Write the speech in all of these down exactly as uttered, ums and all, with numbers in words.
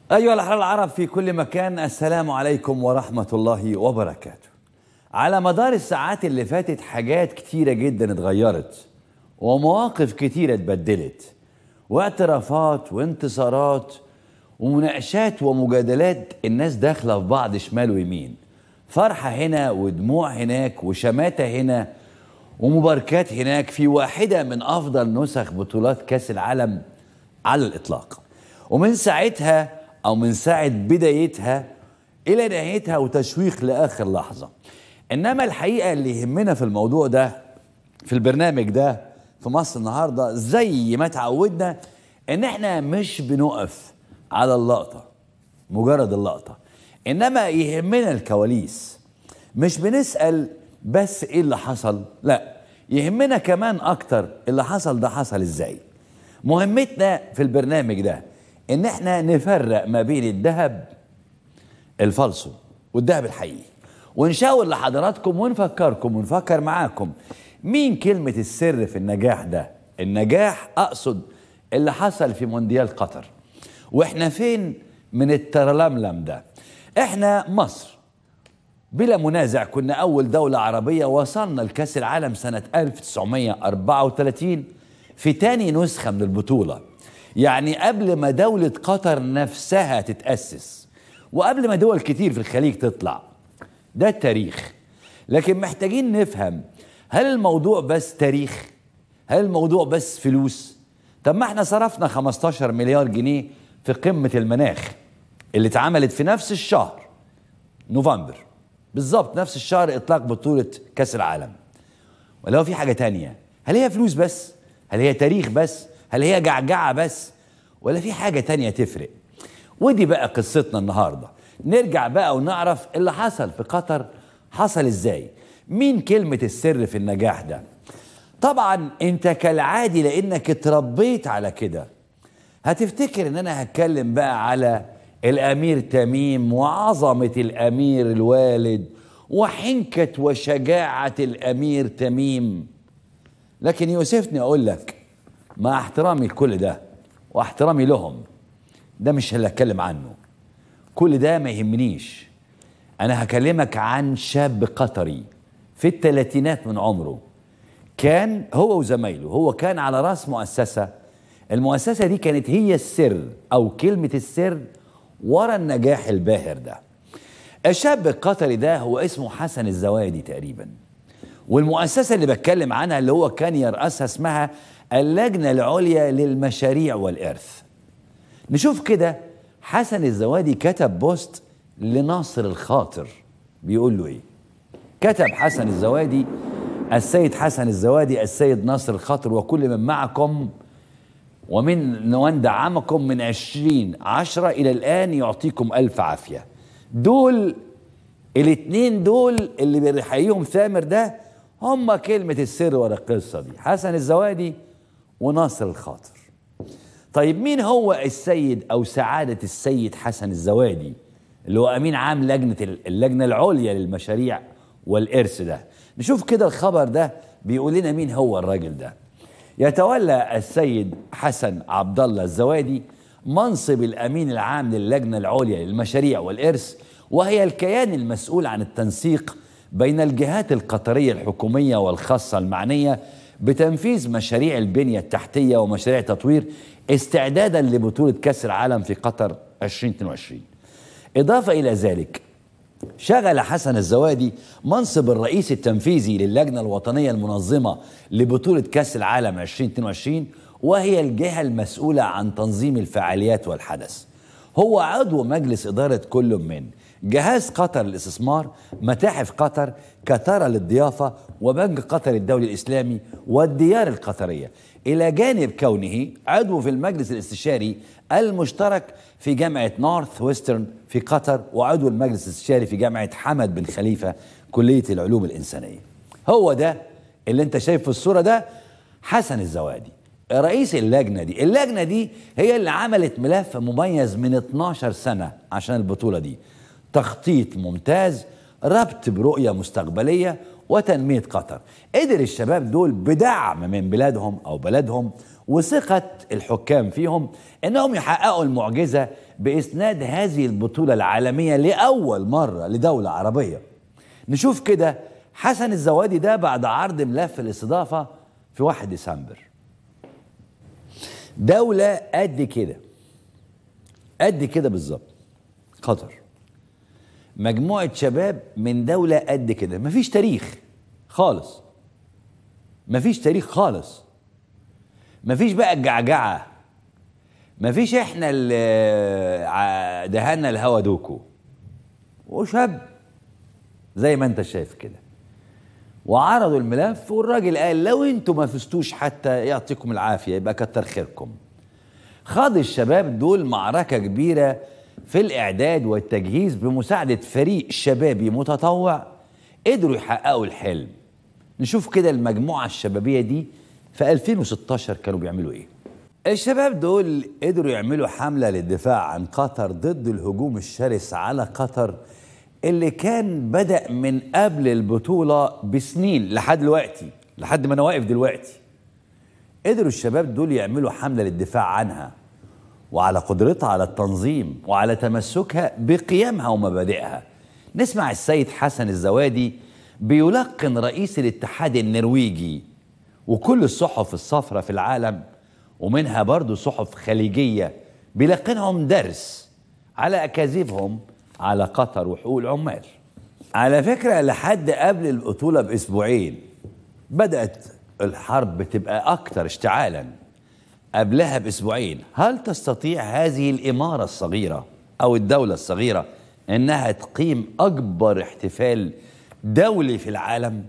أيها الأحرار العرب في كل مكان، السلام عليكم ورحمة الله وبركاته. على مدار الساعات اللي فاتت حاجات كتيرة جدا اتغيرت، ومواقف كتيرة اتبدلت، واعترافات وانتصارات ومناقشات ومجادلات، الناس داخلة في بعض شمال ويمين، فرحة هنا ودموع هناك وشماتة هنا ومباركات هناك في واحدة من أفضل نسخ بطولات كأس العالم على الإطلاق. ومن ساعتها أو من ساعة بدايتها إلى نهايتها وتشويق لآخر لحظة. إنما الحقيقة اللي يهمنا في الموضوع ده في البرنامج ده في مصر النهاردة، زي ما تعودنا، إن إحنا مش بنقف على اللقطة مجرد اللقطة، إنما يهمنا الكواليس. مش بنسأل بس إيه اللي حصل، لا، يهمنا كمان أكتر اللي حصل ده حصل إزاي. مهمتنا في البرنامج ده إن إحنا نفرق ما بين الذهب الفالصو والذهب الحقيقي، ونشاور لحضراتكم ونفكركم ونفكر معاكم مين كلمة السر في النجاح ده. النجاح أقصد اللي حصل في مونديال قطر، وإحنا فين من الترلملم ده. إحنا مصر بلا منازع كنا أول دولة عربية وصلنا لكأس العالم سنة ألف وتسعمائة وأربعة وثلاثين في تاني نسخة من البطولة، يعني قبل ما دولة قطر نفسها تتأسس وقبل ما دول كتير في الخليج تطلع. ده التاريخ. لكن محتاجين نفهم، هل الموضوع بس تاريخ؟ هل الموضوع بس فلوس؟ طب ما احنا صرفنا خمستاشر مليار جنيه في قمة المناخ اللي اتعملت في نفس الشهر نوفمبر بالظبط، نفس الشهر اطلاق بطولة كأس العالم. ولو في حاجة تانية، هل هي فلوس بس؟ هل هي تاريخ بس؟ هل هي جعجعة بس؟ ولا في حاجة تانية تفرق؟ ودي بقى قصتنا النهاردة. نرجع بقى ونعرف اللي حصل في قطر حصل ازاي. مين كلمة السر في النجاح ده؟ طبعا انت كالعادي لانك اتربيت على كده هتفتكر ان انا هتكلم بقى على الامير تميم وعظمة الامير الوالد وحنكة وشجاعة الامير تميم. لكن يؤسفني اقول لك، مع احترامي لكل ده واحترامي لهم، ده مش اللي هتكلم عنه. كل ده ما يهمنيش. انا هكلمك عن شاب قطري في الثلاثينات من عمره، كان هو وزمايله، هو كان على راس مؤسسة. المؤسسة دي كانت هي السر او كلمة السر ورا النجاح الباهر ده. الشاب القطري ده هو اسمه حسن الزوادي تقريبا، والمؤسسة اللي بتكلم عنها اللي هو كان يرأسها اسمها اللجنة العليا للمشاريع والإرث. نشوف كده حسن الزوادي كتب بوست لناصر الخاطر بيقول له ايه. كتب حسن الزوادي: السيد حسن الزوادي، السيد ناصر الخاطر، وكل من معكم ومن وندعمكم من عشرين عشرة إلى الآن يعطيكم ألف عافية. دول الاتنين دول اللي بيحييهم ثامر ده هم كلمة السر ورا القصة دي، حسن الزوادي وناصر الخاطر. طيب مين هو السيد أو سعادة السيد حسن الزوادي اللي هو أمين عام لجنة اللجنة العليا للمشاريع والإرث ده؟ نشوف كده الخبر ده بيقول لنا مين هو الراجل ده. يتولى السيد حسن عبد الله الزوادي منصب الأمين العام للجنة العليا للمشاريع والإرث، وهي الكيان المسؤول عن التنسيق بين الجهات القطرية الحكومية والخاصة المعنية بتنفيذ مشاريع البنية التحتية ومشاريع تطوير استعدادا لبطولة كأس العالم في قطر ألفين واثنين وعشرين. إضافة إلى ذلك، شغل حسن الزوادي منصب الرئيس التنفيذي للجنة الوطنية المنظمة لبطولة كأس العالم ألفين واثنين وعشرين، وهي الجهة المسؤولة عن تنظيم الفعاليات والحدث. هو عضو مجلس إدارة كل من جهاز قطر للاستثمار، متاحف قطر، كتارة للضيافة، وبنك قطر الدولي الإسلامي، والديار القطرية، إلى جانب كونه عضو في المجلس الاستشاري المشترك في جامعة نورث ويسترن في قطر، وعضو المجلس الاستشاري في جامعة حمد بن خليفة كلية العلوم الإنسانية. هو ده اللي انت شايف في الصورة ده حسن الزوادي رئيس اللجنة دي. اللجنة دي هي اللي عملت ملف مميز من اتناشر سنة عشان البطولة دي، تخطيط ممتاز، ربط برؤية مستقبلية وتنمية قطر. قدر الشباب دول بدعم من بلادهم أو بلدهم وثقة الحكام فيهم انهم يحققوا المعجزة باسناد هذه البطولة العالمية لأول مرة لدولة عربية. نشوف كده حسن الزوادي ده بعد عرض ملف الاستضافة في واحد ديسمبر. دولة قد كده قد كده بالظبط، قطر، مجموعة شباب من دولة قد كده، مفيش تاريخ خالص، مفيش تاريخ خالص، مفيش بقى الجعجعة، مفيش احنا اللي دهنا الهوا دوكو، وشاب زي ما انت شايف كده. وعرضوا الملف والراجل قال لو انتوا ما فزتوش حتى يعطيكم العافية يبقى كتر خيركم. خاض الشباب دول معركة كبيرة في الإعداد والتجهيز بمساعدة فريق شبابي متطوع قدروا يحققوا الحلم. نشوف كده المجموعة الشبابية دي في ألفين وستاشر كانوا بيعملوا ايه. الشباب دول قدروا يعملوا حملة للدفاع عن قطر ضد الهجوم الشرس على قطر اللي كان بدأ من قبل البطولة بسنين لحد دلوقتي، لحد ما انا واقف دلوقتي. قدروا الشباب دول يعملوا حملة للدفاع عنها وعلى قدرتها على التنظيم وعلى تمسكها بقيمها ومبادئها. نسمع السيد حسن الزوادي بيلقن رئيس الاتحاد النرويجي وكل الصحف الصفراء في العالم ومنها برضو صحف خليجية بيلقنهم درس على أكاذيبهم على قطر وحقوق العمال. على فكرة لحد قبل البطولة بأسبوعين بدأت الحرب بتبقى أكتر اشتعالا. قبلها بأسبوعين هل تستطيع هذه الإمارة الصغيرة أو الدولة الصغيرة إنها تقيم أكبر احتفال دولي في العالم؟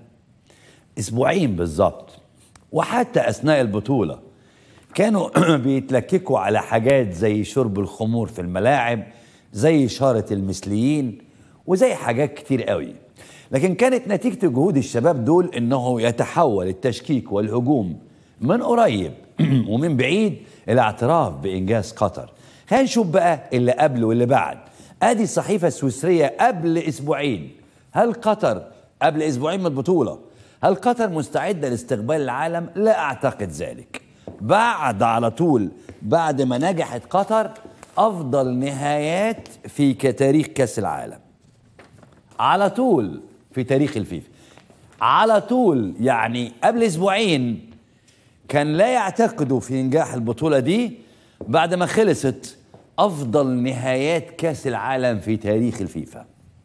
أسبوعين بالظبط. وحتى أثناء البطولة كانوا بيتلككوا على حاجات زي شرب الخمور في الملاعب، زي إشارة المثليين، وزي حاجات كتير قوي. لكن كانت نتيجة جهود الشباب دول إنه يتحول التشكيك والهجوم من قريب ومن بعيد إلى اعتراف بإنجاز قطر. خلينا نشوف بقى اللي قبل واللي بعد. ادي الصحيفة السويسرية قبل اسبوعين. هل قطر قبل اسبوعين من البطولة هل قطر مستعدة لاستقبال العالم؟ لا اعتقد ذلك. بعد على طول بعد ما نجحت قطر افضل نهايات في تاريخ كاس العالم، على طول في تاريخ الفيفا، على طول يعني قبل اسبوعين كان لا يعتقدوا في انجاح البطولة دي. بعد ما خلصت افضل نهايات كاس العالم في تاريخ الفيفا.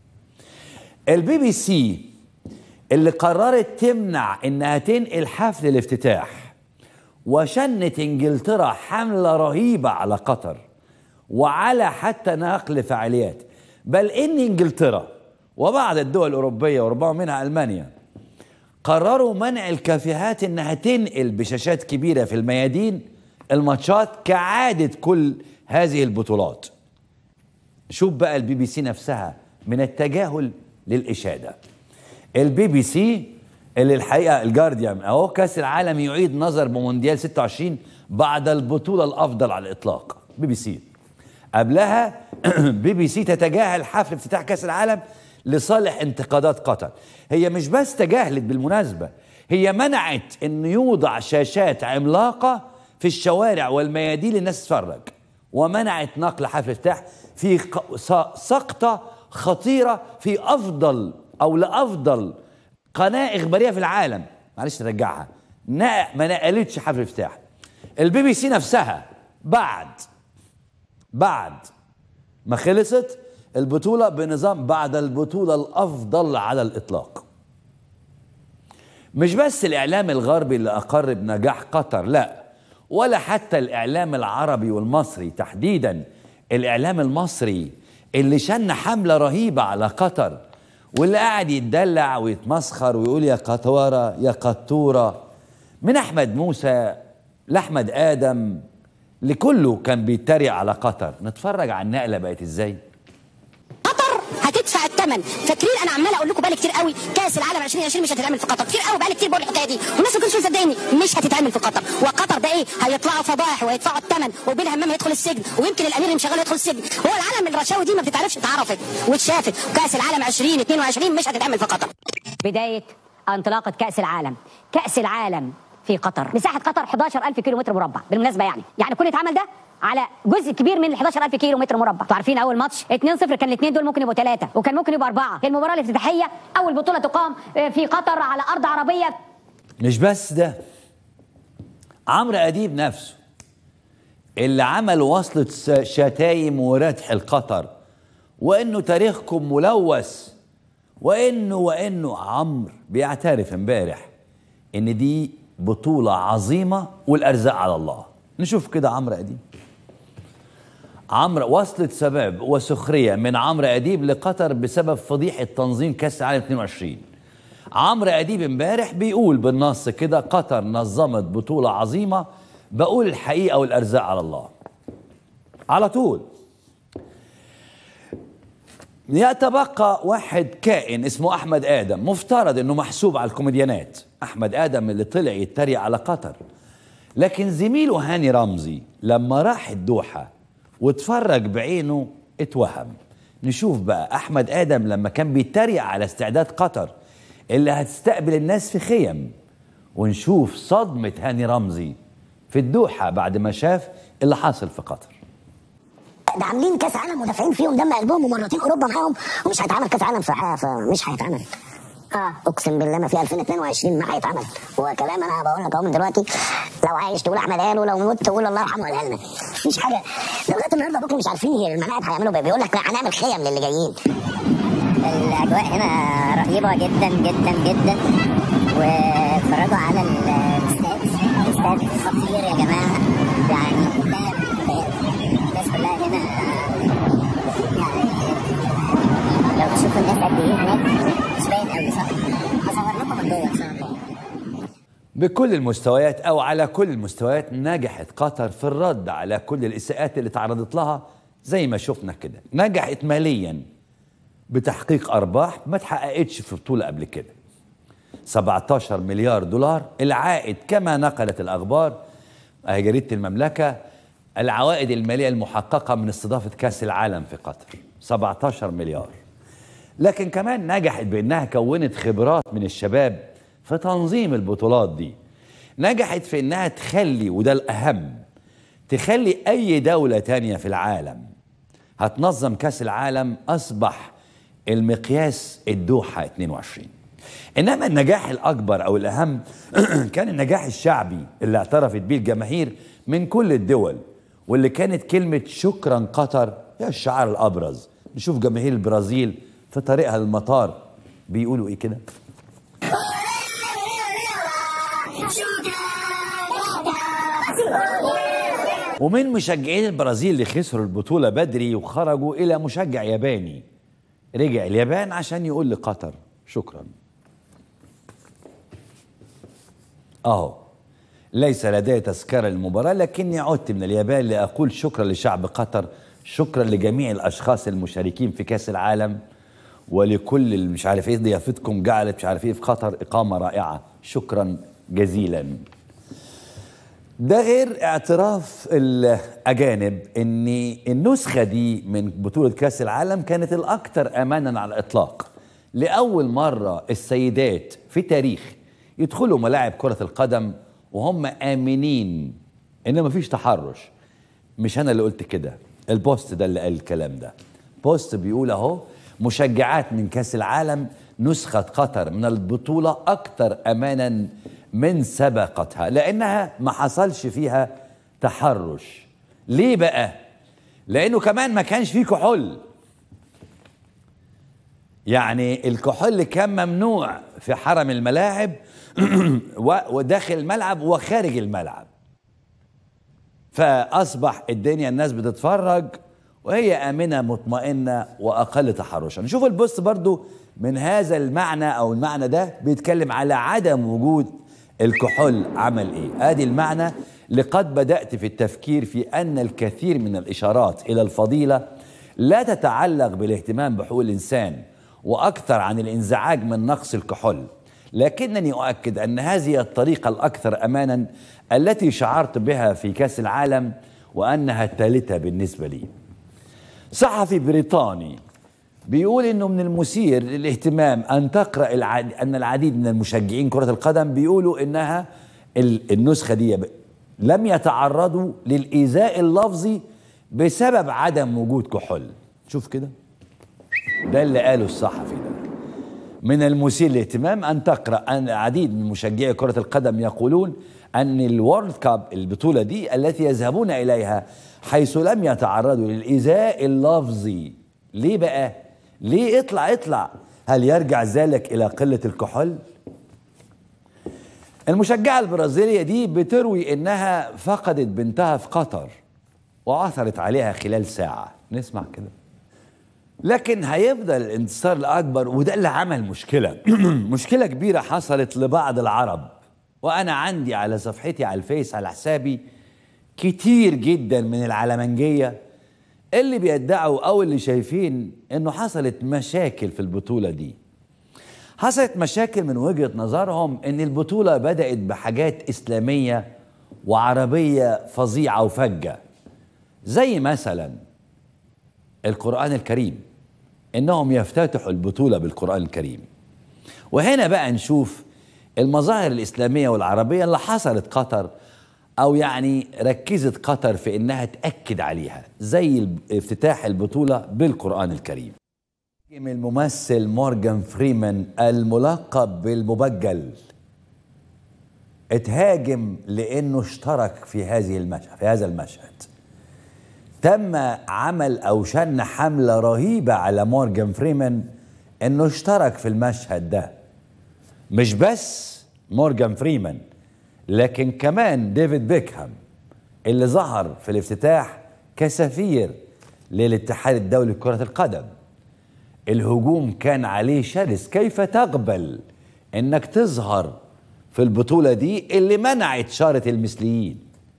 البي بي سي اللي قررت تمنع انها تنقل حفل الافتتاح وشنت انجلترا حملة رهيبة على قطر وعلى حتى نقل فعاليات، بل ان انجلترا وبعض الدول الاوروبية وربما منها المانيا قرروا منع الكافيهات انها تنقل بشاشات كبيرة في الميادين الماتشات كعادة كل هذه البطولات. شوف بقى البي بي سي نفسها من التجاهل للإشادة. البي بي سي اللي الحقيقة الجارديان اهو كاس العالم يعيد نظر بمونديال ستة وعشرين بعد البطولة الأفضل على الإطلاق. بي بي سي قبلها بي بي سي تتجاهل حفل افتتاح كاس العالم لصالح انتقادات قطر. هي مش بس تجاهلت بالمناسبة، هي منعت ان يوضع شاشات عملاقة في الشوارع والميادين للناس تتفرج، ومنعت نقل حفل افتتاح في سقطة خطيرة في افضل او لافضل قناة اخبارية في العالم. معلش نرجعها، ما نقلتش حفل افتتاح. البي بي سي نفسها بعد بعد ما خلصت البطولة بنظام بعد البطولة الافضل على الاطلاق. مش بس الاعلام الغربي اللي اقر بنجاح قطر، لا، ولا حتى الاعلام العربي والمصري تحديدا. الاعلام المصري اللي شن حملة رهيبة على قطر واللي قاعد يتدلع ويتمسخر ويقول يا قطورة يا قطورة، من احمد موسى لاحمد ادم لكله كان بيتريق على قطر. نتفرج على النقلة بقت ازاي. قطر هتدفع الثمن. فاكرين انا عمال اقول لكم بقالي كتير قوي كاس العالم ألفين وعشرين مش هتتعمل في قطر، كتير قوي بقالي كتير بقول الحكايه دي والناس ما كانتش مصدقاني. مش هتتعمل في قطر، وقطر ده ايه؟ هيطلعوا فضائح وهيدفعوا الثمن وبين همام هيدخل السجن ويمكن الامير اللي مشغله يدخل السجن. هو العالم الرشاوي دي ما بتتعرفش، اتعرفت واتشافت. كاس العالم ألفين واثنين وعشرين مش هتتعمل في قطر. بدايه انطلاقه كاس العالم. كاس العالم في قطر. مساحه قطر احداشر ألف كيلو متر مربع بالمناسبه، يعني يعني كل اتعمل ده على جزء كبير من ال احداشر ألف كيلو متر مربع. انتوا عارفين اول ماتش اتنين صفر كان الاثنين دول ممكن يبقوا ثلاثه وكان ممكن يبقوا اربعه. المباراه الافتتاحيه اول بطوله تقام في قطر على ارض عربيه. مش بس ده، عمرو اديب نفسه اللي عمل وصلة شتايم وردح القطر وانه تاريخكم ملوث وانه وانه عمرو بيعترف امبارح ان دي بطولة عظيمة والارزاق على الله. نشوف كده عمرو اديب. عمرو وصلت سباب وسخرية من عمرو اديب لقطر بسبب فضيحة تنظيم كاس العالم اثنين وعشرين. عمرو اديب امبارح بيقول بالنص كده: قطر نظمت بطولة عظيمة، بقول الحقيقة والارزاق على الله. على طول يتبقى واحد كائن اسمه احمد ادم، مفترض انه محسوب على الكوميديانات. احمد ادم اللي طلع يتريق على قطر، لكن زميله هاني رمزي لما راح الدوحة واتفرج بعينه اتوهم. نشوف بقى احمد ادم لما كان بيتريق على استعداد قطر اللي هتستقبل الناس في خيم، ونشوف صدمة هاني رمزي في الدوحة بعد ما شاف اللي حاصل في قطر. ده عاملين كاس عالم ودافعين فيهم دم قلبهم ومرتين اوروبا معاهم، ومش هيتعمل كاس عالم صحيح، فمش هيتعمل. اه اقسم بالله ما في ألفين واتنين وعشرين ما هيتعمل. هو كلام انا بقول لك اهو من دلوقتي، لو عايش تقول احمد قال ولو مت تقول الله يرحمه قالها لنا. مفيش حاجه لغايه النهارده بكره مش عارفين هي الملاعب هيعملوا بيه. بيقول لك هنعمل خيم للي جايين. الاجواء هنا رهيبه جدا جدا جدا، واتفرجوا على الاستاد. الاستاد خطير يا جماعه، يعني الناس كلها هنا يعني لو تشوفوا الناس قد ايه هناك مش باين قوي، صح؟ هصور لكم من جوه ان شاء الله. بكل المستويات او على كل المستويات نجحت قطر في الرد على كل الاساءات اللي تعرضت لها. زي ما شفنا كده نجحت ماليا بتحقيق ارباح ما اتحققتش في بطوله قبل كده، سبعتاشر مليار دولار. العائد كما نقلت الاخبار اهي جريده المملكه، العوائد الماليه المحققه من استضافه كاس العالم في قطر سبعتاشر مليار. لكن كمان نجحت بانها كونت خبرات من الشباب في تنظيم البطولات دي. نجحت في انها تخلي، وده الاهم، تخلي اي دوله تانية في العالم هتنظم كاس العالم اصبح المقياس الدوحة اثنين وعشرين. انما النجاح الاكبر او الاهم كان النجاح الشعبي اللي اعترفت بيه الجماهير من كل الدول، واللي كانت كلمة شكرا قطر هي الشعار الابرز. نشوف جماهير البرازيل في طريقها للمطار بيقولوا ايه كده. ومن مشجعين البرازيل اللي خسروا البطولة بدري وخرجوا الى مشجع ياباني رجع اليابان عشان يقول لقطر شكرا. اهو ليس لدي تذكرة للمباراة، لكني عدت من اليابان لأقول شكرا لشعب قطر، شكرا لجميع الأشخاص المشاركين في كأس العالم، ولكل اللي مش عارف ايه ضيافتكم جعلت مش عارف ايه في قطر إقامة رائعة، شكرا جزيلا. ده غير اعتراف الأجانب ان النسخة دي من بطولة كأس العالم كانت الأكثر أمانا على الإطلاق. لأول مرة السيدات في تاريخ يدخلوا ملاعب كرة القدم وهم آمنين إن مفيش تحرش. مش أنا اللي قلت كده، البوست ده اللي قال الكلام ده. بوست بيقول أهو: مشجعات من كأس العالم نسخة قطر من البطولة أكثر أمانا من سبقتها، لأنها ما حصلش فيها تحرش. ليه بقى؟ لأنه كمان ما كانش فيه كحول. يعني الكحول كان ممنوع في حرم الملاعب وداخل الملعب وخارج الملعب، فأصبح الدنيا الناس بتتفرج وهي آمنة مطمئنة وأقل تحرشا. نشوف البوست برضو من هذا المعنى أو المعنى ده بيتكلم على عدم وجود الكحول. عمل إيه؟ آدي المعنى: لقد بدأت في التفكير في أن الكثير من الإشارات إلى الفضيلة لا تتعلق بالاهتمام بحقوق الإنسان وأكثر عن الانزعاج من نقص الكحول، لكنني أؤكد أن هذه الطريقة الأكثر أمانا التي شعرت بها في كأس العالم وأنها الثالثة بالنسبة لي. صحفي بريطاني بيقول إنه من المثير للاهتمام أن تقرأ العد... أن العديد من المشجعين كرة القدم بيقولوا إنها النسخة دي لم يتعرضوا للإيذاء اللفظي بسبب عدم وجود كحول. شوف كده، ده اللي قاله الصحفي ده. من المثير للاهتمام أن تقرأ أن العديد من مشجعي كرة القدم يقولون أن الورلد كاب، البطولة دي التي يذهبون إليها حيث لم يتعرضوا للإيذاء اللفظي. ليه بقى؟ ليه؟ اطلع اطلع. هل يرجع ذلك إلى قلة الكحول؟ المشجعة البرازيلية دي بتروي إنها فقدت بنتها في قطر وعثرت عليها خلال ساعة. نسمع كده. لكن هيفضل الانتصار الأكبر، وده اللي عمل مشكلة مشكلة كبيرة حصلت لبعض العرب. وأنا عندي على صفحتي على الفيس على حسابي كتير جدا من العلمنجية اللي بيدعوا أو اللي شايفين إنه حصلت مشاكل في البطولة دي. حصلت مشاكل من وجهة نظرهم إن البطولة بدأت بحاجات إسلامية وعربية فظيعة وفجة، زي مثلا القرآن الكريم، إنهم يفتتحوا البطولة بالقرآن الكريم. وهنا بقى نشوف المظاهر الإسلامية والعربية اللي حصلت قطر، أو يعني ركزت قطر في إنها تأكد عليها، زي افتتاح البطولة بالقرآن الكريم. الممثل مورجان فريمان الملقب بالمبجل اتهاجم لأنه اشترك في هذه المشهد في هذا المشهد. تم عمل أو شن حملة رهيبة على مورجان فريمان إنه اشترك في المشهد ده. مش بس مورجان فريمان، لكن كمان ديفيد بيكهام اللي ظهر في الافتتاح كسفير للاتحاد الدولي لكرة القدم. الهجوم كان عليه شرس. كيف تقبل انك تظهر في البطولة دي اللي منعت شارة المثليين؟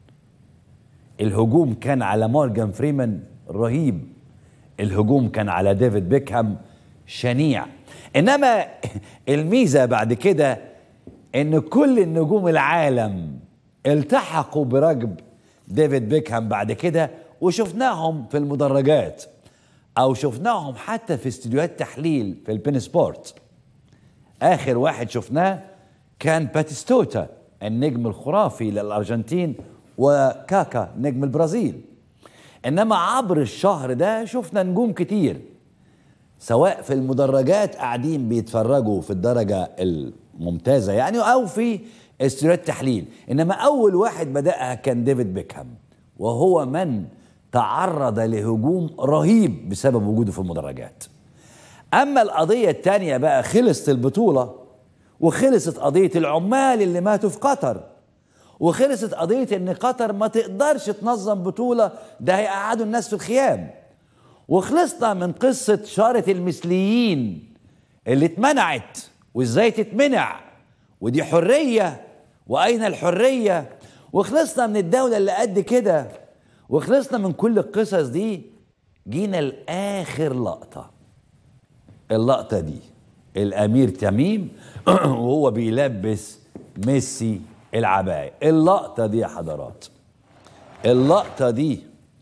الهجوم كان على مورجان فريمان رهيب، الهجوم كان على ديفيد بيكهام شنيع. انما الميزة بعد كده ان كل النجوم العالم التحقوا بركب ديفيد بيكهام بعد كده، وشفناهم في المدرجات او شفناهم حتى في استديوهات تحليل في البين سبورت. اخر واحد شفناه كان باتيستوتا النجم الخرافي للارجنتين، وكاكا نجم البرازيل. انما عبر الشهر ده شفنا نجوم كتير، سواء في المدرجات قاعدين بيتفرجوا في الدرجة الممتازة يعني، او في استديوهات تحليل. انما اول واحد بدأها كان ديفيد بيكهام، وهو من تعرض لهجوم رهيب بسبب وجوده في المدرجات. اما القضية التانية بقى، خلصت البطولة وخلصت قضية العمال اللي ماتوا في قطر، وخلصت قضية ان قطر ما تقدرش تنظم بطولة، ده هيقعدوا الناس في الخيام. وخلصنا من قصة شارة المثليين اللي اتمنعت، وازاي تتمنع، ودي حرية، واين الحرية. وخلصنا من الدولة اللي قد كده، وخلصنا من كل القصص دي. جينا لآخر لقطة. اللقطة دي الأمير تميم وهو بيلبس ميسي العباية. اللقطة دي يا حضرات، اللقطة دي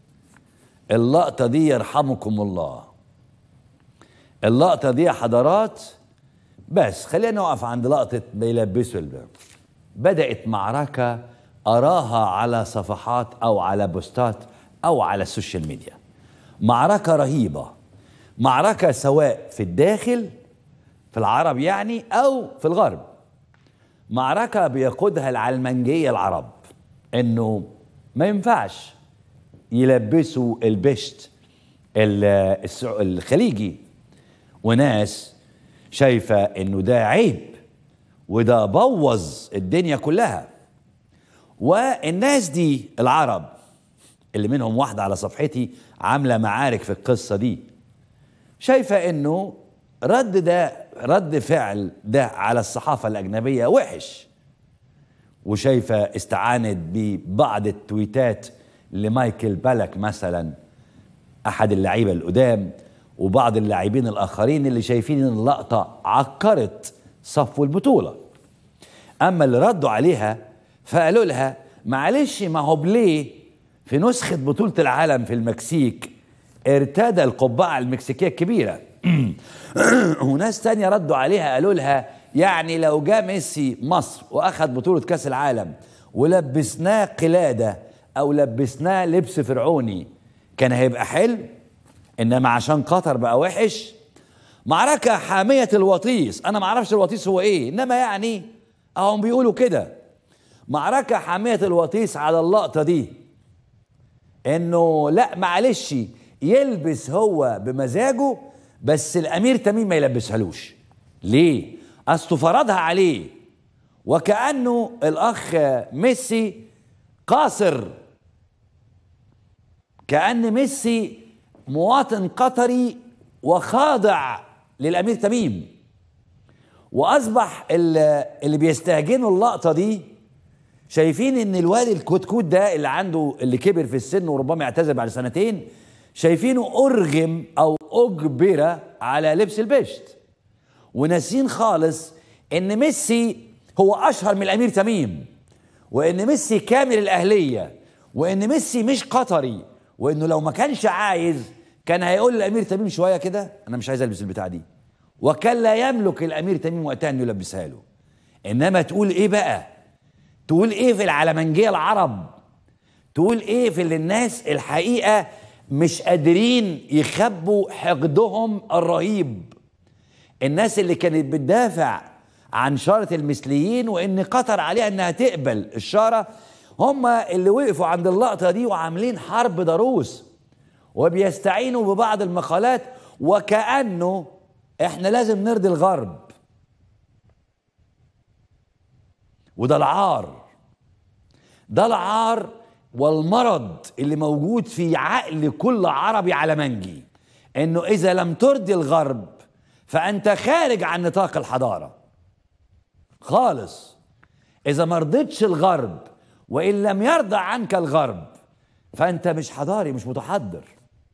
اللقطة دي يرحمكم الله، اللقطة دي يا حضرات. بس خلينا نقف عند لقطة بيلبسوا الباب. بدأت معركة أراها على صفحات أو على بوستات أو على السوشيال ميديا، معركة رهيبة، معركة سواء في الداخل في العرب يعني أو في الغرب، معركة بيقودها العلمنجية العرب، إنه ما ينفعش يلبسوا البشت الخليجي، وناس شايفة إنه ده عيب وده بوظ الدنيا كلها. والناس دي العرب اللي منهم واحدة على صفحتي عاملة معارك في القصة دي، شايفة انه رد ده رد فعل ده على الصحافة الأجنبية وحش، وشايفة استعانت ببعض التويتات لمايكل بالك مثلا أحد اللعيبة القدام، وبعض اللاعبين الآخرين اللي شايفين ان اللقطة عكرت صفو البطولة. أما اللي ردوا عليها فقالوا لها معلش، ما هو بليه في نسخة بطولة العالم في المكسيك ارتدى القبعة المكسيكية الكبيرة. وناس تانية ردوا عليها قالوا لها يعني لو جاء ميسي مصر واخد بطولة كاس العالم ولبسناه قلادة او لبسناه لبس فرعوني كان هيبقى حلو، انما عشان قطر بقى وحش. معركة حامية الوطيس، انا معرفش الوطيس هو ايه، انما يعني اهم بيقولوا كده، معركة حامية الوطيس على اللقطة دي، انه لا معلش يلبس هو بمزاجه بس الامير تميم ما يلبسهالوش. ليه؟ اصله فرضها عليه، وكأنه الاخ ميسي قاصر، كأن ميسي مواطن قطري وخاضع للامير تميم، واصبح اللي بيستهجنوا اللقطة دي شايفين ان الواد الكتكوت ده اللي عنده اللي كبر في السن وربما اعتزل بعد سنتين، شايفينه ارغم او اجبر على لبس البشت، وناسين خالص ان ميسي هو اشهر من الامير تميم، وان ميسي كامل الاهليه، وان ميسي مش قطري، وانه لو ما كانش عايز كان هيقول للامير تميم شويه كده انا مش عايز البس البتاع دي، وكان لا يملك الامير تميم وقتها انه يلبسها له. انما تقول ايه بقى؟ تقول ايه في العلمنجيه العرب؟ تقول ايه في اللي الناس الحقيقه مش قادرين يخبوا حقدهم الرهيب؟ الناس اللي كانت بتدافع عن شارة المثليين وان قطر عليها انها تقبل الشارة، هم اللي وقفوا عند اللقطة دي وعاملين حرب ضروس وبيستعينوا ببعض المقالات وكأنه احنا لازم نرضي الغرب، وده العار، ده العار والمرض اللي موجود في عقل كل عربي علمنجي، انه اذا لم ترضي الغرب فانت خارج عن نطاق الحضارة خالص. اذا ما رضيتش الغرب وان لم يرضى عنك الغرب فانت مش حضاري، مش متحضر.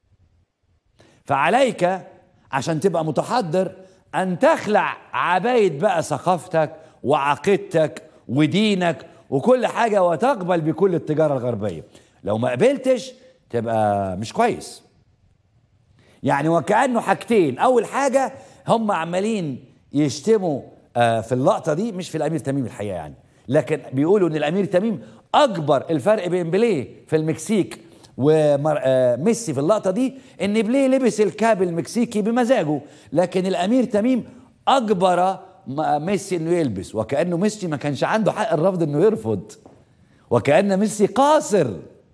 فعليك عشان تبقى متحضر ان تخلع عباية بقى ثقافتك وعقيدتك ودينك وكل حاجة وتقبل بكل التجارة الغربية. لو ما قبلتش تبقى مش كويس. يعني وكأنه حاجتين، اول حاجة هم عمالين يشتموا آه في اللقطة دي، مش في الامير تميم الحقيقة يعني، لكن بيقولوا ان الامير تميم اكبر. الفرق بين بيليه في المكسيك وميسي في اللقطة دي ان بيليه لبس الكاب المكسيكي بمزاجه، لكن الامير تميم اجبر ميسي انه يلبس، وكأنه ميسي ما كانش عنده حق الرفض انه يرفض، وكأن ميسي قاصر.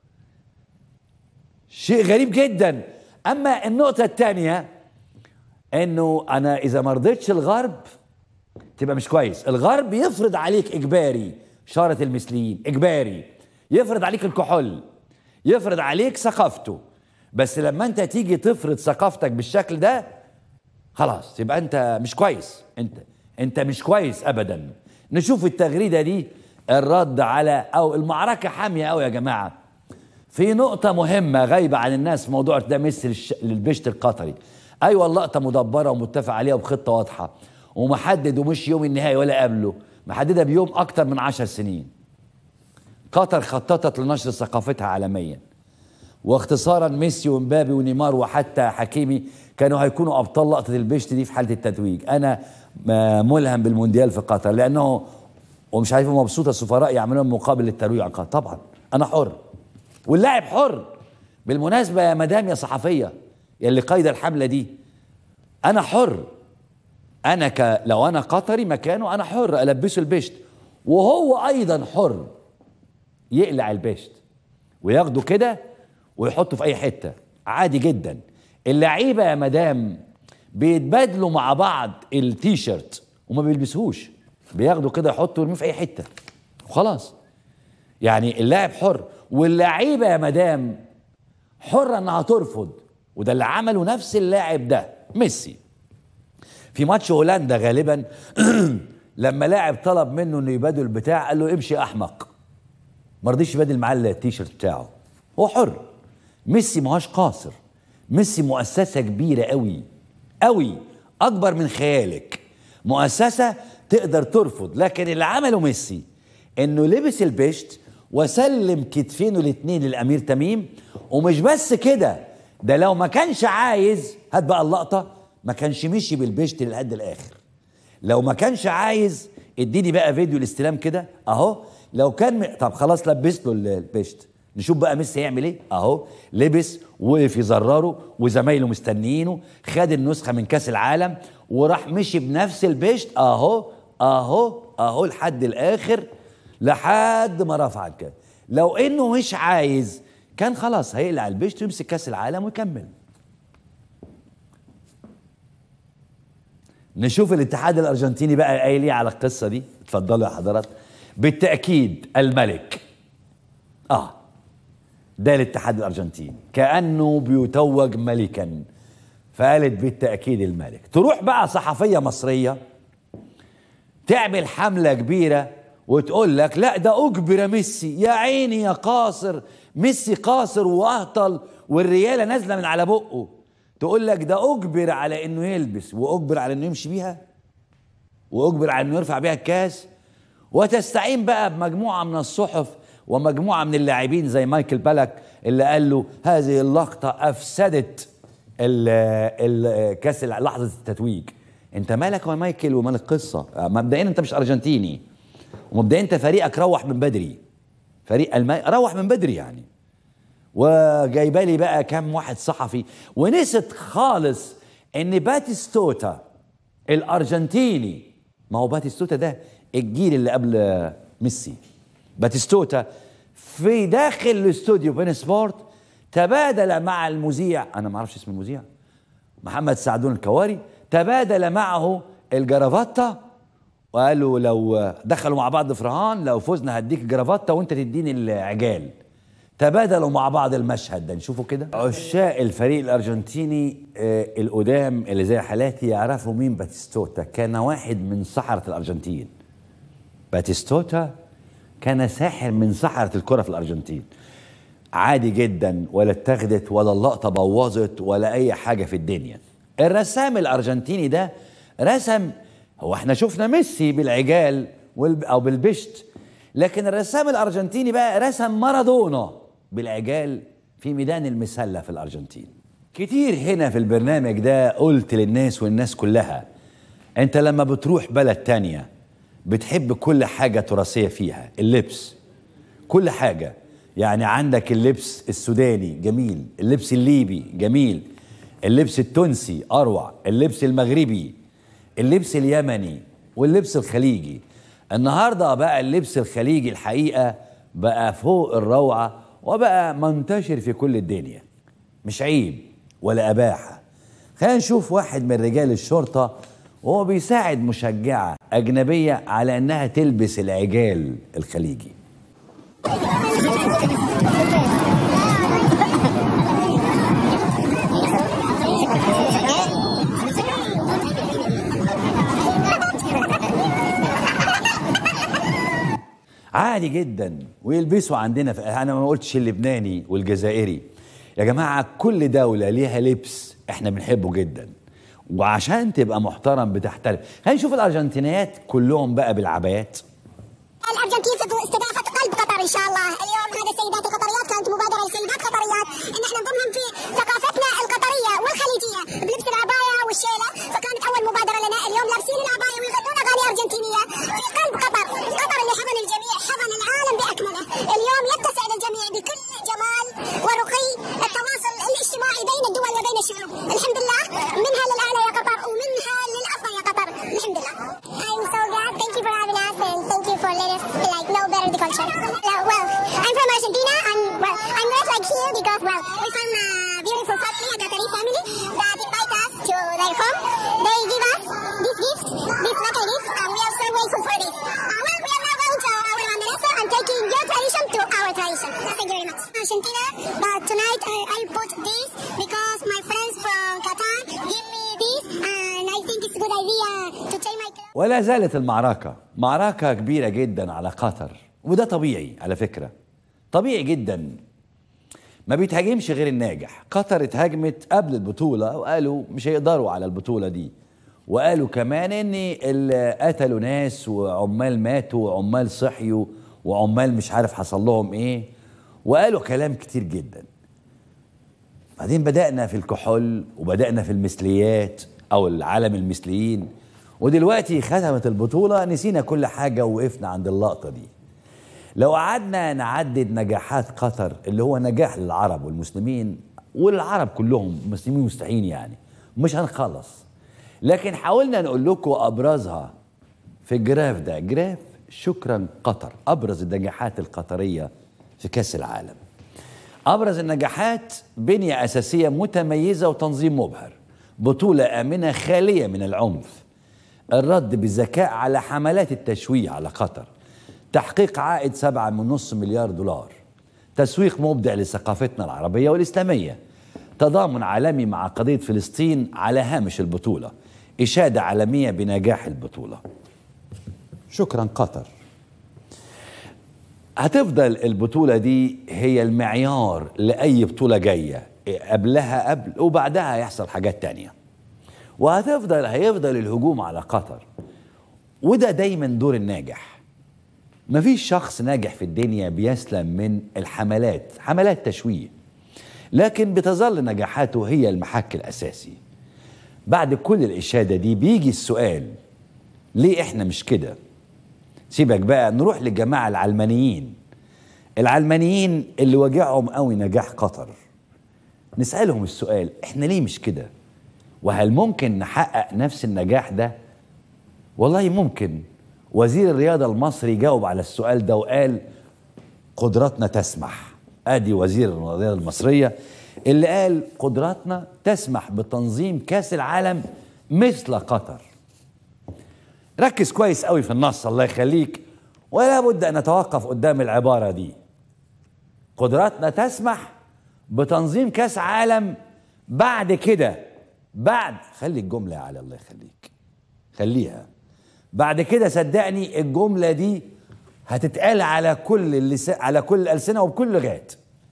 شيء غريب جدا. اما النقطة الثانية انه انا اذا ما رضيتش الغرب تبقى مش كويس. الغرب يفرض عليك اجباري شارة المثليين، اجباري يفرض عليك الكحول، يفرض عليك ثقافته، بس لما انت تيجي تفرض ثقافتك بالشكل ده خلاص تبقى انت مش كويس، انت انت مش كويس ابدا. نشوف التغريدة دي الرد على او المعركة حامية قوي يا جماعة في نقطة مهمة غايبة عن الناس، موضوع ده ميسي للبشت القطري. ايوه اللقطة مدبرة ومتفق عليها وبخطة واضحة ومحدد، ومش يوم النهائي ولا قبله، محددة بيوم اكتر من عشر سنين. قطر خططت لنشر ثقافتها عالميا، واختصارا ميسي ومبابي ونيمار وحتى حكيمي كانوا هيكونوا ابطال لقطة البشت دي في حالة التتويج. انا ملهم بالمونديال في قطر لانه ومش عارف مبسوطة السفراء يعملون مقابل للترويج عن قطر. طبعا انا حر واللاعب حر. بالمناسبة يا مدام يا صحفية يلي قايدة الحملة دي، انا حر. انا ك... لو انا قطري مكانه انا حر البسه البشت، وهو ايضا حر يقلع البشت وياخده كده ويحطه في اي حتة عادي جدا. اللعيبة يا مدام بيتبادلوا مع بعض التيشيرت وما بيلبسوش، بياخدوا كده يحطوا يرميه في اي حتة وخلاص. يعني اللاعب حر، واللعيبة يا مدام حرة انها ترفض، وده اللي عمله نفس اللاعب ده ميسي في ماتش هولندا غالبا لما لاعب طلب منه انه يبادل البتاع قال له امشي احمق، ما رضيش يبادل معاه التيشيرت بتاعه. هو حر. ميسي ما هوش قاصر، ميسي مؤسسة كبيرة قوي قوي اكبر من خيالك، مؤسسة تقدر ترفض. لكن اللي عمله ميسي انه لبس البشت وسلم كتفينه الاثنين للامير تميم، ومش بس كده، ده لو ما كانش عايز هات بقى اللقطة ما كانش مشي بالبشت للقد الاخر، لو ما كانش عايز اديني بقى فيديو الاستلام كده اهو. لو كان م... طب خلاص لبست له البشت، نشوف بقى ميسي هيعمل ايه. اهو لبس، وقف يزرره وزمايله مستنيينه، خد النسخه من كاس العالم وراح مشي بنفس البشت اهو اهو اهو لحد الاخر، لحد ما رفع الكاس. لو انه مش عايز كان خلاص هيقلع البشت ويمسك كاس العالم ويكمل. نشوف الاتحاد الارجنتيني بقى قايل ايه على القصه دي. اتفضلوا يا حضرات. بالتاكيد الملك، اه ده الاتحاد الارجنتيني كانه بيتوج ملكا، فقالت بالتاكيد الملك. تروح بقى صحفيه مصريه تعمل حمله كبيره وتقول لك لا ده اجبر ميسي، يا عيني يا قاصر، ميسي قاصر واهطل والرياله نازله من على بقه. تقول لك ده اجبر على انه يلبس، واجبر على انه يمشي بيها، واجبر على انه يرفع بيها الكاس، وتستعين بقى بمجموعه من الصحف ومجموعه من اللاعبين زي مايكل بالك اللي قال له هذه اللقطه افسدت الكاس لحظه التتويج. انت مالك يا مايكل ومال القصه؟ مبدئيا انت مش ارجنتيني، ومبدئيا انت فريقك روح من بدري، فريق الماني روح من بدري يعني. وجايبه لي بقى كام واحد صحفي ونسيت خالص ان باتيستوتا الارجنتيني، ما هو باتيستوتا ده الجيل اللي قبل ميسي. باتيستوتا في داخل الاستوديو بين سبورت تبادل مع المذيع، انا ما اعرفش اسم المذيع، محمد سعدون الكواري، تبادل معه الجرافاتا وقال له لو دخلوا مع بعض في رهان لو فزنا هديك الجرافاتا وانت تديني العجال. تبادلوا مع بعض المشهد ده، نشوفه كده. عشاق الفريق الارجنتيني آه القدام اللي زي حالاتي يعرفوا مين باتيستوتا. كان واحد من سحرة الارجنتين. باتيستوتا كان ساحر من سحرة الكرة في الارجنتين، عادي جدا، ولا اتاخدت ولا اللقطة بوظت ولا اي حاجة في الدنيا. الرسام الارجنتيني ده رسم، هو احنا شفنا ميسي بالعجال او بالبشت، لكن الرسام الارجنتيني بقى رسم مارادونا بالعجال في ميدان المسلة في الارجنتين. كتير هنا في البرنامج ده قلت للناس والناس كلها، انت لما بتروح بلد تانية بتحب كل حاجة تراثية فيها، اللبس كل حاجة. يعني عندك اللبس السوداني جميل، اللبس الليبي جميل، اللبس التونسي اروع، اللبس المغربي، اللبس اليمني، واللبس الخليجي. النهارده بقى اللبس الخليجي الحقيقه بقى فوق الروعه وبقى منتشر في كل الدنيا، مش عيب ولا اباحه. خلينا نشوف واحد من رجال الشرطه وهو بيساعد مشجعه اجنبيه على انها تلبس العجال الخليجي. عادي جدا ويلبسوا عندنا في... انا ما قلتش اللبناني والجزائري يا جماعه، كل دوله ليها لبس احنا بنحبه جدا، وعشان تبقى محترم بتحترم. خلينا نشوف الارجنتينيات كلهم بقى بالعبايات. الارجنتين استضافت قلب قطر ان شاء الله اليوم. هذه السيدات القطريات كانت مبادره لسيدات قطريات ان احنا نضمهم في ثقافتنا القطريه والخليجيه بلبس العبايه والشيله، فكانت اول مبادره لنا. اليوم لابسين العبايه ويغنون اغاني ارجنتينيه في قلب قطر، قطر اللي حضن الجميع، حضن العالم باكمله. اليوم يتسع للجميع بكل جمال ورقي التواصل الاجتماعي بين الدول وبين الشعوب. الحمد لله، منها للاعلى يا قطر ومنها للافضل يا قطر. الحمد لله. I'm so glad. Thank you for having us and thank you for letting us like know better the culture. Uh, well, I'm from Argentina. I'm well, I'm not like here because well, we're from a beautiful family, a Qatari family that invite us to their home. They give us these gifts, these lucky gifts, and we are so grateful for this. Uh, well, we are now going to our banderesa and taking your tradition to our tradition. Thank you very much. Argentina, but tonight I, I put this because my friends from Qatar give me this, and I think it's a good idea to take my. ولا زالت المعركة معركة كبيرة جدا على قطر، وده طبيعي على فكرة، طبيعي جدا. ما بيتهاجمش غير الناجح. قطر اتهاجمت قبل البطولة وقالوا مش هيقدروا على البطولة دي، وقالوا كمان ان اللي قتلوا ناس وعمال ماتوا وعمال صحيوا وعمال مش عارف حصل لهم ايه، وقالوا كلام كتير جدا. بعدين بدأنا في الكحول وبدأنا في المثليات او العالم المثليين، ودلوقتي ختمت البطولة نسينا كل حاجة ووقفنا عند اللقطة دي. لو قعدنا نعدد نجاحات قطر اللي هو نجاح للعرب والمسلمين والعرب كلهم مسلمين مستحيين يعني مش هنخلص، لكن حاولنا نقول لكم أبرزها في الجراف ده. جراف شكرا قطر، أبرز النجاحات القطرية في كأس العالم. أبرز النجاحات بنية أساسية متميزة وتنظيم مبهر، بطولة آمنة خالية من العنف، الرد بذكاء على حملات التشويه على قطر، تحقيق عائد سبعة من نص مليار دولار، تسويق مبدع لثقافتنا العربية والإسلامية، تضامن عالمي مع قضية فلسطين على هامش البطولة، إشادة عالمية بنجاح البطولة. شكرا قطر. هتفضل البطولة دي هي المعيار لأي بطولة جاية، قبلها قبل وبعدها يحصل حاجات تانية، وهتفضل هيفضل الهجوم على قطر، وده دايما دور الناجح. مفيش شخص ناجح في الدنيا بيسلم من الحملات، حملات تشويه، لكن بتظل نجاحاته هي المحك الأساسي. بعد كل الإشادة دي بيجي السؤال، ليه إحنا مش كده؟ سيبك بقى، نروح للجماعة العلمانيين العلمانيين اللي وجعهم قوي نجاح قطر، نسألهم السؤال، إحنا ليه مش كده؟ وهل ممكن نحقق نفس النجاح ده؟ والله ممكن. وزير الرياضة المصري جاوب على السؤال ده وقال قدراتنا تسمح. ادي وزير الرياضة المصرية اللي قال قدراتنا تسمح بتنظيم كاس العالم مثل قطر. ركز كويس قوي في النص الله يخليك، ولا بد ان نتوقف قدام العبارة دي. قدراتنا تسمح بتنظيم كاس عالم بعد كده، بعد خلي الجملة على الله يخليك، خليها بعد كده. صدقني الجملة دي هتتقال على كل اللس... على كل الألسنة وبكل لغات.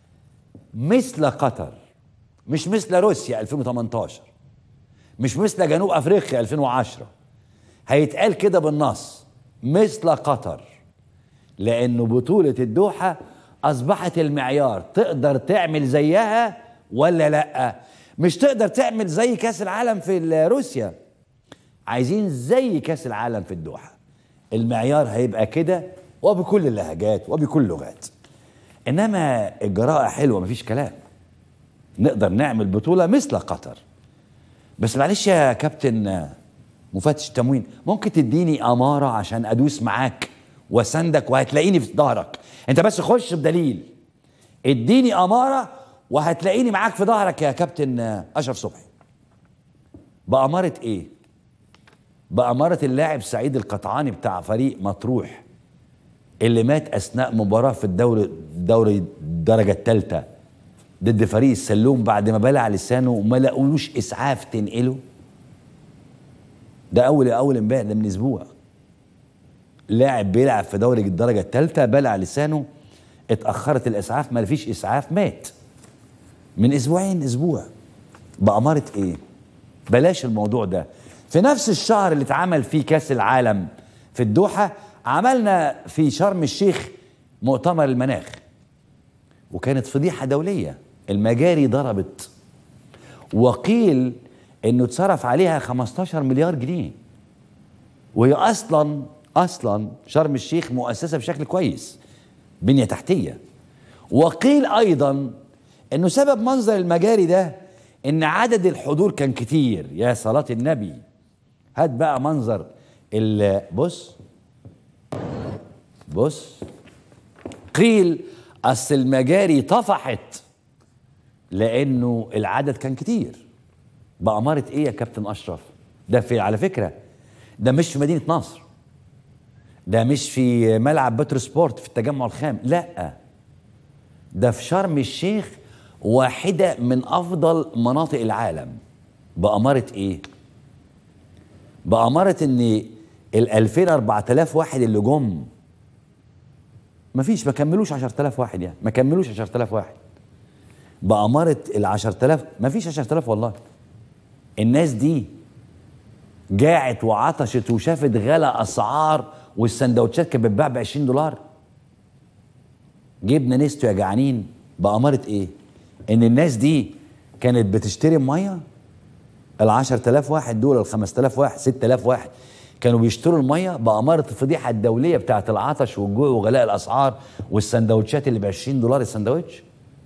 مثل قطر، مش مثل روسيا ألفين وثمانية عشر، مش مثل جنوب أفريقيا ألفين وعشرة، هيتقال كده بالنص مثل قطر، لأنه بطولة الدوحة أصبحت المعيار. تقدر تعمل زيها ولا لأ؟ مش تقدر تعمل زي كاس العالم في روسيا، عايزين زي كاس العالم في الدوحة. المعيار هيبقى كده وبكل اللهجات وبكل اللغات. إنما الجراءة حلوة مفيش كلام، نقدر نعمل بطولة مثل قطر. بس معلش يا كابتن مفتش التموين، ممكن تديني أمارة عشان أدوس معاك وسندك وهتلاقيني في ظهرك؟ أنت بس خش بدليل، اديني أمارة وهتلاقيني معاك في ظهرك يا كابتن أشرف صبحي. بأمارة إيه؟ بأمارة اللاعب سعيد القطعاني بتاع فريق مطروح اللي مات أثناء مباراة في الدوري دوري الدرجة الثالثة ضد فريق السلوم بعد ما بلع لسانه وما لقولوش إسعاف تنقله. ده أول أول امبارح، ده من أسبوع. لاعب بيلعب في دوري الدرجة الثالثة بلع لسانه، اتأخرت الإسعاف، ما فيش إسعاف، مات من أسبوعين أسبوع. بأمارة إيه؟ بلاش الموضوع ده. في نفس الشهر اللي اتعمل فيه كاس العالم في الدوحة عملنا في شرم الشيخ مؤتمر المناخ، وكانت فضيحة دولية. المجاري ضربت، وقيل انه اتصرف عليها خمستاشر مليار جنيه، وهي اصلا اصلا شرم الشيخ مؤسسة بشكل كويس، بنية تحتية. وقيل ايضا انه سبب منظر المجاري ده ان عدد الحضور كان كتير. يا صلاة النبي، هات بقى منظر ال بص بص قيل اصل المجاري طفحت لانه العدد كان كتير. بأمارة ايه يا كابتن اشرف؟ ده في على فكرة ده مش في مدينة نصر، ده مش في ملعب بترو سبورت في التجمع الخام، لا ده في شرم الشيخ، واحدة من افضل مناطق العالم. بأمارة ايه؟ بأمارة ان ال ألفين أربعة آلاف واحد اللي جم مفيش، ما كملوش عشرة آلاف واحد، يعني ما كملوش عشرة آلاف واحد. بأمارة ال عشرة آلاف مفيش عشرة آلاف والله. الناس دي جاعت وعطشت وشافت غلا اسعار، والسندوتشات كانت بتتباع ب عشرين دولار. جبنا نستو يا جعانين. بأمارة ايه؟ ان الناس دي كانت بتشتري ميه. ال عشرة آلاف واحد دول، ال خمسة آلاف واحد، ستة آلاف واحد كانوا بيشتروا الميه بأمارة الفضيحه الدوليه بتاعه العطش والجوع وغلاء الاسعار والسندوتشات اللي ب عشرين دولار السندوتش.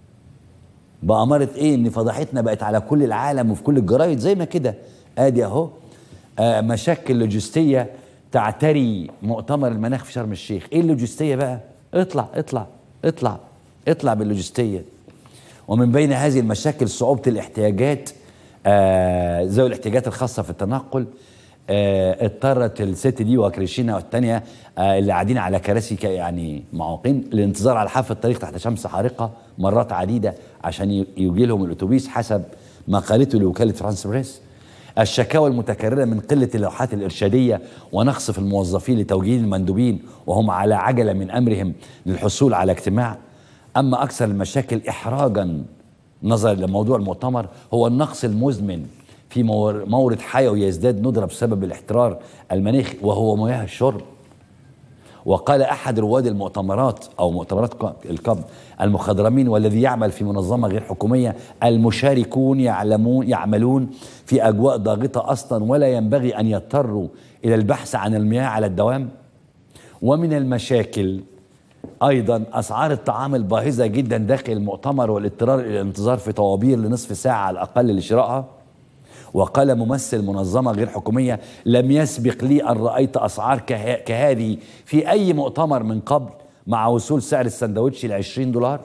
بأمارة ايه؟ ان فضيحتنا بقت على كل العالم وفي كل الجرايد زي ما كده. ادي اهو آه مشاكل لوجستيه تعتري مؤتمر المناخ في شرم الشيخ. ايه اللوجستيه بقى؟ اطلع اطلع اطلع اطلع باللوجستيه. ومن بين هذه المشاكل صعوبه الاحتياجات آه ذوي الاحتياجات الخاصه في التنقل. آه اضطرت الست دي وكريشينا والثانيه آه اللي قاعدين على كراسي يعني معوقين للانتظار على حافه الطريق تحت شمس حارقه مرات عديده عشان يجي لهم الاتوبيس حسب ما قالته لوكاله فرانس بريس. الشكاوى المتكرره من قله اللوحات الارشاديه ونقص في الموظفين لتوجيه المندوبين وهم على عجله من امرهم للحصول على اجتماع. اما اكثر المشاكل احراجا نظرا لموضوع المؤتمر هو النقص المزمن في مورد حيوي يزداد ندرة بسبب الاحترار المناخي وهو مياه الشرب. وقال أحد رواد المؤتمرات أو مؤتمرات الكاب المخضرمين والذي يعمل في منظمة غير حكومية: المشاركون يعلمون يعملون في أجواء ضاغطة أصلا ولا ينبغي أن يضطروا إلى البحث عن المياه على الدوام. ومن المشاكل أيضا أسعار الطعام الباهظة جدا داخل المؤتمر والاضطرار إلى الانتظار في طوابير لنصف ساعة على الأقل لشرائها. وقال ممثل منظمة غير حكومية: لم يسبق لي أن رأيت أسعار كه... كهذه في أي مؤتمر من قبل مع وصول سعر السندوتش ل عشرين دولار.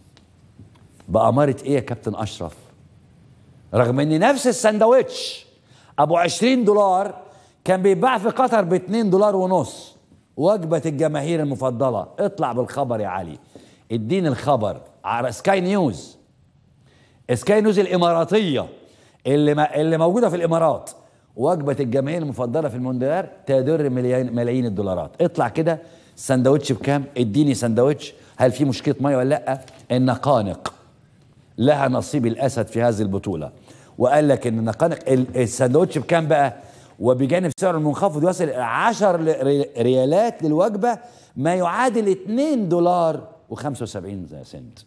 بأمارة إيه يا كابتن أشرف؟ رغم أن نفس السندوتش أبو عشرين دولار كان بيتباع في قطر ب اتنين دولار ونص. وجبة الجماهير المفضلة. اطلع بالخبر يا علي، اديني الخبر على سكاي نيوز. سكاي نيوز الإماراتية اللي ما اللي موجوده في الامارات. وجبه الجماهير المفضله في المونديال تدر ملايين ملايين الدولارات. اطلع كده السندوتش بكام؟ اديني سندوتش. هل في مشكله ميه ولا لا؟ النقانق لها نصيب الاسد في هذه البطوله. وقال لك ان النقانق السندوتش بكام بقى؟ وبجانب سعره المنخفض يصل عشر ريالات للوجبه ما يعادل اتنين دولار وخمسة وسبعين سنت.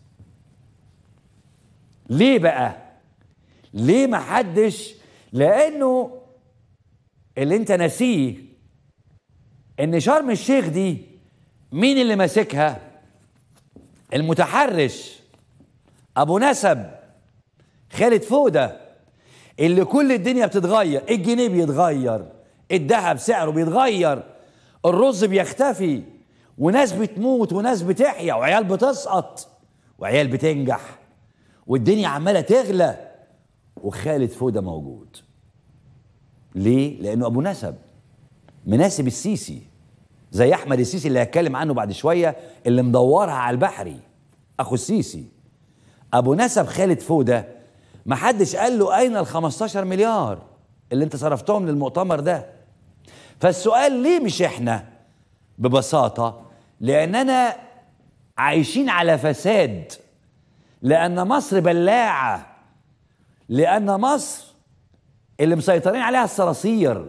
ليه بقى؟ ليه ما حدش؟ لانه اللي انت ناسيه ان شرم الشيخ دي مين اللي ماسكها؟ المتحرش ابو نسب خالد فودة، اللي كل الدنيا بتتغير. الجنيه بيتغير، الذهب سعره بيتغير، الرز بيختفي، وناس بتموت وناس بتحيا وعيال بتسقط وعيال بتنجح والدنيا عماله تغلى، وخالد فودة موجود. ليه؟ لأنه أبو نسب مناسب السيسي، زي أحمد السيسي اللي هتكلم عنه بعد شوية اللي مدورها على البحري أخو السيسي. أبو نسب خالد فودة محدش قال له أين ال خمستاشر مليار اللي أنت صرفتهم للمؤتمر ده. فالسؤال ليه مش إحنا؟ ببساطة لأننا عايشين على فساد، لأن مصر بلاعة، لأن مصر اللي مسيطرين عليها الصراصير،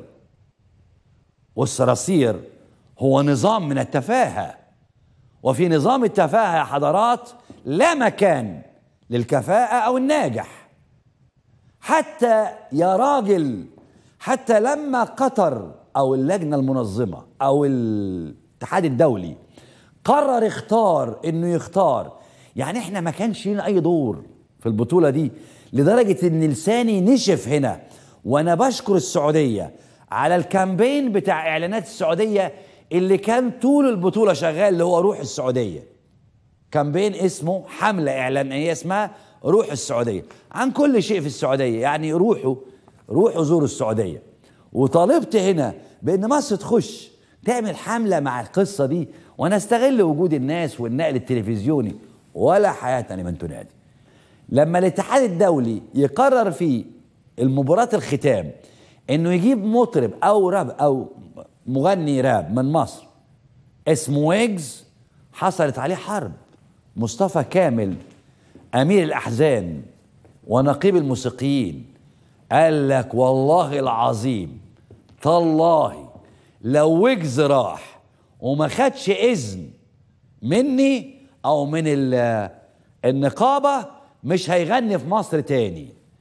والصراصير هو نظام من التفاهة. وفي نظام التفاهة يا حضرات لا مكان للكفاءة أو الناجح. حتى يا راجل، حتى لما قطر أو اللجنة المنظمة أو الاتحاد الدولي قرر اختار إنه يختار، يعني إحنا ما كانش لنا أي دور في البطولة دي، لدرجة ان لساني نشف هنا. وانا بشكر السعودية على الكامبين بتاع اعلانات السعودية اللي كان طول البطولة شغال، اللي هو روح السعودية. كامبين اسمه حملة اعلانية اسمها روح السعودية عن كل شيء في السعودية، يعني روحوا روحوا زوروا السعودية. وطالبت هنا بان مصر تخش تعمل حملة مع القصة دي ونستغل وجود الناس والنقل التلفزيوني. ولا حياة لمن تنادي. لما الاتحاد الدولي يقرر في المباراة الختام انه يجيب مطرب او راب او مغني راب من مصر اسمه ويجز، حصلت عليه حرب. مصطفى كامل امير الاحزان ونقيب الموسيقيين قال لك والله العظيم تالله لو ويجز راح وما خدش اذن مني او من النقابة مش هيغني في مصر تاني.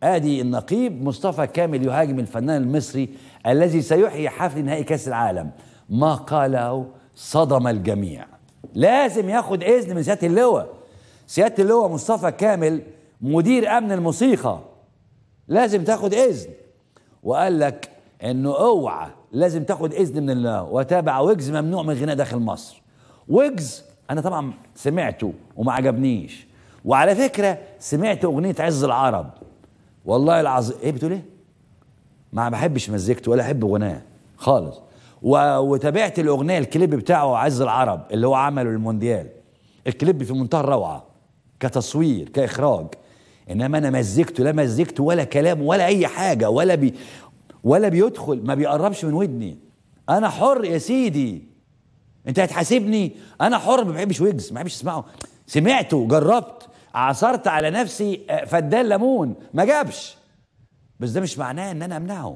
ادي النقيب مصطفى كامل يهاجم الفنان المصري الذي سيحيي حفل نهائي كاس العالم. ما قاله صدم الجميع. لازم ياخد اذن من سياده اللواء. سياده اللواء مصطفى كامل مدير امن الموسيقى، لازم تاخد اذن. وقال لك انه اوعى لازم تاخد اذن من الله. وتابع ويجز ممنوع من الغناء داخل مصر. ويجز انا طبعا سمعته وما عجبنيش، وعلى فكره سمعت اغنيه عز العرب والله العظيم. ايه بتقول ايه؟ ما بحبش مزيكته ولا احب غناه خالص. و... وتابعت الاغنيه الكليب بتاعه عز العرب اللي هو عمله للمونديال. الكليب في منتهى الروعه كتصوير كاخراج، انما انا مزيكته لا مزيكته ولا كلام ولا اي حاجه ولا بي ولا بيدخل، ما بيقربش من ودني. انا حر يا سيدي، انت هتحاسبني؟ انا حر، ما بحبش ويجز، ما بحبش اسمعه. سمعته جربت عصرت على نفسي فدان ليمون ما جابش، بس ده مش معناه ان انا امنعه.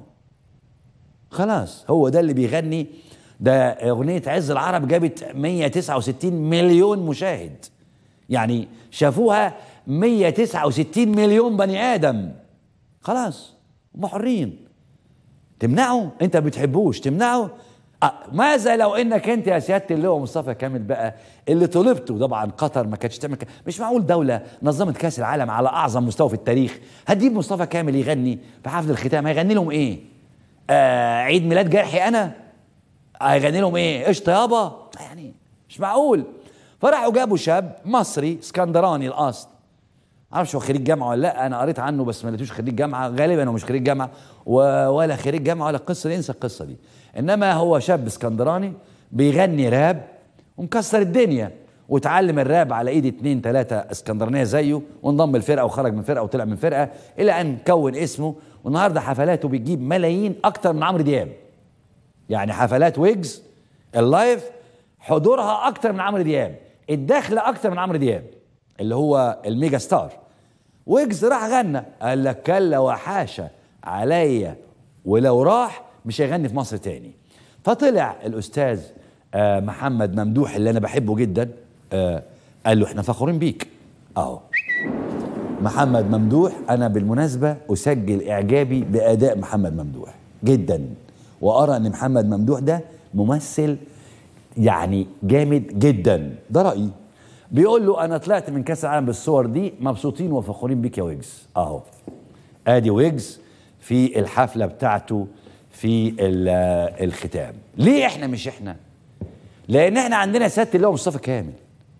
خلاص هو ده اللي بيغني. ده اغنيه عز العرب جابت مية وتسعة وستين مليون مشاهد، يعني شافوها مية وتسعة وستين مليون بني ادم. خلاص هم حرين. تمنعه؟ انت ما بتحبوش تمنعه؟ أه ماذا لو انك انت يا سياده اللواء مصطفى كامل بقى اللي طلبته؟ طبعا قطر ما كانتش تعمل. مش معقول دوله نظمت كاس العالم على اعظم مستوى في التاريخ هتجيب مصطفى كامل يغني في حفل الختام. هيغني لهم ايه؟ آه عيد ميلاد جرحي انا؟ هيغني لهم ايه؟ قشطه يابا؟ يعني مش معقول. فراحوا جابوا شاب مصري اسكندراني الاصل، معرفش هو خريج جامعه ولا لا، انا قريت عنه بس ما لقيتوش خريج جامعه، غالبا هو مش خريج جامعه ولا خريج جامعه ولا القصه دي، انسى القصه دي. انما هو شاب اسكندراني بيغني راب ومكسر الدنيا، وتعلم الراب على ايد اتنين تلاته اسكندرانيه زيه، وانضم الفرقه وخرج من فرقه وطلع من فرقه الى ان كون اسمه. والنهارده حفلاته بتجيب ملايين اكتر من عمرو دياب. يعني حفلات ويجز اللايف حضورها اكتر من عمرو دياب، الدخله اكتر من عمرو دياب اللي هو الميجا ستار. ويجز راح غنى، قال لك كلا وحاشا عليا ولو راح مش هيغني في مصر تاني. فطلع الاستاذ آه محمد ممدوح اللي انا بحبه جدا، آه قال له احنا فخورين بيك. اهو محمد ممدوح. انا بالمناسبه اسجل اعجابي باداء محمد ممدوح جدا، وارى ان محمد ممدوح ده ممثل يعني جامد جدا، ده رايي. بيقول له انا طلعت من كاس العالم بالصور دي، مبسوطين وفخورين بيك يا ويجز. اهو ادي ويجز في الحفله بتاعته في الختام. ليه احنا مش احنا؟ لان احنا عندنا سياده اللواء مصطفى كامل،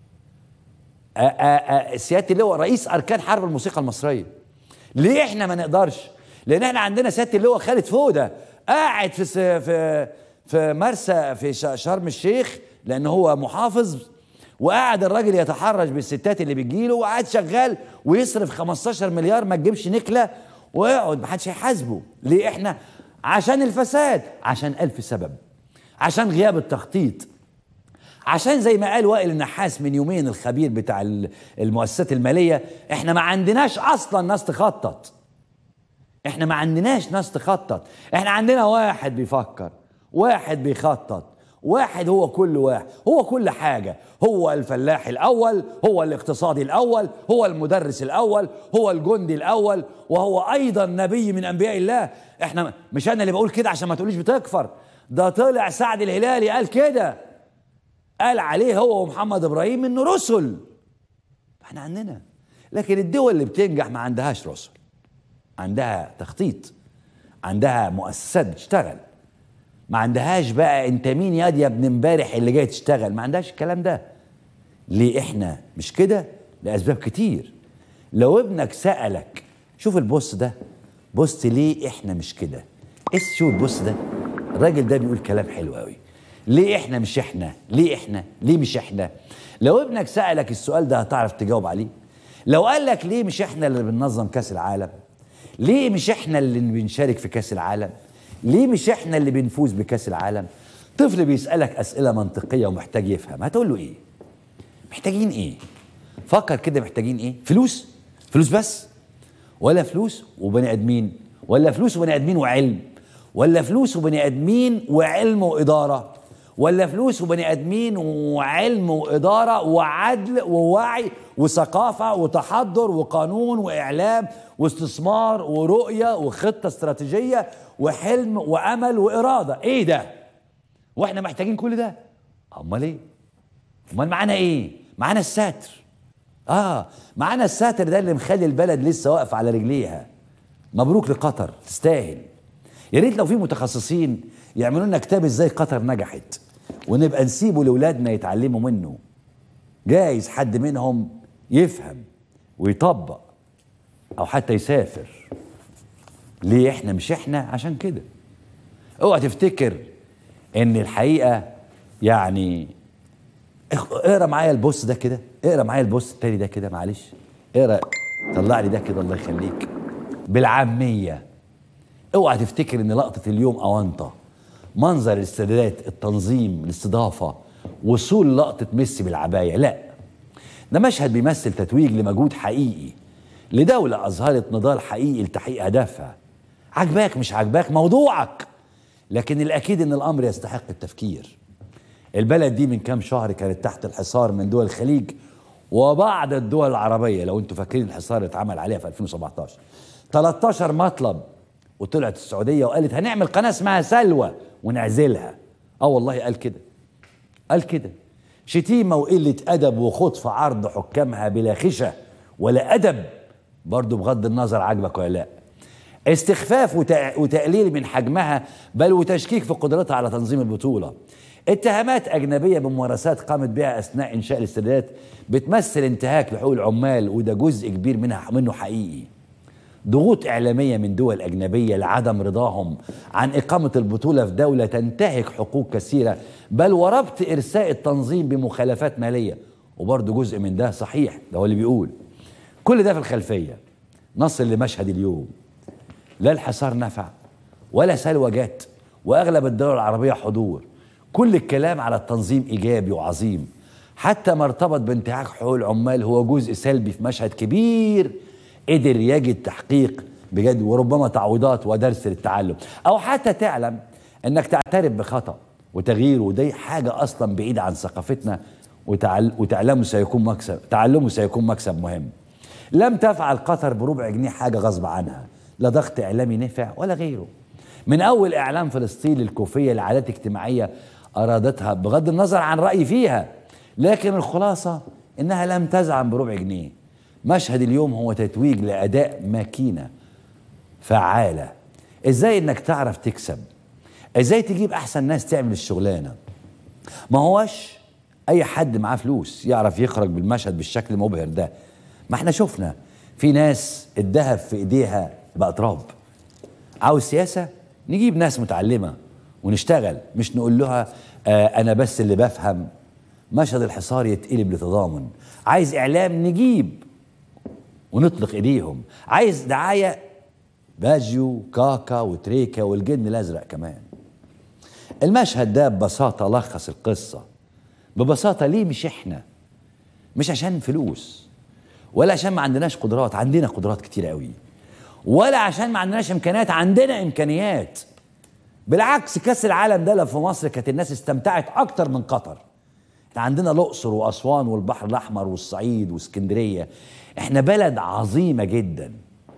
سياده اللواء رئيس اركان حرب الموسيقى المصريه. ليه احنا ما نقدرش؟ لان احنا عندنا سياده اللواء خالد فوده قاعد في في في مرسى في شرم الشيخ لان هو محافظ، وقاعد الراجل يتحرش بالستات اللي بتجيله، وقاعد شغال ويصرف خمستاشر مليار ما تجيبش نكله، ويقعد محدش هيحاسبه. ليه احنا؟ عشان الفساد، عشان ألف سبب، عشان غياب التخطيط، عشان زي ما قال وائل النحاس من يومين الخبير بتاع المؤسسات الماليه، احنا ما عندناش اصلا ناس تخطط. احنا ما عندناش ناس تخطط، احنا عندنا واحد بيفكر، واحد بيخطط، واحد هو كل واحد، هو كل حاجة. هو الفلاح الأول، هو الاقتصادي الأول، هو المدرس الأول، هو الجندي الأول، وهو أيضا نبي من أنبياء الله. احنا مش أنا اللي بقول كده عشان ما تقوليش بتكفر، ده طلع سعد الهلالي قال كده، قال عليه هو ومحمد إبراهيم إنه رسل. احنا عندنا، لكن الدول اللي بتنجح ما عندهاش رسل، عندها تخطيط، عندها مؤسسات بتشتغل، ما عندهاش بقى انت مين ياد يا ابن امبارح اللي جاي تشتغل، ما عندهاش الكلام ده. ليه احنا مش كده؟ لاسباب كتير. لو ابنك سألك شوف البوست ده، بوست ليه احنا مش كده، ايه شوف البوست ده، الراجل ده بيقول كلام حلو قوي. ليه احنا مش احنا؟ ليه احنا؟ ليه مش احنا؟ لو ابنك سألك السؤال ده هتعرف تجاوب عليه. لو قال لك ليه مش احنا اللي بننظم كاس العالم؟ ليه مش احنا اللي بنشارك في كاس العالم؟ ليه مش احنا اللي بنفوز بكاس العالم؟ طفل بيسألك أسئلة منطقية ومحتاج يفهم، هتقول له ايه؟ محتاجين ايه؟ فكر كده، محتاجين ايه؟ فلوس؟ فلوس بس؟ ولا فلوس وبني ادمين؟ ولا فلوس وبني ادمين وعلم؟ ولا فلوس وبني ادمين وعلم وإدارة؟ ولا فلوس وبني ادمين وعلم واداره وعدل ووعي وثقافه وتحضر وقانون واعلام واستثمار ورؤيه وخطه استراتيجيه وحلم وامل واراده؟ ايه ده؟ واحنا محتاجين كل ده؟ امال ايه؟ امال معانا ايه؟ معانا الساتر. اه معانا الساتر ده اللي مخلي البلد لسه واقفه على رجليها. مبروك لقطر، تستاهل. يا ريت لو في متخصصين يعملوا لنا كتاب ازاي قطر نجحت، ونبقى نسيبه لاولادنا يتعلموا منه. جايز حد منهم يفهم ويطبق او حتى يسافر. ليه احنا مش احنا؟ عشان كده اوعى تفتكر ان الحقيقه يعني. اقرا معايا البوست ده كده، اقرا معايا البوست التاني ده كده، معلش اقرا، طلع لي ده كده الله يخليك بالعاميه. اوعى تفتكر ان لقطه اليوم اونطه، منظر الاستعدادات، التنظيم، الاستضافه، وصول لقطه ميسي بالعبايه، لا، ده مشهد بيمثل تتويج لمجهود حقيقي لدوله اظهرت نضال حقيقي لتحقيق هدفها. عجباك مش عجباك موضوعك، لكن الاكيد ان الامر يستحق التفكير. البلد دي من كام شهر كانت تحت الحصار من دول الخليج وبعض الدول العربيه، لو انتوا فاكرين الحصار اللي اتعمل عليها في ألفين وسبعتاشر، تلتاشر مطلب، وطلعت السعوديه وقالت هنعمل قناه اسمها سلوى ونعزلها. اه والله قال كده، قال كده. شتيمه وقله ادب وخوض في عرض حكامها بلا خشة ولا ادب، برضو بغض النظر عجبك ولا لا. استخفاف وتقليل من حجمها، بل وتشكيك في قدرتها على تنظيم البطوله. اتهامات اجنبيه بممارسات قامت بها اثناء انشاء الاستادات بتمثل انتهاك لحقوق العمال، وده جزء كبير منها منه حقيقي. ضغوط اعلاميه من دول اجنبيه لعدم رضاهم عن اقامه البطوله في دوله تنتهك حقوق كثيره، بل وربط ارساء التنظيم بمخالفات ماليه، وبرضه جزء من ده صحيح، ده هو اللي بيقول. كل ده في الخلفيه. نصل لمشهد اليوم، لا الحصار نفع ولا سلوى جت، واغلب الدول العربيه حضور. كل الكلام على التنظيم ايجابي وعظيم، حتى ما ارتبط بانتهاك حقوق العمال هو جزء سلبي في مشهد كبير قدر يجد تحقيق بجد، وربما تعويضات ودرس للتعلم، او حتى تعلم انك تعترف بخطأ وتغيير، ودي حاجه اصلا بعيده عن ثقافتنا، وتعل... وتعلمه سيكون مكسب، تعلمه سيكون مكسب مهم. لم تفعل قطر بربع جنيه حاجه غصب عنها، لا ضغط اعلامي نفع ولا غيره. من اول اعلام فلسطين للكوفيه لعادات اجتماعيه ارادتها بغض النظر عن رايي فيها، لكن الخلاصه انها لم تزعم بربع جنيه. مشهد اليوم هو تتويج لاداء ماكينه فعاله. ازاي انك تعرف تكسب، ازاي تجيب احسن ناس تعمل الشغلانه. ما هوش اي حد معاه فلوس يعرف يخرج بالمشهد بالشكل المبهر ده. ما احنا شفنا في ناس الذهب في ايديها بقى تراب. عاوز سياسه، نجيب ناس متعلمه ونشتغل، مش نقول لها آه انا بس اللي بفهم. مشهد الحصار يتقلب لتضامن. عايز اعلام، نجيب ونطلق ايديهم. عايز دعايه، باجيو كاكا وتريكا والجن الازرق كمان. المشهد ده ببساطه لخص القصه. ببساطه ليه مش احنا؟ مش عشان فلوس ولا عشان ما عندناش قدرات، عندنا قدرات كتير قوي، ولا عشان ما عندناش امكانيات، عندنا امكانيات. بالعكس كاس العالم ده لو في مصر كانت الناس استمتعت اكتر من قطر. احنا عندنا الاقصر واسوان والبحر الاحمر والصعيد واسكندريه، احنا بلد عظيمه جدا.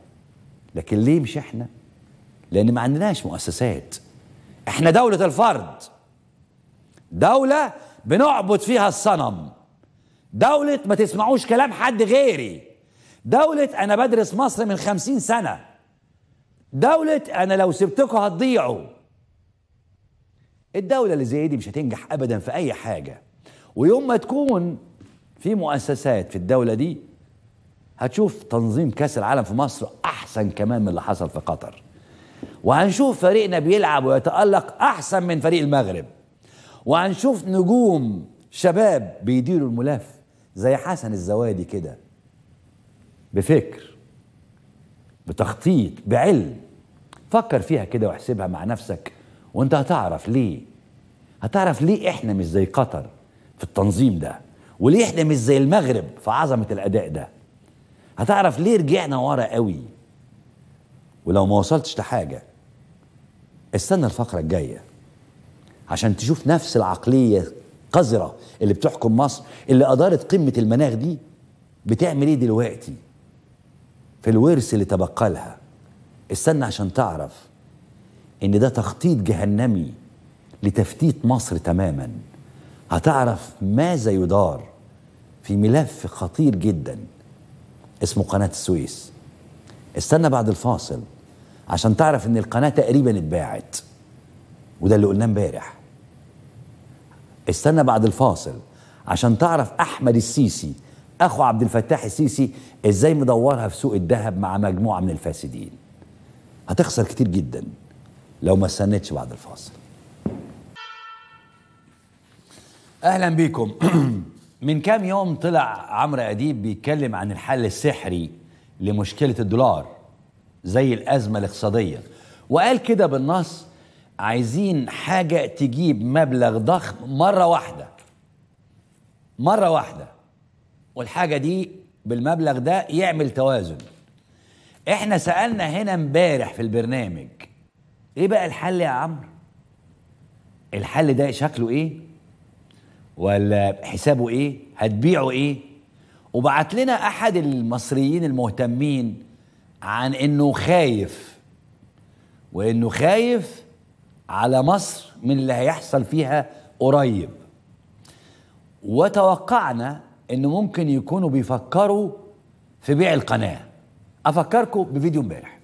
لكن ليه مش احنا؟ لان ما عندناش مؤسسات. احنا دوله الفرد، دوله بنعبد فيها الصنم، دوله ما تسمعوش كلام حد غيري، دولة أنا بدرس مصر من خمسين سنة، دولة أنا لو سبتكوا هتضيعوا. الدولة اللي زي دي مش هتنجح أبدا في أي حاجة. ويوم ما تكون في مؤسسات في الدولة دي هتشوف تنظيم كأس العالم في مصر أحسن كمان من اللي حصل في قطر، وهنشوف فريقنا بيلعب ويتألق أحسن من فريق المغرب، وهنشوف نجوم شباب بيديروا الملف زي حسن الزوادي كده، بفكر، بتخطيط، بعلم. فكر فيها كده واحسبها مع نفسك وانت هتعرف ليه. هتعرف ليه احنا مش زي قطر في التنظيم ده، وليه احنا مش زي المغرب في عظمة الأداء ده. هتعرف ليه رجعنا ورا قوي. ولو ما وصلتش لحاجة استنى الفقرة الجاية عشان تشوف نفس العقلية قذرة اللي بتحكم مصر، اللي أدارت قمة المناخ دي، بتعمل ايه دلوقتي في الورث اللي تبقى لها. استنى عشان تعرف ان ده تخطيط جهنمي لتفتيت مصر تماما. هتعرف ماذا يدار في ملف خطير جدا اسمه قناة السويس. استنى بعد الفاصل عشان تعرف ان القناة تقريبا اتباعت، وده اللي قلناه امبارح. استنى بعد الفاصل عشان تعرف احمد السيسي اخو عبد الفتاح السيسي ازاي مدورها في سوق الذهب مع مجموعة من الفاسدين. هتخسر كتير جدا لو ما استنيتش بعد الفاصل. اهلا بيكم. من كام يوم طلع عمرو اديب بيتكلم عن الحل السحري لمشكلة الدولار زي الازمة الاقتصادية، وقال كده بالنص: عايزين حاجة تجيب مبلغ ضخم مرة واحدة مرة واحدة، والحاجة دي بالمبلغ ده يعمل توازن. احنا سألنا هنا امبارح في البرنامج ايه بقى الحل يا عمرو؟ الحل ده شكله ايه؟ ولا حسابه ايه؟ هتبيعه ايه؟ وبعت لنا احد المصريين المهتمين عن انه خايف، وانه خايف على مصر من اللي هيحصل فيها قريب، وتوقعنا انه ممكن يكونوا بيفكروا في بيع القناة. افكركم بفيديو امبارح.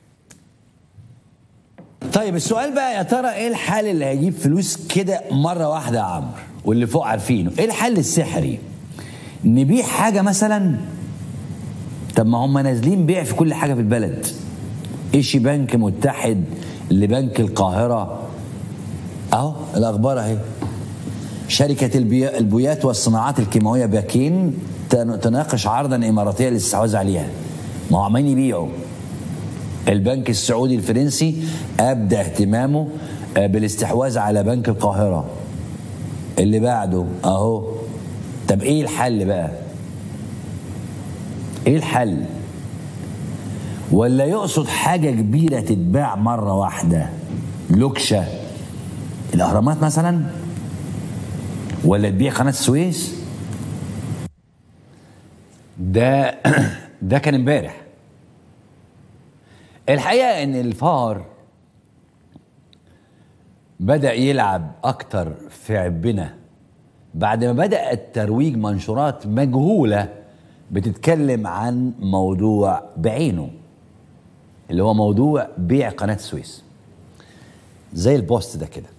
طيب السؤال بقى، يا ترى ايه الحل اللي هيجيب فلوس كده مرة واحدة يا عمرو واللي فوق عارفينه؟ ايه الحل السحري؟ نبيع حاجة مثلا؟ طب ما هم نازلين بيع في كل حاجة في البلد. ايش بنك متحد لبنك القاهرة، اهو الاخبار اهي. شركة البي... البويات والصناعات الكيماوية باكين تناقش عرضا اماراتيا للاستحواذ عليها. ما هو عمالين يبيعوا. البنك السعودي الفرنسي ابدى اهتمامه بالاستحواذ على بنك القاهرة. اللي بعده اهو. طب ايه الحل بقى؟ ايه الحل؟ ولا يقصد حاجة كبيرة تتباع مرة واحدة؟ لوكشة الاهرامات مثلا؟ ولا تبيع قناة السويس؟ ده ده كان امبارح. الحقيقة ان الفار بدأ يلعب اكتر في عبنا بعد ما بدأ الترويج منشورات مجهولة بتتكلم عن موضوع بعينه، اللي هو موضوع بيع قناة السويس. زي البوست ده كده،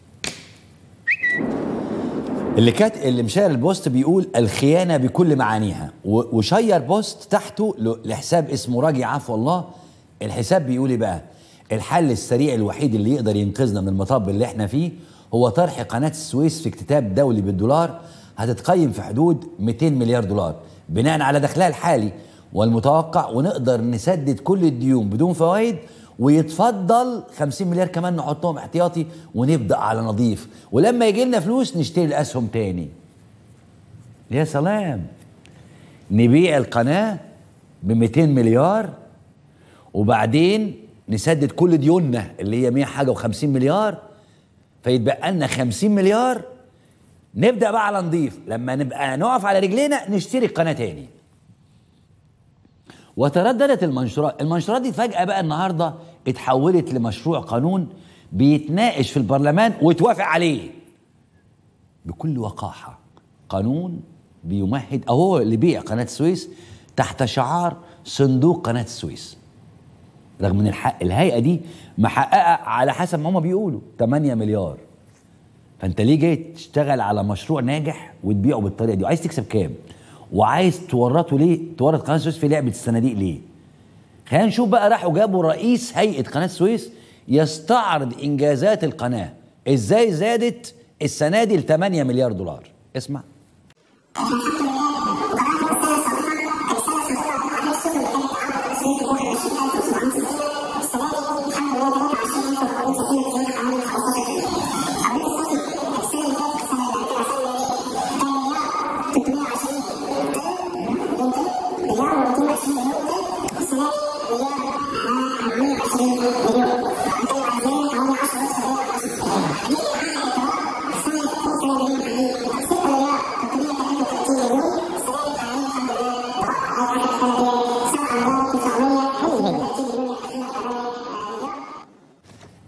اللي كانت اللي مشاير البوست بيقول الخيانة بكل معانيها، وشير بوست تحته لحساب اسمه راجي عفو الله. الحساب بيقول ايه بقى؟ الحل السريع الوحيد اللي يقدر ينقذنا من المطب اللي احنا فيه هو طرح قناة السويس في اكتتاب دولي بالدولار، هتتقيم في حدود مئتين مليار دولار بناء على دخلها الحالي والمتوقع، ونقدر نسدد كل الديون بدون فوائد، ويتفضل خمسين مليار كمان نحطهم احتياطي ونبدأ على نظيف، ولما يجي لنا فلوس نشتري الأسهم تاني. يا سلام، نبيع القناة ب مئتين مليار وبعدين نسدد كل ديوننا اللي هي مئة حاجة وخمسين مليار، فيتبقى لنا خمسين مليار، نبدأ بقى على نظيف. لما نبقى نقف على رجلينا نشتري القناة تاني. وترددت المنشورات المنشورات دي فجأة بقى النهاردة اتحولت لمشروع قانون بيتناقش في البرلمان ويتوافق عليه بكل وقاحة. قانون بيمهد أهو لبيع قناة السويس تحت شعار صندوق قناة السويس، رغم ان الحق الهيئة دي محققة على حسب ما هم بيقولوا ثمانية مليار. فانت ليه جاي تشتغل على مشروع ناجح وتبيعه بالطريقة دي؟ وعايز تكسب كام؟ وعايز تورطه ليه؟ تورط قناة السويس في لعبة الصناديق ليه؟ خلينا نشوف بقى. راحوا جابوا رئيس هيئة قناة السويس يستعرض إنجازات القناة إزاي زادت السنة دي ل ثمانية مليار دولار. اسمع.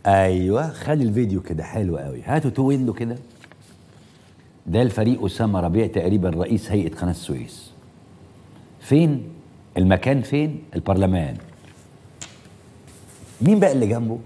ايوه خد الفيديو كده حلو قوي، هاتوا تو ويندو كده. ده الفريق اسامه ربيع تقريبا رئيس هيئه قناه السويس. فين المكان؟ فين البرلمان. مين بقى اللي جنبه؟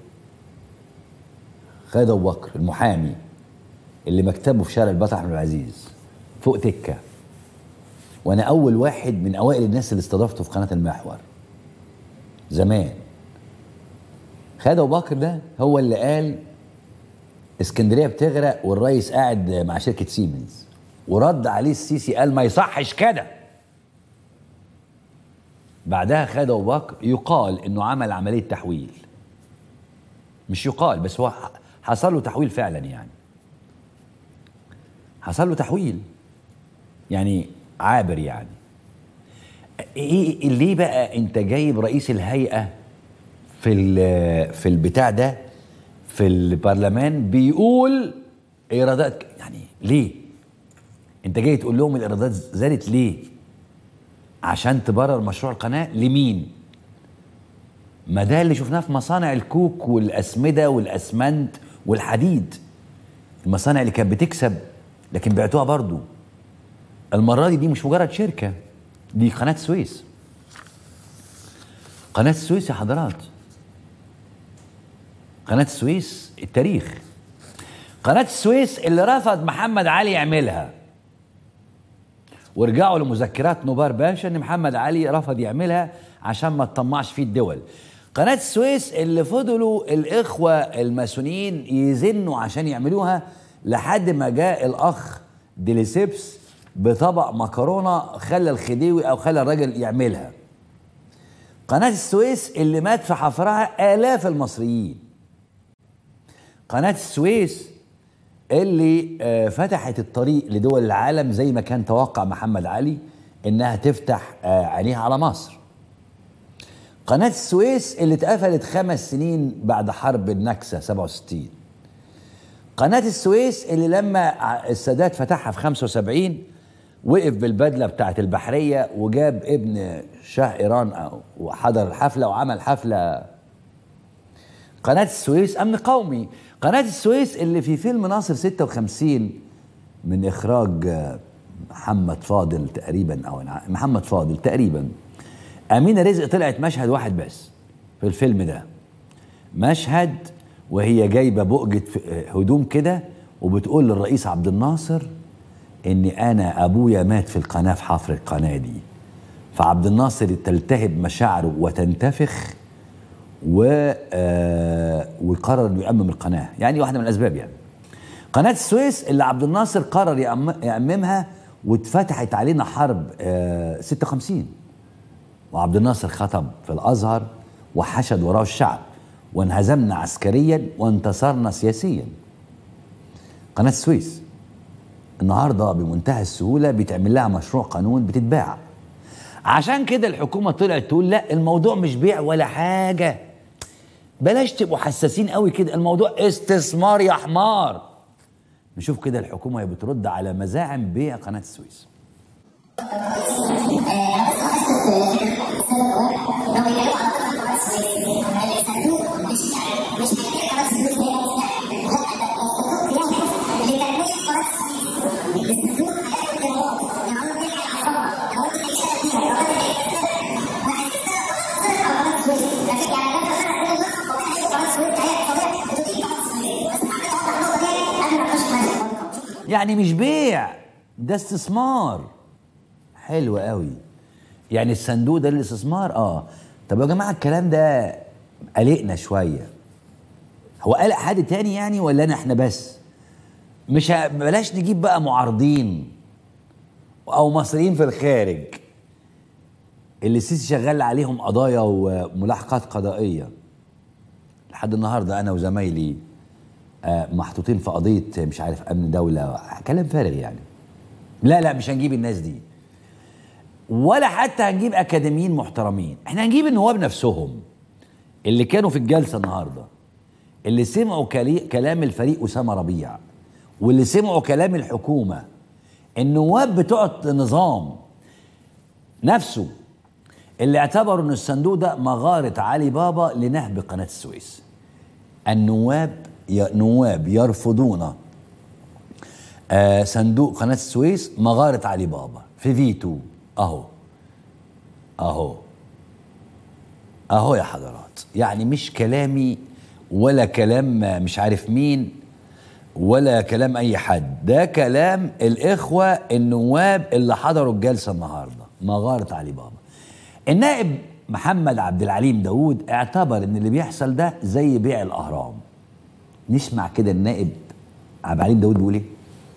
خالد ابو بكر المحامي اللي مكتبه في شارع البطل احمد العزيز فوق تكه، وانا اول واحد من اوائل الناس اللي استضافته في قناه المحور زمان. خالد ابو بكر ده هو اللي قال اسكندريه بتغرق والرئيس قاعد مع شركه سيمنز، ورد عليه السيسي قال ما يصحش كده. بعدها خالد ابو بكر يقال انه عمل عمليه تحويل، مش يقال بس هو حصل له تحويل فعلا، يعني حصل له تحويل يعني عابر. يعني ايه ليه بقى انت جايب رئيس الهيئه في في البتاع ده في البرلمان بيقول ايرادات؟ يعني ليه انت جاي تقول لهم الايرادات زادت ليه؟ عشان تبرر مشروع القناه لمين؟ ما ده اللي شفناه في مصانع الكوك والاسمده والاسمنت والحديد، المصانع اللي كانت بتكسب لكن بعتوها برضو. المره دي دي مش مجرد شركه، دي قناه السويس. قناه السويس يا حضرات، قناه السويس التاريخ. قناه السويس اللي رفض محمد علي يعملها، ورجعوا لمذكرات نوبار باشا ان محمد علي رفض يعملها عشان ما تطمعش فيه الدول. قناه السويس اللي فضلوا الاخوه الماسونيين يزنوا عشان يعملوها لحد ما جاء الاخ ديليسيبس بطبق مكرونه خلى الخديوي او خلى الراجل يعملها. قناه السويس اللي مات في حفرها الاف المصريين. قناه السويس اللي فتحت الطريق لدول العالم زي ما كان توقع محمد علي انها تفتح عينيها على مصر. قناه السويس اللي اتقفلت خمس سنين بعد حرب النكسه سبعة وستين. قناه السويس اللي لما السادات فتحها في خمسة وسبعين وقف بالبدله بتاعت البحريه وجاب ابن شاه ايران وحضر الحفله وعمل حفله. قناه السويس امن قومي. قناه السويس اللي في فيلم ناصر ستة وخمسين من اخراج محمد فاضل تقريبا او محمد فاضل تقريبا، امينه رزق طلعت مشهد واحد بس في الفيلم ده، مشهد وهي جايبه بؤجه هدوم كده وبتقول للرئيس عبد الناصر ان انا ابويا مات في القناه في حفر القناه دي. فعبد الناصر تلتهب مشاعره وتنتفخ و آه وقرر انه يأمم القناه، يعني واحده من الاسباب. يعني قناه السويس اللي عبد الناصر قرر يأممها واتفتحت علينا حرب آه ستة وخمسين، وعبد الناصر خطب في الازهر وحشد وراه الشعب وانهزمنا عسكريا وانتصرنا سياسيا. قناه السويس النهارده بمنتهى السهوله بيتعمل لها مشروع قانون بتتباع. عشان كده الحكومه طلعت تقول لا الموضوع مش بيع ولا حاجه، بلاش تبقوا حساسين قوي كده، الموضوع استثمار يا حمار. نشوف كده الحكومه هي بترد على مزاعم بيع قناه السويس. يعني مش بيع، ده استثمار. حلو قوي. يعني الصندوق ده الاستثمار. اه طب يا جماعه الكلام ده قلقنا شويه. هو قلق حد تاني يعني ولا انا احنا بس؟ مش ه... بلاش نجيب بقى معارضين او مصريين في الخارج اللي السيسي شغال عليهم قضايا وملاحقات قضائيه. لحد النهارده انا وزمايلي آه محطوطين في قضيه مش عارف امن دوله، كلام فارغ يعني. لا لا مش هنجيب الناس دي، ولا حتى هنجيب اكاديميين محترمين. احنا هنجيب النواب نفسهم اللي كانوا في الجلسه النهارده، اللي سمعوا كلام الفريق اسامه ربيع، واللي سمعوا كلام الحكومه. النواب بتوع النظام نفسه اللي اعتبروا ان الصندوق ده مغاره علي بابا لنهب قناه السويس. النواب نواب يرفضون آه صندوق قناة السويس مغارة علي بابا في فيتو. اهو اهو اهو يا حضرات، يعني مش كلامي ولا كلام مش عارف مين ولا كلام اي حد، ده كلام الاخوة النواب اللي حضروا الجلسة النهاردة. مغارة علي بابا. النائب محمد عبد العليم داود اعتبر ان اللي بيحصل ده زي بيع الاهرام. نسمع كده النائب عبد العليم داود بيقول ايه؟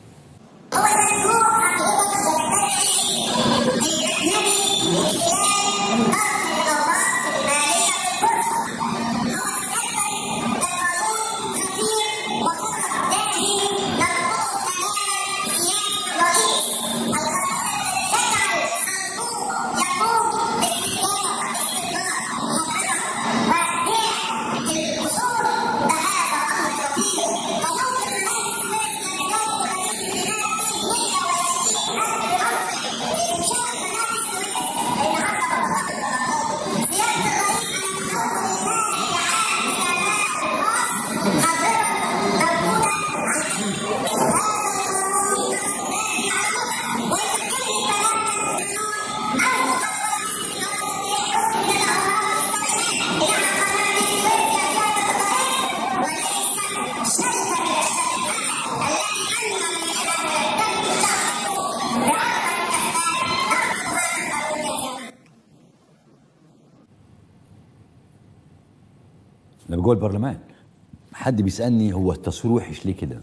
أنا جوه البرلمان حد بيسألني هو التصوير وحش ليه كده؟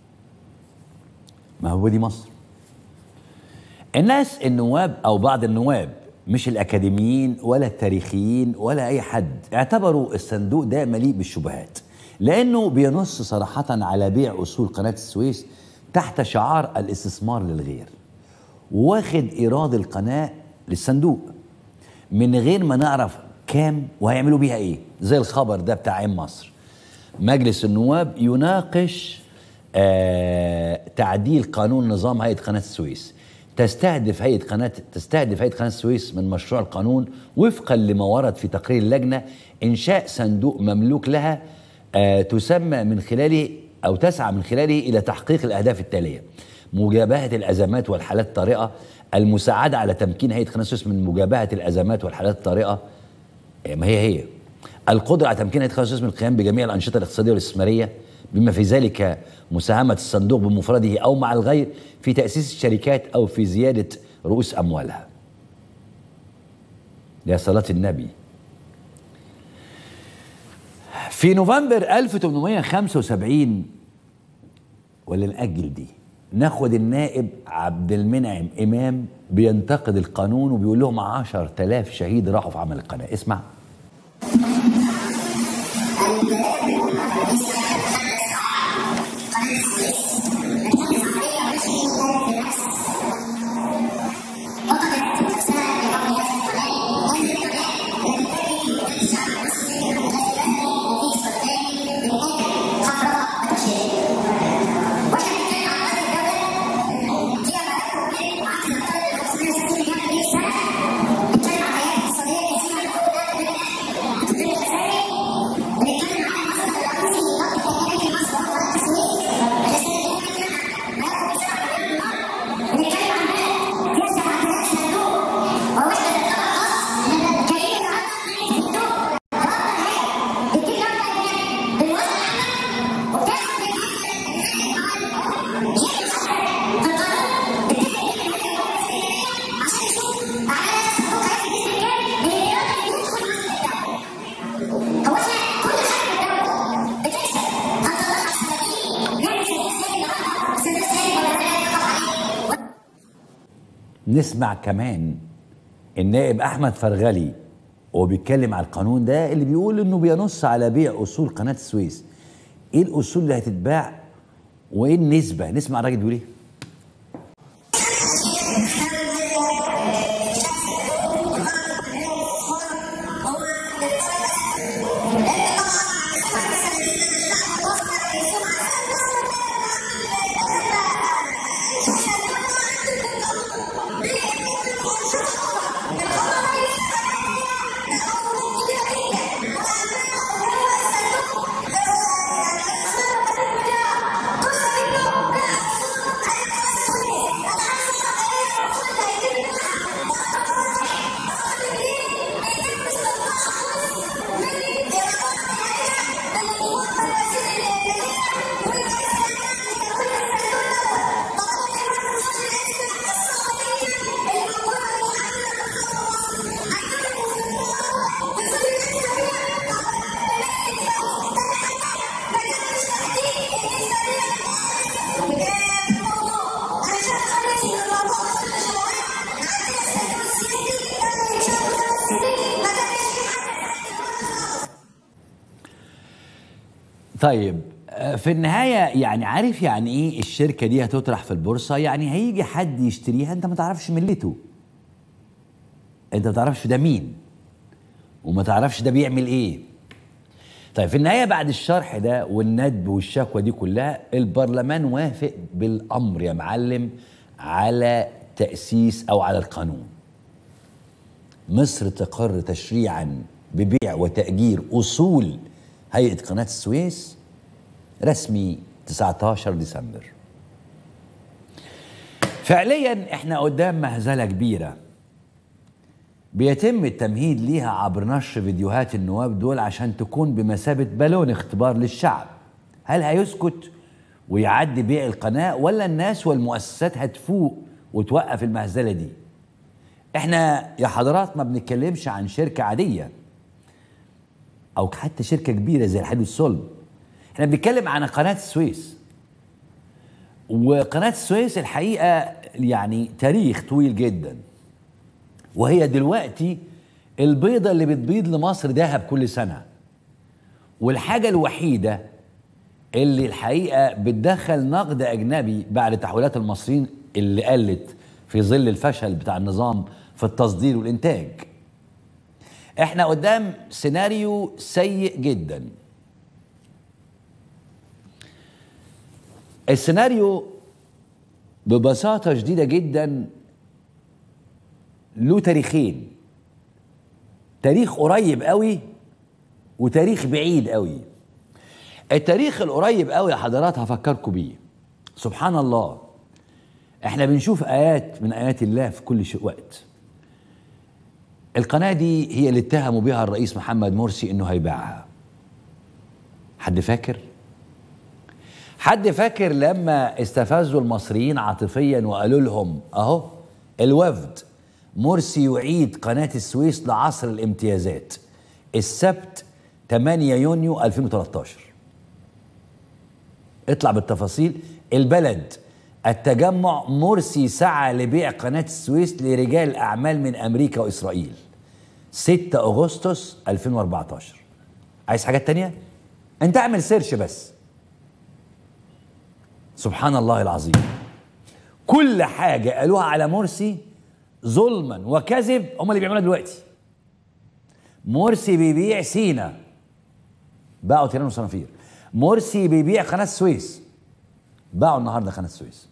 ما هو دي مصر. الناس النواب أو بعض النواب مش الأكاديميين ولا التاريخيين ولا أي حد اعتبروا الصندوق ده مليء بالشبهات، لأنه بينص صراحة على بيع أصول قناة السويس تحت شعار الاستثمار للغير، واخد إيراد القناة للصندوق من غير ما نعرف كام وهيعملوا بيها ايه. زي الخبر ده بتاع عين مصر، مجلس النواب يناقش آه تعديل قانون نظام هيئة قناة السويس. تستهدف هيئة قناة تستهدف هيئة قناة السويس من مشروع القانون وفقا لما ورد في تقرير اللجنة إنشاء صندوق مملوك لها آه تسمى من خلاله أو تسعى من خلاله إلى تحقيق الأهداف التالية: مجابهة الأزمات والحالات الطارئة، المساعدة على تمكين هيئة قناة السويس من مجابهة الأزمات والحالات الطارئة، ما هي هي القدرة على تمكين هيئة قناة السويس من القيام بجميع الأنشطة الاقتصادية والاستثمارية بما في ذلك مساهمة الصندوق بمفرده أو مع الغير في تأسيس الشركات أو في زيادة رؤوس أموالها. يا صلاة النبي. في نوفمبر ألف وثمانمائة وخمسة وسبعين، ولا نأجل دي، ناخد النائب عبد المنعم إمام بينتقد القانون وبيقول لهم عشرة آلاف شهيد راحوا في عمل القناة. اسمع. نسمع كمان النائب أحمد فرغلي وهو بيتكلم على القانون ده اللي بيقول إنه بينص على بيع أصول قناة السويس. إيه الأصول اللي هتتباع وإيه النسبة؟ نسمع الراجل بيقول إيه؟ طيب في النهاية يعني عارف يعني ايه الشركة دي هتطرح في البورصة؟ يعني هيجي حد يشتريها انت ما تعرفش ملته، انت ما تعرفش ده مين وما تعرفش ده بيعمل ايه. طيب في النهاية بعد الشرح ده والندب والشكوى دي كلها البرلمان وافق بالأمر يا معلم على تأسيس أو على القانون. مصر تقر تشريعا ببيع وتأجير أصول هيئة قناة السويس رسمي تسعة عشر ديسمبر. فعليا احنا قدام مهزلة كبيرة بيتم التمهيد ليها عبر نشر فيديوهات النواب دول عشان تكون بمثابة بالون اختبار للشعب. هل هيسكت ويعدي بيع القناة ولا الناس والمؤسسات هتفوق وتوقف المهزلة دي؟ احنا يا حضرات ما بنتكلمش عن شركة عادية او حتى شركة كبيرة زي الحديد والصلب، احنا بنتكلم عن قناة السويس. وقناة السويس الحقيقة يعني تاريخ طويل جدا، وهي دلوقتي البيضة اللي بتبيض لمصر ذهب كل سنة، والحاجة الوحيدة اللي الحقيقة بتدخل نقد أجنبي بعد تحويلات المصريين اللي قلت في ظل الفشل بتاع النظام في التصدير والإنتاج. احنا قدام سيناريو سيء جدا. السيناريو ببساطة شديدة جدا له تاريخين، تاريخ قريب قوي وتاريخ بعيد قوي. التاريخ القريب قوي يا حضرات هفكركم بيه. سبحان الله احنا بنشوف آيات من آيات الله في كل شيء وقت. القناة دي هي اللي اتهموا بها الرئيس محمد مرسي انه هيبيعها. حد فاكر؟ حد فاكر لما استفزوا المصريين عاطفيا وقالوا لهم اهو الوفد مرسي يعيد قناة السويس لعصر الامتيازات السبت ثمانية يونيو ألفين وثلاثة عشر. اطلع بالتفاصيل. البلد التجمع مرسي سعى لبيع قناة السويس لرجال أعمال من أمريكا وإسرائيل ستة أغسطس ألفين وأربعة عشر. عايز حاجات تانية؟ انت اعمل سيرش بس. سبحان الله العظيم، كل حاجة قالوها على مرسي ظلما وكذب هم اللي بيعملوها دلوقتي. مرسي بيبيع سينا، باعوا تيران وصنافير. مرسي بيبيع قناة السويس، باعوا النهارده قناة السويس.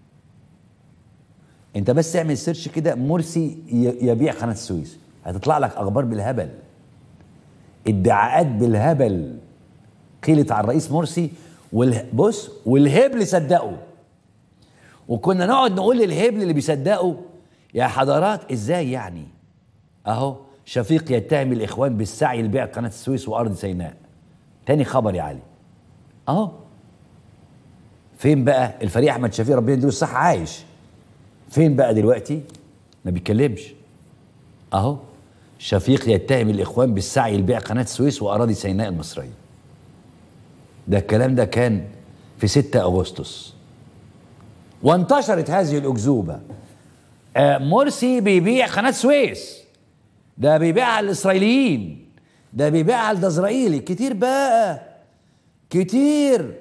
انت بس اعمل سيرش كده مرسي يبيع قناة السويس هتطلع لك اخبار بالهبل، ادعاءات بالهبل قيلت على الرئيس مرسي. بص والهبل صدقوا، وكنا نقعد نقول للهبل اللي بيصدقوا يا حضرات ازاي يعني؟ اهو شفيق يتهم الاخوان بالسعي لبيع قناه السويس وارض سيناء. تاني خبر يا علي اهو. فين بقى الفريق احمد شفيق ربنا يديله الصحه عايش؟ فين بقى دلوقتي؟ ما بيتكلمش. اهو شفيق يتهم الاخوان بالسعي لبيع قناه السويس واراضي سيناء المصريه. ده الكلام ده كان في ستة أغسطس، وانتشرت هذه الأكذوبة. آه مرسي بيبيع قناة سويس، ده بيبيعها للإسرائيليين، ده بيبيعها للإسرائيلي. كتير بقى كتير.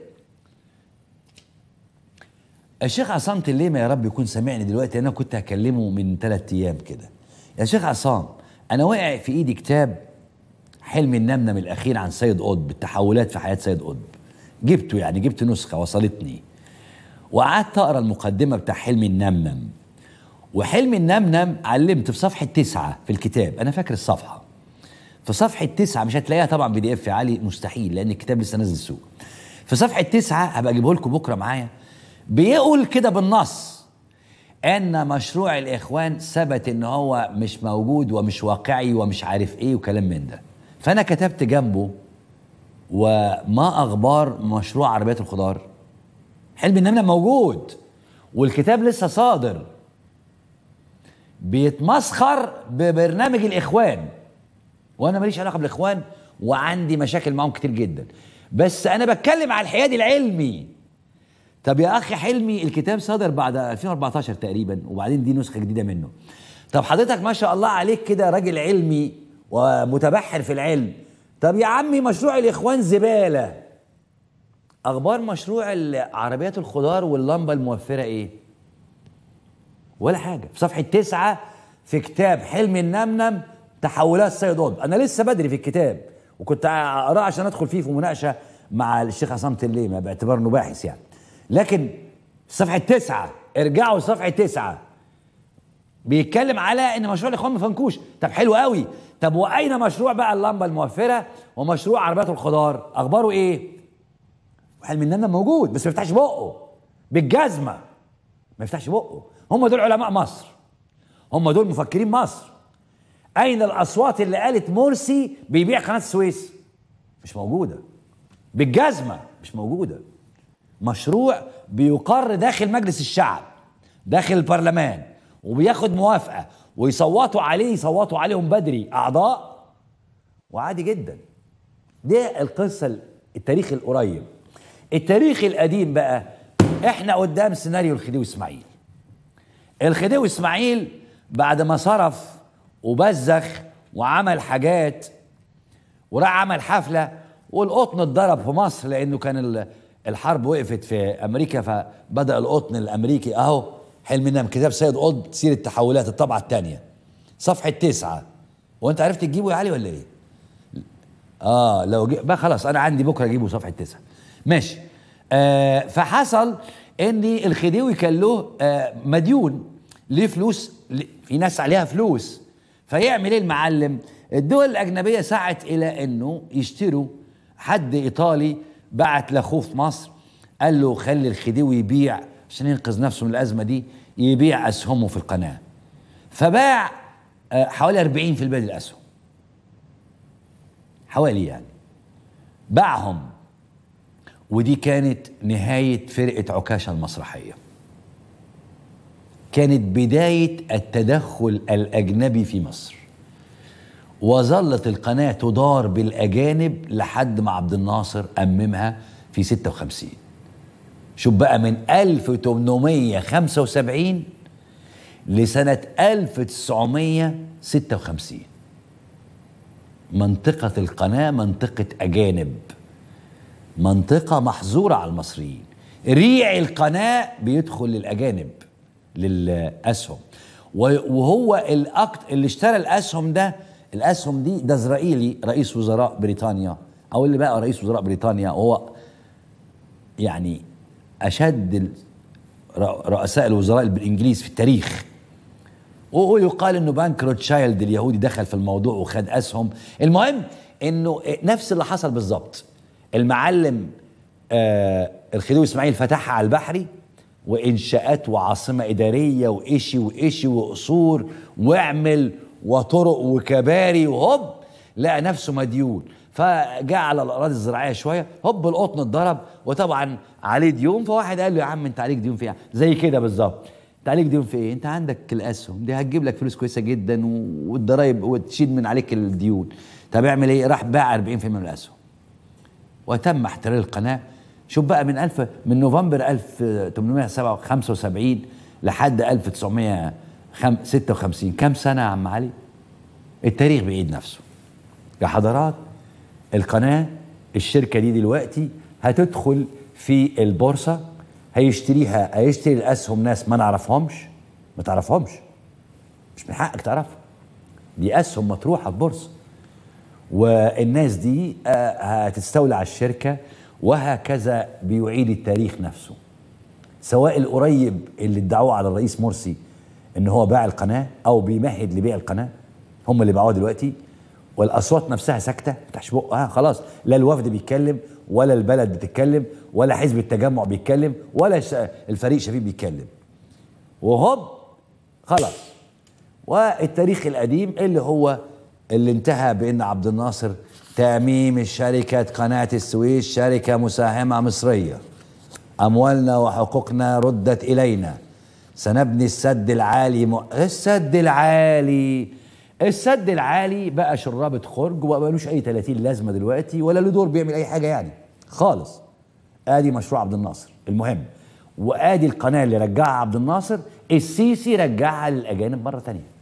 الشيخ عصام تليمة يا رب يكون سامعني دلوقتي، أنا كنت هكلمه من ثلاث أيام كده. يا شيخ عصام أنا وقع في إيدي كتاب حلم النمنم الأخير عن سيد قطب، التحولات في حياة سيد قطب. جبته يعني جبت نسخة وصلتني، وقعدت أقرأ المقدمة بتاع حلم النمنم. وحلم النمنم علمت في صفحة تسعة في الكتاب، أنا فاكر الصفحة في صفحة تسعة، مش هتلاقيها طبعا بي دي اف يا علي مستحيل لأن الكتاب لسه نازل السوق. في صفحة تسعة هبقى أجيبه لكم بكرة معايا، بيقول كده بالنص أن مشروع الإخوان ثبت إن هو مش موجود ومش واقعي ومش عارف إيه وكلام من ده. فأنا كتبت جنبه وما أخبار مشروع عربيات الخضار؟ حلم النمنم موجود والكتاب لسه صادر، بيتمسخر ببرنامج الإخوان، وأنا ماليش علاقة بالإخوان وعندي مشاكل معهم كتير جدا، بس أنا بتكلم على الحياد العلمي. طب يا أخي حلمي الكتاب صادر بعد ألفين وأربعة عشر تقريبا، وبعدين دي نسخة جديدة منه. طب حضرتك ما شاء الله عليك كده راجل علمي ومتبحر في العلم، طب يا عمي مشروع الإخوان زبالة، اخبار مشروع عربيات الخضار واللمبه الموفره ايه؟ ولا حاجه. في صفحه تسعة في كتاب حلمي النمنم تحولات سيد قطب، انا لسه بدري في الكتاب وكنت اقراه عشان ادخل فيه في مناقشه مع الشيخ عصام تليمه باعتبار انه باحث يعني. لكن في صفحه تسعة ارجعوا لصفحه تسعة بيتكلم على ان مشروع الاخوان ما فنكوش. طب حلو قوي، طب واين مشروع بقى اللمبه الموفره ومشروع عربيات الخضار؟ اخباره ايه؟ حلمي النمنم موجود بس ما يفتحش بقه بالجزمه، ما يفتحش بقه. هم دول علماء مصر، هم دول مفكرين مصر. اين الاصوات اللي قالت مرسي بيبيع قناه السويس؟ مش موجوده. بالجزمه مش موجوده. مشروع بيقر داخل مجلس الشعب داخل البرلمان وبياخد موافقه ويصوتوا عليه، يصوتوا عليهم بدري اعضاء وعادي جدا. ده القصه التاريخ القريب. التاريخ القديم بقى احنا قدام سيناريو الخديوي اسماعيل. الخديوي اسماعيل بعد ما صرف وبزخ وعمل حاجات وراح عمل حفله والقطن اتضرب في مصر لانه كان الحرب وقفت في امريكا، فبدا القطن الامريكي اهو. حلمي النمنم كتاب سيد قطب سيره التحولات الطبعه الثانيه صفحه تسعة. وانت عرفت تجيبه يا علي ولا ايه؟ اه لو جي... بقى خلاص انا عندي بكره اجيبه صفحه تسعة ماشي. آه فحصل ان الخديوي كان له آه مديون ليه فلوس، في ناس عليها فلوس. فيعمل ايه المعلم؟ الدول الاجنبيه سعت الى انه يشتروا. حد ايطالي بعت لاخوه في مصر قال له خلي الخديوي يبيع عشان ينقذ نفسه من الازمه دي، يبيع اسهمه في القناه. فباع آه حوالي أربعين في المية من الاسهم، حوالي يعني باعهم. ودي كانت نهايه فرقه عكاشه المسرحيه، كانت بدايه التدخل الاجنبي في مصر. وظلت القناه تدار بالاجانب لحد ما عبد الناصر اممها في ستة وخمسين. شوف بقى من ألف وثمانمائة وخمسة وسبعين لسنه ألف وتسعمائة وستة وخمسين منطقه القناه منطقه اجانب، منطقه محظوره على المصريين. ريع القناه بيدخل للاجانب للاسهم. وهو الاكت اللي اشترى الاسهم ده، الاسهم دي ده اسرائيلي رئيس وزراء بريطانيا او اللي بقى رئيس وزراء بريطانيا، وهو يعني اشد رؤساء الوزراء بالانجليز في التاريخ. ويقال انه بنك روتشايلد اليهودي دخل في الموضوع وخد اسهم. المهم انه نفس اللي حصل بالظبط. المعلم آه الخديوي اسماعيل فتحها على البحري، وانشاءات وعاصمه اداريه وإشي وإشي وقصور واعمل وطرق وكباري، وهوب لقى نفسه مديون. فجاء على الاراضي الزراعيه شويه، هوب القطن اتضرب وطبعا عليه ديون. فواحد قال له يا عم انت عليك ديون في ايه؟ زي كده بالظبط، انت عليك ديون في ايه؟ انت عندك الاسهم دي هتجيب لك فلوس كويسه جدا والضرايب وتشيل من عليك الديون. طب اعمل ايه؟ راح باع أربعين في المية من الاسهم وتم احتلال القناه. شوف بقى من ألف من نوفمبر ألف وثمانمائة وخمسة وسبعين لحد ألف وتسعمائة وستة وخمسين، كام سنه يا عم علي؟ التاريخ بيعيد نفسه يا حضرات. القناه الشركه دي دلوقتي هتدخل في البورصه، هيشتريها هيشتري الاسهم ناس ما نعرفهمش، ما تعرفهمش، مش من حقك تعرفها، دي اسهم مطروحه في بورصه. والناس دي هتستولي على الشركه، وهكذا بيعيد التاريخ نفسه. سواء القريب اللي ادعوه على الرئيس مرسي ان هو باع القناه او بيمهد لبيع القناه، هم اللي باعوها دلوقتي، والاصوات نفسها ساكته ما تفتحش بقها خلاص. لا الوفد بيتكلم ولا البلد بتتكلم ولا حزب التجمع بيتكلم ولا الفريق شفيق بيتكلم، وهوب خلاص. والتاريخ القديم اللي هو اللي انتهى بان عبد الناصر تأميم شركة قناة السويس شركة مساهمة مصرية، أموالنا وحقوقنا ردت إلينا، سنبني السد العالي. م... السد العالي السد العالي بقى شرابة خرج وما بقالوش أي ثلاثين لازمة دلوقتي، ولا له دور بيعمل أي حاجة يعني خالص. آدي مشروع عبد الناصر المهم، وآدي القناة اللي رجعها عبد الناصر، السيسي رجعها للأجانب مرة تانية.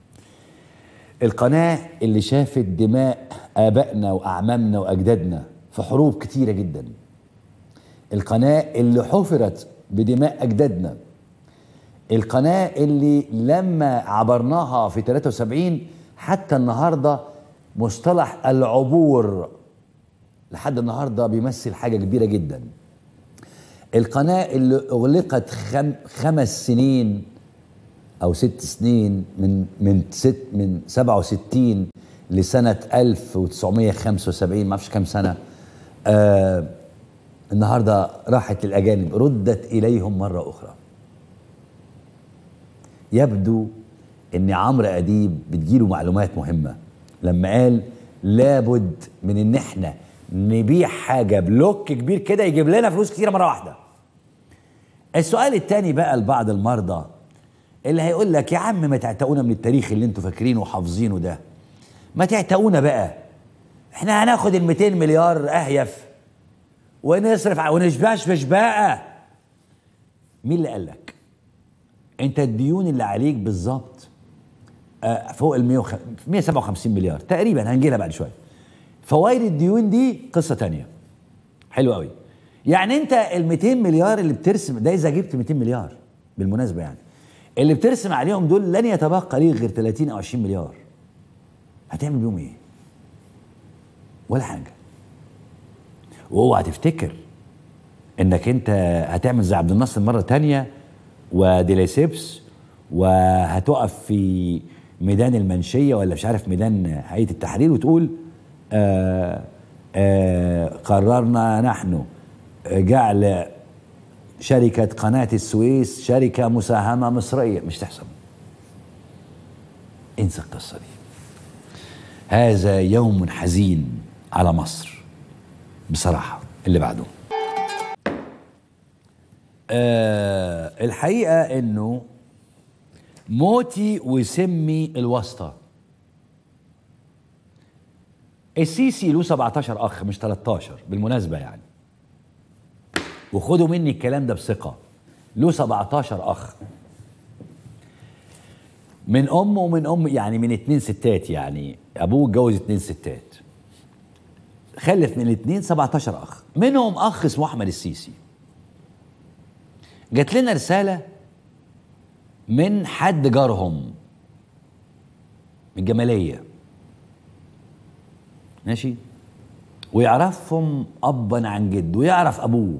القناة اللي شافت دماء آبائنا وأعمامنا وأجدادنا في حروب كتيرة جدا، القناة اللي حفرت بدماء أجدادنا، القناة اللي لما عبرناها في ثلاثة وسبعين حتى النهاردة مصطلح العبور لحد النهاردة بيمثل حاجة كبيرة جدا. القناة اللي أغلقت خم خمس سنين أو ست سنين من من ست من سبعة وستين لسنة ألف وتسعمائة وخمسة وسبعين، ما أعرفش كام سنة. آه النهاردة راحت للأجانب، ردت إليهم مرة أخرى. يبدو إن عمرو أديب بتجيله معلومات مهمة لما قال لابد من إن إحنا نبيع حاجة بلوك كبير كده يجيب لنا فلوس كتيرة مرة واحدة. السؤال التاني بقى لبعض المرضى اللي هيقول لك يا عم ما تعتقونا من التاريخ اللي انتوا فاكرينه وحافظينه ده، ما تعتقونا بقى، احنا هناخد ال مئتين مليار اهيف ونصرف ونشبعش بقى. مين اللي قال لك؟ انت الديون اللي عليك بالظبط آه فوق ال مئة وسبعة وخمسين مليار تقريبا، هنجيلها بعد شويه. فوائد الديون دي قصه تانية. حلو قوي. يعني انت ال مئتين مليار اللي بترسم ده، اذا جبت مئتين مليار بالمناسبه، يعني اللي بترسم عليهم دول لن يتبقى ليه غير ثلاثين او عشرين مليار. هتعمل بيهم ايه؟ ولا حاجه. واوعى تفتكر انك انت هتعمل زي عبد الناصر مره تانية وديليسيبس وهتقف في ميدان المنشيه ولا مش عارف ميدان هيئه التحرير وتقول آآ آآ قررنا نحن جعل شركة قناة السويس شركة مساهمة مصرية. مش تحصل. انسى القصة دي. هذا يوم حزين على مصر بصراحة. اللي بعده آه الحقيقة انه موتي وسمي الواسطة. السيسي له سبعتاشر اخ مش تلتاشر بالمناسبة يعني، وخدوا مني الكلام ده بثقة. له سبعتاشر اخ من امه ومن ام، يعني من اتنين ستات، يعني ابوه اتجوز اتنين ستات، خلف من الاثنين سبعتاشر اخ، منهم اخ اسمه احمد السيسي. جات لنا رسالة من حد جارهم من الجمالية، ماشي، ويعرفهم ابا عن جد ويعرف ابوه.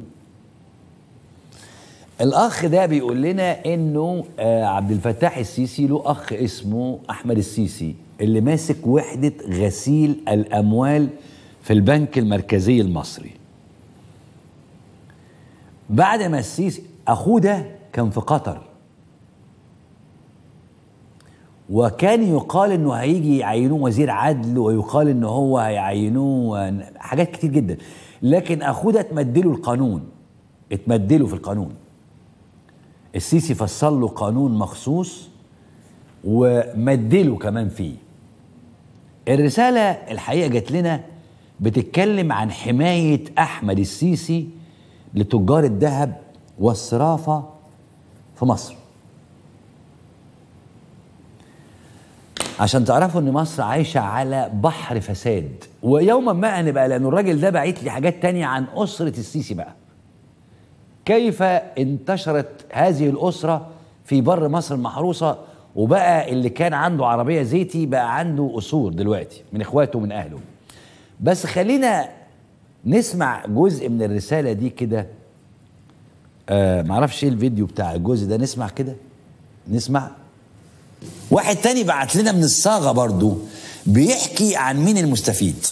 الاخ ده بيقول لنا انه آه عبد الفتاح السيسي له اخ اسمه احمد السيسي اللي ماسك وحدة غسيل الاموال في البنك المركزي المصري. بعد ما السيسي اخوه ده كان في قطر، وكان يقال انه هيجي يعينوه وزير عدل، ويقال انه هو هيعينوه حاجات كتير جدا، لكن اخوه ده اتمدله القانون، اتمدله في القانون. السيسي فصل له قانون مخصوص ومدله كمان فيه. الرسالة الحقيقة جات لنا بتتكلم عن حماية أحمد السيسي لتجار الذهب والصرافة في مصر. عشان تعرفوا ان مصر عايشة على بحر فساد، ويوما ما هنبقى، لأن الراجل ده بعت لي حاجات تانية عن أسرة السيسي بقى، كيف انتشرت هذه الأسرة في بر مصر المحروسة، وبقى اللي كان عنده عربية زيتي بقى عنده أسور دلوقتي من إخواته ومن أهله. بس خلينا نسمع جزء من الرسالة دي كده. آه معرفش ايه الفيديو بتاع الجزء ده، نسمع كده، نسمع. واحد تاني بعت لنا من الصاغة برضو بيحكي عن مين المستفيد.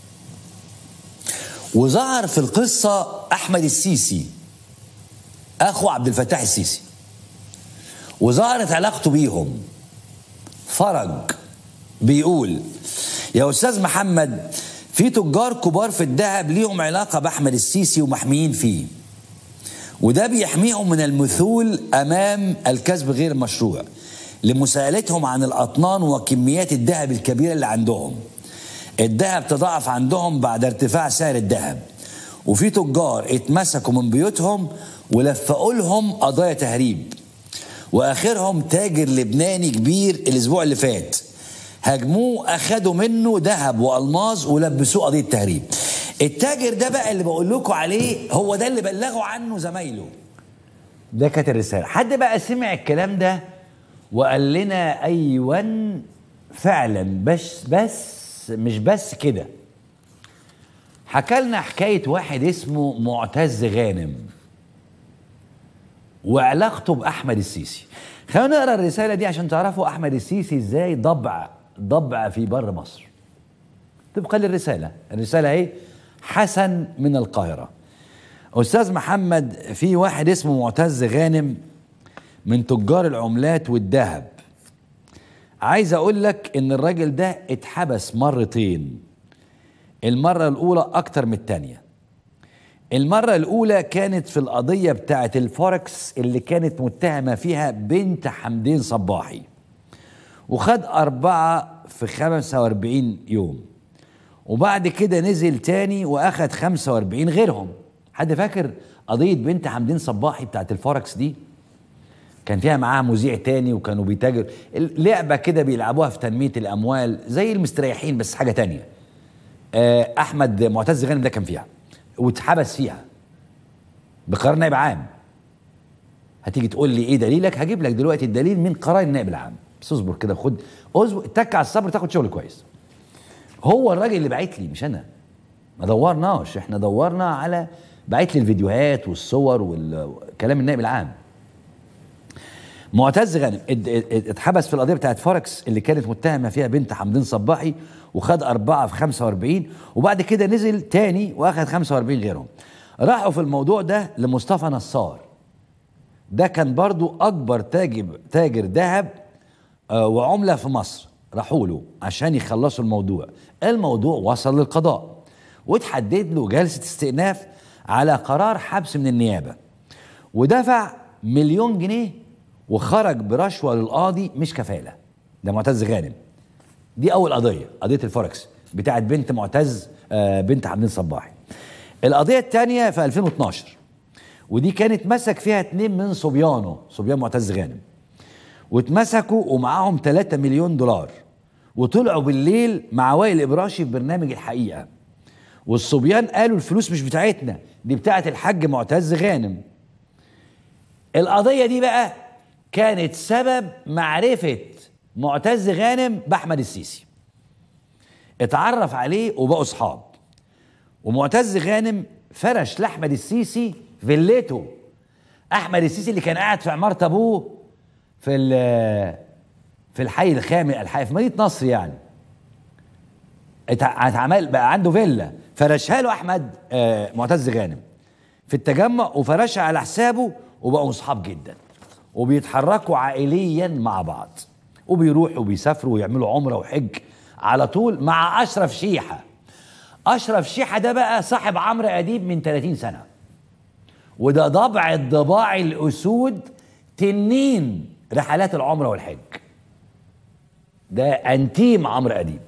وظهر في القصة أحمد السيسي أخو عبد الفتاح السيسي، وظهرت علاقته بيهم. فرج بيقول يا أستاذ محمد، في تجار كبار في الذهب ليهم علاقة بأحمد السيسي ومحميين فيه، وده بيحميهم من المثول أمام الكسب غير المشروع لمساءلتهم عن الأطنان وكميات الذهب الكبيرة اللي عندهم. الذهب تضاعف عندهم بعد ارتفاع سعر الذهب، وفي تجار اتمسكوا من بيوتهم ولفقوا لهم قضايا تهريب، واخرهم تاجر لبناني كبير الاسبوع اللي فات هاجموه، اخدوا منه ذهب والماظ ولبسوه قضيه تهريب. التاجر ده بقى اللي بقول لكم عليه هو ده اللي بلغوا عنه زمايله. ده كانت الرساله. حد بقى سمع الكلام ده وقال لنا ايوه فعلا، بس بس مش بس كده. حكى لنا حكايه واحد اسمه معتز غانم وعلاقته باحمد السيسي. خلونا نقرا الرساله دي عشان تعرفوا احمد السيسي ازاي ضبع ضبع في بر مصر. طبقا للرساله، الرساله اهي. حسن من القاهره: استاذ محمد، في واحد اسمه معتز غانم من تجار العملات والذهب، عايز اقول لك ان الراجل ده اتحبس مرتين. المره الاولى اكتر من الثانيه. المره الاولى كانت في القضيه بتاعه الفوركس اللي كانت متهمه فيها بنت حمدين صباحي، وخد اربعه في خمسة واربعين يوم، وبعد كده نزل تاني واخد خمسة واربعين غيرهم. حد فاكر قضيه بنت حمدين صباحي بتاعه الفوركس دي؟ كان فيها معاها مذيع تاني وكانوا بيتاجر لعبه كده بيلعبوها في تنميه الاموال زي المستريحين بس حاجه تانيه. احمد معتز غانم ده كان فيها واتحبس فيها بقرار نائب عام. هتيجي تقول لي ايه دليلك؟ هجيب لك دلوقتي الدليل من قرار النائب العام، بس اصبر كده، خد اصبر، اتك على الصبر تاخد شغل كويس. هو الراجل اللي بعت لي، مش انا، ما دورناش، احنا دورنا على بعت لي الفيديوهات والصور والكلام النائب العام. معتز غانم اتحبس في القضيه بتاعت فوركس اللي كانت متهمه فيها بنت حمدين صباحي، وخد أربعة في خمسة واربعين، وبعد كده نزل تاني وأخذ خمسة واربعين غيرهم. راحوا في الموضوع ده لمصطفى نصار، ده كان برضو أكبر تاجر تاجر ذهب وعملة في مصر. راحوا له عشان يخلصوا الموضوع. الموضوع وصل للقضاء وتحدد له جلسة استئناف على قرار حبس من النيابة، ودفع مليون جنيه وخرج برشوة للقاضي مش كفالة. ده معتز غانم. دي أول قضية، قضية الفوركس بتاعت بنت معتز آه بنت حمدين صباحي. القضية الثانية في ألفين واتناشر، ودي كانت مسك فيها اتنين من صبيانه، صبيان معتز غانم، واتمسكوا ومعاهم ثلاثة مليون دولار، وطلعوا بالليل مع وائل إبراشي في برنامج الحقيقة، والصبيان قالوا الفلوس مش بتاعتنا، دي بتاعت الحاج معتز غانم. القضية دي بقى كانت سبب معرفة معتز غانم بأحمد السيسي. اتعرف عليه وبقوا اصحاب، ومعتز غانم فرش لأحمد السيسي فيلته. أحمد السيسي اللي كان قاعد في عمارة أبوه في في الحي الخامس، الحي في مدينة نصر يعني، اتعمل بقى عنده فيلا، فرشها له أحمد آه معتز غانم في التجمع، وفرشها على حسابه، وبقوا اصحاب جدا وبيتحركوا عائليا مع بعض، وبيروحوا وبيسافروا ويعملوا عمره وحج على طول مع اشرف شيحه. اشرف شيحه ده بقى صاحب عمرو اديب من ثلاثين سنه، وده ضبع الضباع الاسود تنين رحلات العمره والحج. ده انتيم عمرو اديب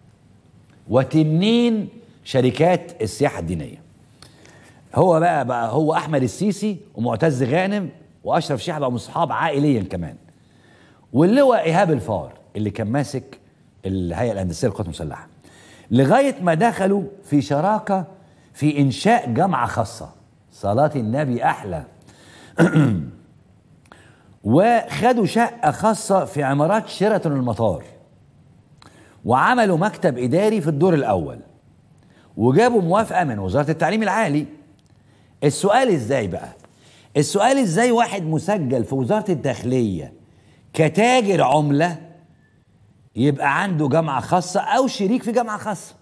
وتنين شركات السياحه الدينيه. هو بقى بقى هو احمد السيسي ومعتز غانم واشرف شيحه بقوا اصحاب عائليا كمان. واللواء ايهاب الفار اللي كان ماسك الهيئه الهندسيه للقوات المسلحه، لغايه ما دخلوا في شراكه في انشاء جامعه خاصه، صلاه النبي احلى وخدوا شقه خاصه في عمارات شيراتون المطار، وعملوا مكتب اداري في الدور الاول، وجابوا موافقه من وزاره التعليم العالي. السؤال ازاي بقى؟ السؤال ازاي واحد مسجل في وزاره الداخليه كتاجر عمله يبقى عنده جامعه خاصه او شريك في جامعه خاصه؟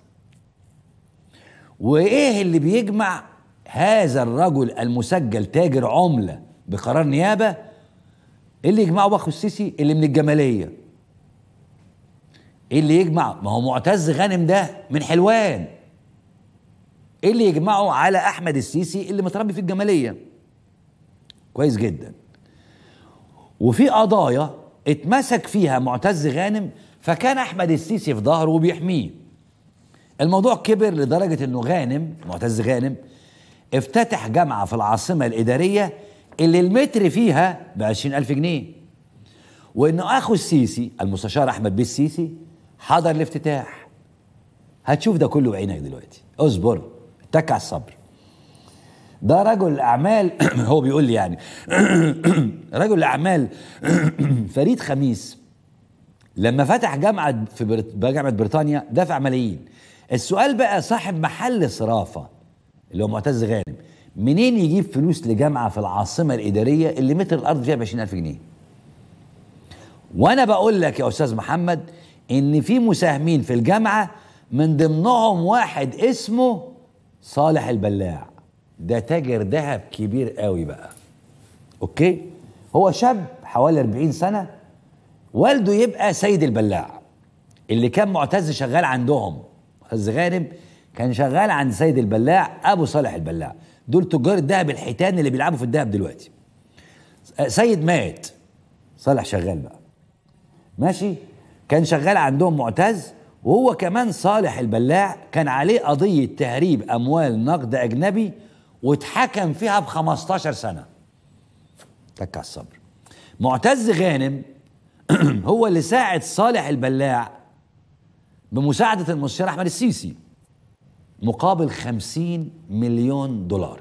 وايه اللي بيجمع هذا الرجل المسجل تاجر عمله بقرار نيابه؟ اللي يجمعه باخو السيسي اللي من الجماليه. ايه اللي يجمع؟ ما هو معتز غانم ده من حلوان. ايه اللي يجمعه على احمد السيسي اللي متربي في الجماليه؟ كويس جدا. وفي قضايا اتمسك فيها معتز غانم فكان احمد السيسي في ظهره وبيحميه. الموضوع كبر لدرجه انه غانم معتز غانم افتتح جامعه في العاصمه الاداريه اللي المتر فيها ب عشرين ألف جنيه، وانه اخو السيسي المستشار احمد بيه السيسي حضر الافتتاح. هتشوف ده كله بعينك دلوقتي، اصبر اتك على الصبر. ده رجل اعمال هو بيقول لي يعني رجل اعمال فريد خميس لما فتح جامعه في بريط... جامعه بريطانيا دفع ملايين. السؤال بقى صاحب محل صرافه اللي هو معتز غانم منين يجيب فلوس لجامعه في العاصمه الاداريه اللي متر الارض فيها ب عشرين ألف جنيه؟ وانا بقول لك يا استاذ محمد ان في مساهمين في الجامعه من ضمنهم واحد اسمه صالح البلاع، ده تاجر ذهب كبير قوي بقى. اوكي، هو شاب حوالي أربعين سنه، والده يبقى سيد البلاع اللي كان معتز شغال عندهم. معتز غانم كان شغال عند سيد البلاع ابو صالح البلاع، دول تجار الذهب الحيتان اللي بيلعبوا في الذهب دلوقتي. سيد مات، صالح شغال بقى ماشي. كان شغال عندهم معتز، وهو كمان صالح البلاع كان عليه قضيه تهريب اموال نقد اجنبي واتحكم فيها ب خمستاشر سنه. تك على الصبر. معتز غانم هو اللي ساعد صالح البلاع بمساعده المستشار احمد السيسي مقابل خمسين مليون دولار.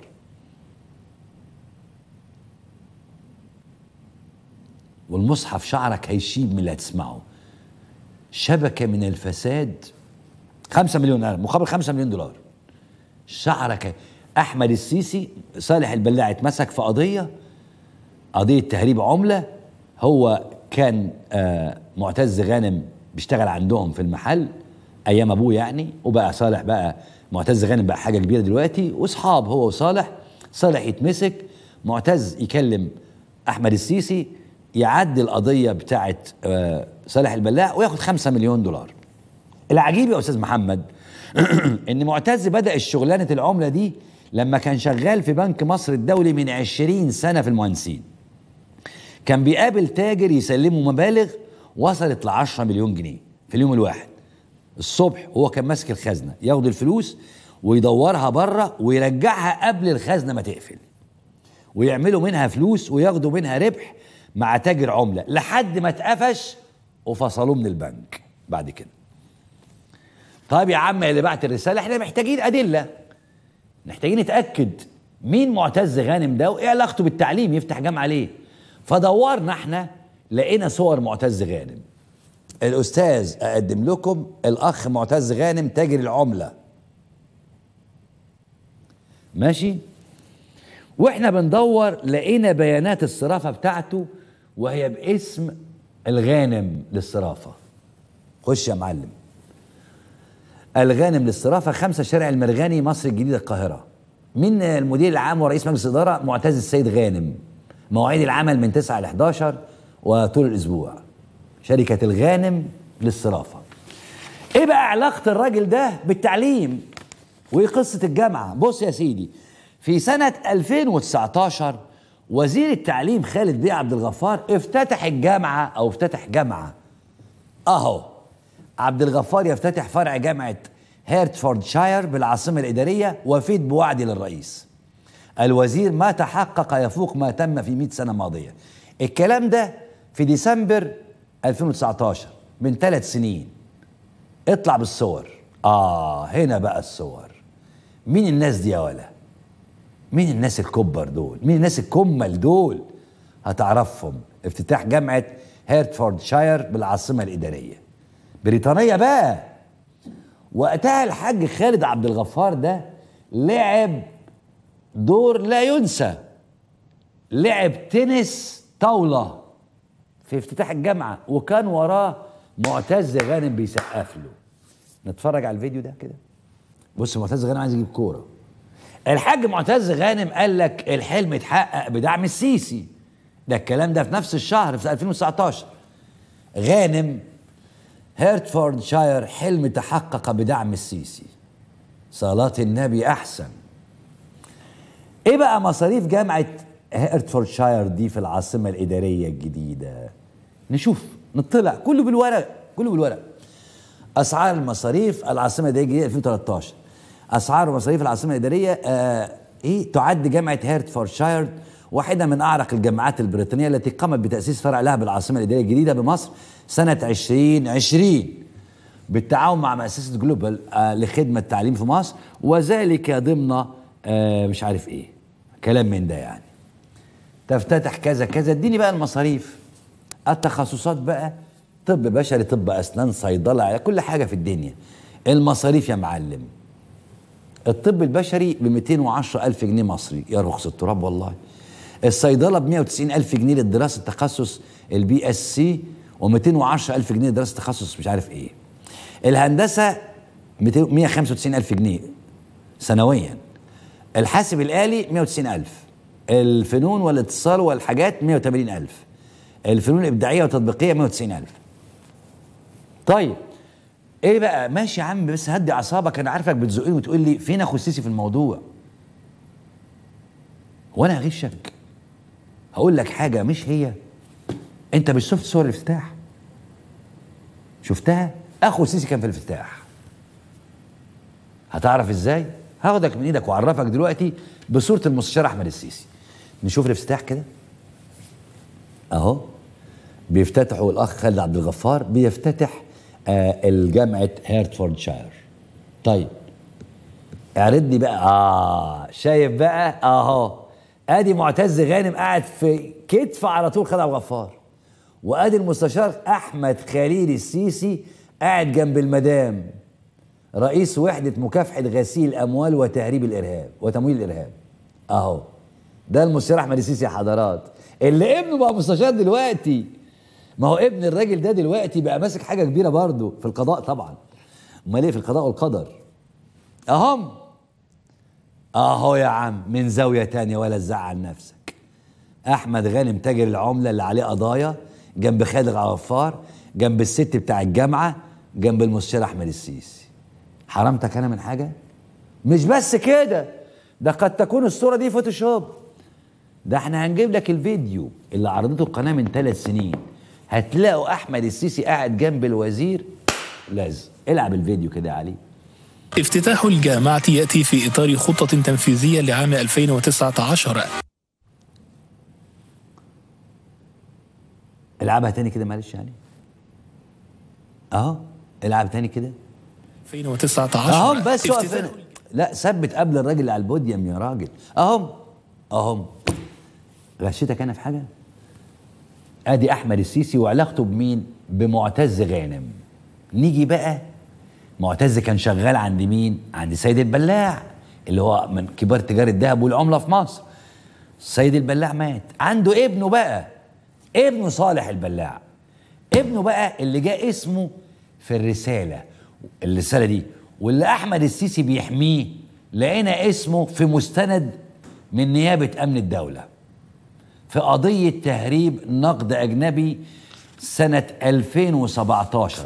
والمصحف شعرك هيشيب من اللي هتسمعه. شبكه من الفساد خمسة مليون مقابل خمسة مليون دولار. شعرك احمد السيسي صالح البلاع اتمسك في قضيه قضيه تهريب عمله. هو كان آه معتز غانم بيشتغل عندهم في المحل ايام ابوه يعني، وبقى صالح بقى معتز غانم بقى حاجه كبيره دلوقتي واصحاب هو وصالح. صالح يتمسك، معتز يكلم احمد السيسي يعدي القضيه بتاعت آه صالح البلاع وياخد خمسة مليون دولار. العجيب يا استاذ محمد ان معتز بدا الشغلانه العمله دي لما كان شغال في بنك مصر الدولي من عشرين سنه في المهندسين. كان بيقابل تاجر يسلمه مبالغ وصلت ل عشرة مليون جنيه في اليوم الواحد. الصبح هو كان ماسك الخزنه ياخد الفلوس ويدورها بره ويرجعها قبل الخزنه ما تقفل، ويعملوا منها فلوس وياخدوا منها ربح مع تاجر عمله لحد ما اتقفش وفصلوه من البنك بعد كده. طيب يا عم اللي بعت الرساله احنا محتاجين ادله، محتاجين نتاكد مين معتز غانم ده وايه علاقته بالتعليم يفتح جامعه ليه. فدورنا احنا لقينا صور معتز غانم. الاستاذ اقدم لكم الاخ معتز غانم تاجر العمله ماشي. واحنا بندور لقينا بيانات الصرافه بتاعته وهي باسم الغانم للصرافه. خش يا معلم. الغانم للصرافه خمسة شارع المرغني مصر الجديده القاهره. مين المدير العام ورئيس مجلس الاداره؟ معتز السيد غانم. مواعيد العمل من تسعة ل حداشر وطول الاسبوع. شركه الغانم للصرافه. ايه بقى علاقه الراجل ده بالتعليم وايه قصه الجامعه؟ بص يا سيدي، في سنه ألفين وتسعتاشر وزير التعليم خالد بيه عبد الغفار افتتح الجامعه او افتتح جامعه اهو. عبد الغفار يفتتح فرع جامعه هيرتفوردشاير بالعاصمه الاداريه. وفيت بوعدي للرئيس الوزير ما تحقق يفوق ما تم في مئة سنه ماضيه. الكلام ده في ديسمبر ألفين وتسعتاشر من ثلاث سنين. اطلع بالصور. اه هنا بقى الصور. مين الناس دي يا ولا؟ مين الناس الكبر دول؟ مين الناس الكمل دول؟ هتعرفهم. افتتاح جامعه هيرتفوردشاير بالعاصمه الاداريه بريطانيه بقى. وقتها الحاج خالد عبد الغفار ده لعب دور لا ينسى. لعب تنس طاوله في افتتاح الجامعه وكان وراه معتز غانم بيسقف له. نتفرج على الفيديو ده كده. بص معتز غانم عايز يجيب كوره. الحاج معتز غانم قال لك الحلم اتحقق بدعم السيسي. ده الكلام ده في نفس الشهر في ألفين وتسعتاشر. غانم هيرتفوردشاير حلم تحقق بدعم السيسي. صلاة النبي أحسن. إيه بقى مصاريف جامعة هيرتفوردشاير دي في العاصمة الإدارية الجديدة؟ نشوف نطلع كله بالورق كله بالورق. أسعار المصاريف العاصمة الإدارية الجديدة ألفين وتلتاشر. أسعار ومصاريف العاصمة الإدارية آه إيه تعد جامعة هيرتفوردشاير واحدة من أعرق الجامعات البريطانية التي قامت بتأسيس فرع لها بالعاصمة الإدارية الجديدة بمصر سنة عشرين عشرين. بالتعاون مع مؤسسة جلوبال آه لخدمة التعليم في مصر، وذلك ضمن آه مش عارف ايه كلام من ده يعني. تفتتح كذا كذا. اديني بقى المصاريف. التخصصات بقى طب بشري، طب اسنان، صيدله، كل حاجه في الدنيا. المصاريف يا معلم، الطب البشري ب مئتين وعشرة ألف جنيه مصري، يا رخص التراب والله. الصيدله ب مئة وتسعين ألف جنيه للدراسه تخصص البي اس سي، و210 ألف جنيه لدراسه تخصص مش عارف ايه. الهندسه مئة وخمسة وتسعين ألف جنيه سنويا. الحاسب الآلي مئة وتسعين ألف. الفنون والاتصال والحاجات مئة وثمانين ألف. الفنون الإبداعية والتطبيقية مئة وتسعين ألف. طيب ايه بقى؟ ماشي يا عم بس هدي اعصابك، انا عارفك بتزقني وتقول لي فين اخو السيسي في الموضوع، وانا هغشك. هقول لك حاجه مش هي. انت مش شفت صور الافتتاح؟ شفتها؟ اخو السيسي كان في الافتتاح. هتعرف ازاي؟ هاخدك من ايدك واعرفك دلوقتي بصوره المستشار احمد السيسي. نشوف الافتتاح كده اهو. بيفتتحوا الاخ خالد عبد الغفار بيفتتح آه الجامعه هيرتفوردشاير. طيب اعرض لي بقى. اه شايف بقى اهو، ادي معتز غانم قاعد في كتف على طول خالد عبد الغفار، وادي المستشار احمد خليل السيسي قاعد جنب المدام رئيس وحده مكافحه غسيل الاموال وتهريب الارهاب وتمويل الارهاب. اهو ده المستشار احمد السيسي يا حضرات، اللي ابنه بقى مستشار دلوقتي. ما هو ابن الراجل ده دلوقتي بقى ماسك حاجه كبيره برضه في القضاء طبعا. امال ايه؟ في القضاء والقدر. اهم اهو يا عم من زاويه تانية ولا تزعل نفسك. احمد غانم تاجر العمله اللي عليه قضايا جنب خالد غفار، جنب الست بتاع الجامعه، جنب المستشار احمد السيسي. حرمتك انا من حاجه؟ مش بس كده، ده قد تكون الصوره دي فوتوشوب. ده احنا هنجيب لك الفيديو اللي عرضته القناه من ثلاث سنين، هتلاقوا احمد السيسي قاعد جنب الوزير لازم. العب الفيديو كده يا علي. افتتاح الجامعة يأتي في إطار خطة تنفيذية لعام ألفين وتسعة عشر. العبها تاني كده معلش يعني. اهو العب تاني كده. ألفين وتسعة عشر اهو بس وقف هنا. لا ثبت قبل الراجل اللي على البوديوم يا راجل. اهو اهو. غشيتك انا في حاجه؟ ادي احمد السيسي وعلاقته بمين؟ بمعتز غانم. نيجي بقى، معتز كان شغال عند مين؟ عند سيد البلاع اللي هو من كبار تجار الذهب والعمله في مصر. سيد البلاع مات، عنده ابنه بقى، ابنه صالح البلاع. ابنه بقى اللي جاء اسمه في الرساله، الرساله دي واللي احمد السيسي بيحميه، لقينا اسمه في مستند من نيابه امن الدوله في قضيه تهريب نقد اجنبي سنه ألفين وسبعتاشر.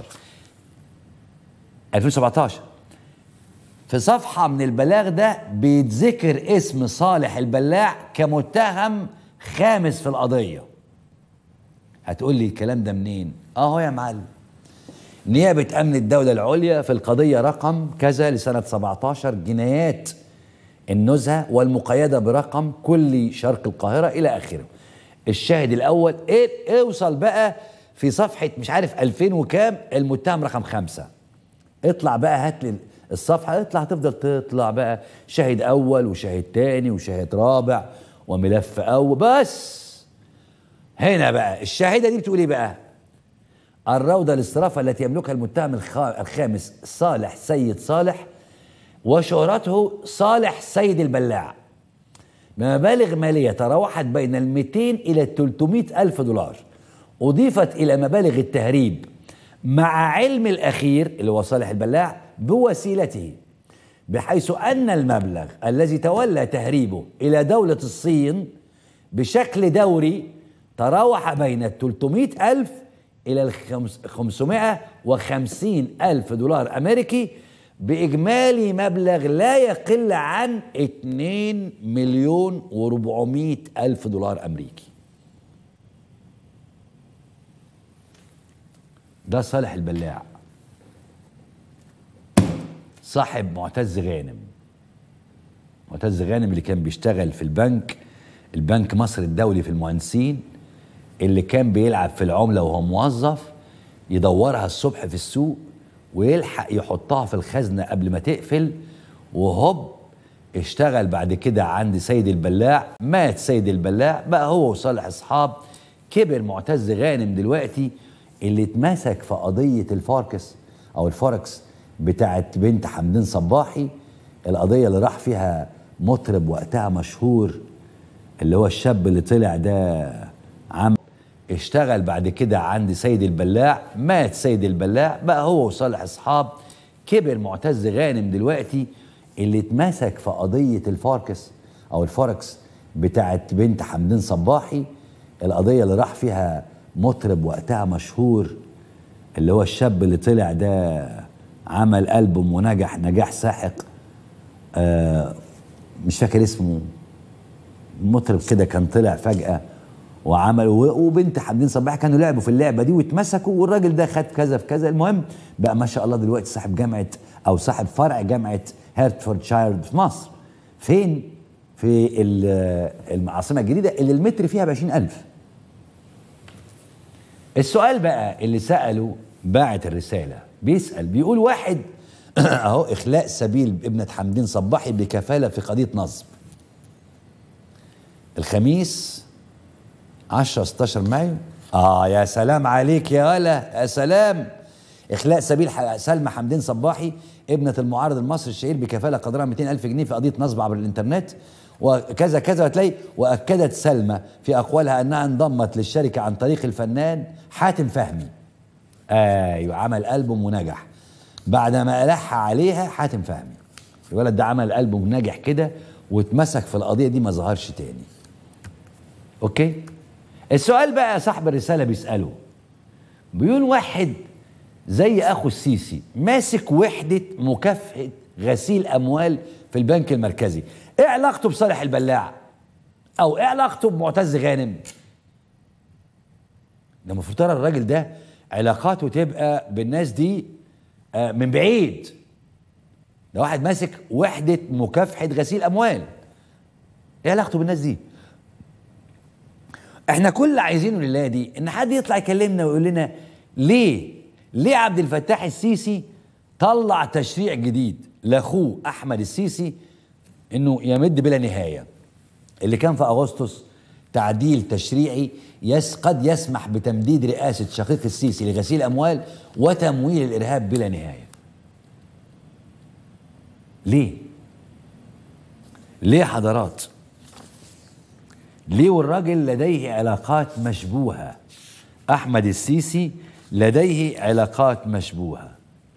ألفين وسبعتاشر في صفحه من البلاغ ده بيتذكر اسم صالح البلاع كمتهم خامس في القضيه. هتقول لي الكلام ده منين؟ اهو يا معلم، نيابه امن الدوله العليا في القضيه رقم كذا لسنه سبعتاشر، جنايات النزهه والمقيده برقم كلي شرق القاهره الى اخره. الشاهد الاول ايه؟ اوصل بقى في صفحه مش عارف ألفين وكام، المتهم رقم خمسة. اطلع بقى هات لي الصفحه، اطلع هتفضل تطلع بقى شاهد اول وشاهد تاني وشاهد رابع وملف اول. بس هنا بقى الشاهده دي بتقول ايه بقى؟ الروضه الاسترافه التي يملكها المتهم الخامس صالح سيد صالح وشهرته صالح سيد البلاع بمبالغ ماليه تراوحت بين ال مئتين الى ثلاثمئة الف دولار، اضيفت الى مبالغ التهريب مع علم الاخير اللي هو صالح البلاع بوسيلته، بحيث ان المبلغ الذي تولى تهريبه الى دوله الصين بشكل دوري تراوح بين ال ثلاثمئة ألف إلى ال خمسمئة وخمسين ألف دولار أمريكي، بإجمالي مبلغ لا يقل عن اثنين مليون وأربعمئة ألف دولار أمريكي. ده صالح البلاع صاحب معتز غانم. معتز غانم اللي كان بيشتغل في البنك، البنك مصر الدولي في المهندسين، اللي كان بيلعب في العملة وهو موظف، يدورها الصبح في السوق ويلحق يحطها في الخزنة قبل ما تقفل، وهوب اشتغل بعد كده عند سيد البلاع. مات سيد البلاع، بقى هو وصالح اصحاب. كبر معتز غانم دلوقتي اللي اتمسك في قضية الفاركس او الفاركس بتاعت بنت حمدين صباحي، القضية اللي راح فيها مطرب وقتها مشهور اللي هو الشاب اللي طلع ده عم اشتغل بعد كده عند سيد البلاع. مات سيد البلاع، بقى هو وصالح اصحاب. كبر معتز غانم دلوقتي اللي اتمسك في قضية الفاركس او الفاركس بتاعت بنت حمدين صباحي، القضية اللي راح فيها مطرب وقتها مشهور اللي هو الشاب اللي طلع ده عمل ألبوم ونجح نجاح ساحق. آه مش فاكر اسمه، مطرب كده كان طلع فجأة وعمل، وبنت حمدين صباحي كانوا لعبوا في اللعبة دي واتمسكوا، والراجل ده خد كذا في كذا. المهم بقى ما شاء الله دلوقتي صاحب جامعة او صاحب فرع جامعة هيرتفوردشاير في مصر. فين؟ في العاصمة الجديدة اللي المتر فيها بعشرين ألف. السؤال بقى اللي سأله باعت الرسالة بيسأل، بيقول واحد اهو اخلاء سبيل ابنة حمدين صباحي بكفالة في قضية نصب. الخميس عشرة ستاشر مايو. اه يا سلام عليك يا ولا، يا سلام. اخلاء سبيل سلمى حمدين صباحي ابنة المعارض المصري الشهير بكفالة قدرها مئتين ألف جنيه في قضية نصب عبر الانترنت وكذا كذا. وتلاقي واكدت سلمى في اقوالها انها انضمت للشركة عن طريق الفنان حاتم فهمي. ايوه عمل ألبوم ونجح بعد ما ألح عليها حاتم فهمي. الولد ده عمل ألبوم ناجح كده واتمسك في القضية دي، ما ظهرش تاني. اوكي. السؤال بقى صاحب الرسالة بيسأله، بيقول واحد زي اخو السيسي ماسك وحدة مكافحة غسيل اموال في البنك المركزي، ايه علاقته بصالح البلاع؟ او ايه علاقته بمعتز غانم؟ ده المفروض ترى الراجل ده علاقاته تبقى بالناس دي من بعيد. ده واحد ماسك وحدة مكافحة غسيل اموال، ايه علاقته بالناس دي؟ احنا كل اللي عايزينه لله دي ان حد يطلع يكلمنا ويقول لنا ليه ليه عبد الفتاح السيسي طلع تشريع جديد لاخوه احمد السيسي انه يمد بلا نهايه، اللي كان في اغسطس تعديل تشريعي يس قد يسمح بتمديد رئاسه شقيق السيسي لغسيل اموال وتمويل الارهاب بلا نهايه. ليه؟ ليه حضرات؟ ليه والراجل لديه علاقات مشبوهه؟ احمد السيسي لديه علاقات مشبوهه.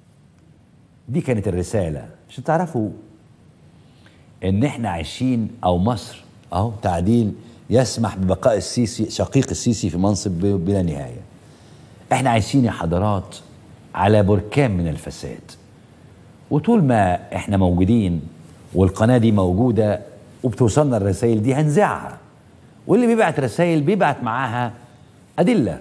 دي كانت الرساله عشان تعرفوا ان احنا عايشين، او مصر اهو تعديل يسمح ببقاء السيسي شقيق السيسي في منصب بلا نهايه. احنا عايشين يا حضرات على بركان من الفساد، وطول ما احنا موجودين والقناه دي موجوده وبتوصلنا الرسائل دي هنذاعها، واللي بيبعت رسائل بيبعت معاها ادله.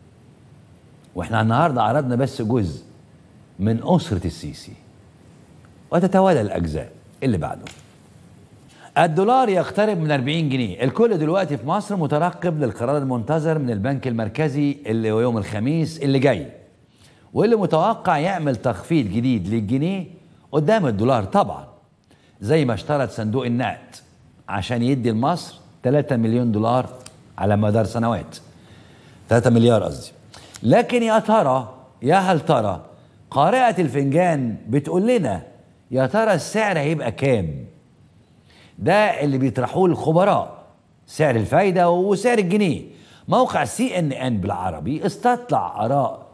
واحنا النهارده عرضنا بس جزء من اسره السيسي، وتتوالى الاجزاء اللي بعده. الدولار يقترب من أربعين جنيه، الكل دلوقتي في مصر مترقب للقرار المنتظر من البنك المركزي اللي هو يوم الخميس اللي جاي، واللي متوقع يعمل تخفيض جديد للجنيه قدام الدولار طبعا، زي ما اشترط صندوق النقد عشان يدي لمصر ثلاثة مليون دولار على مدار سنوات، ثلاثة مليار قصدي. لكن يا ترى يا هل ترى قارئة الفنجان بتقول لنا يا ترى السعر هيبقى كام؟ ده اللي بيطرحوه الخبراء، سعر الفايدة وسعر الجنيه. موقع سي ان ان بالعربي استطلع آراء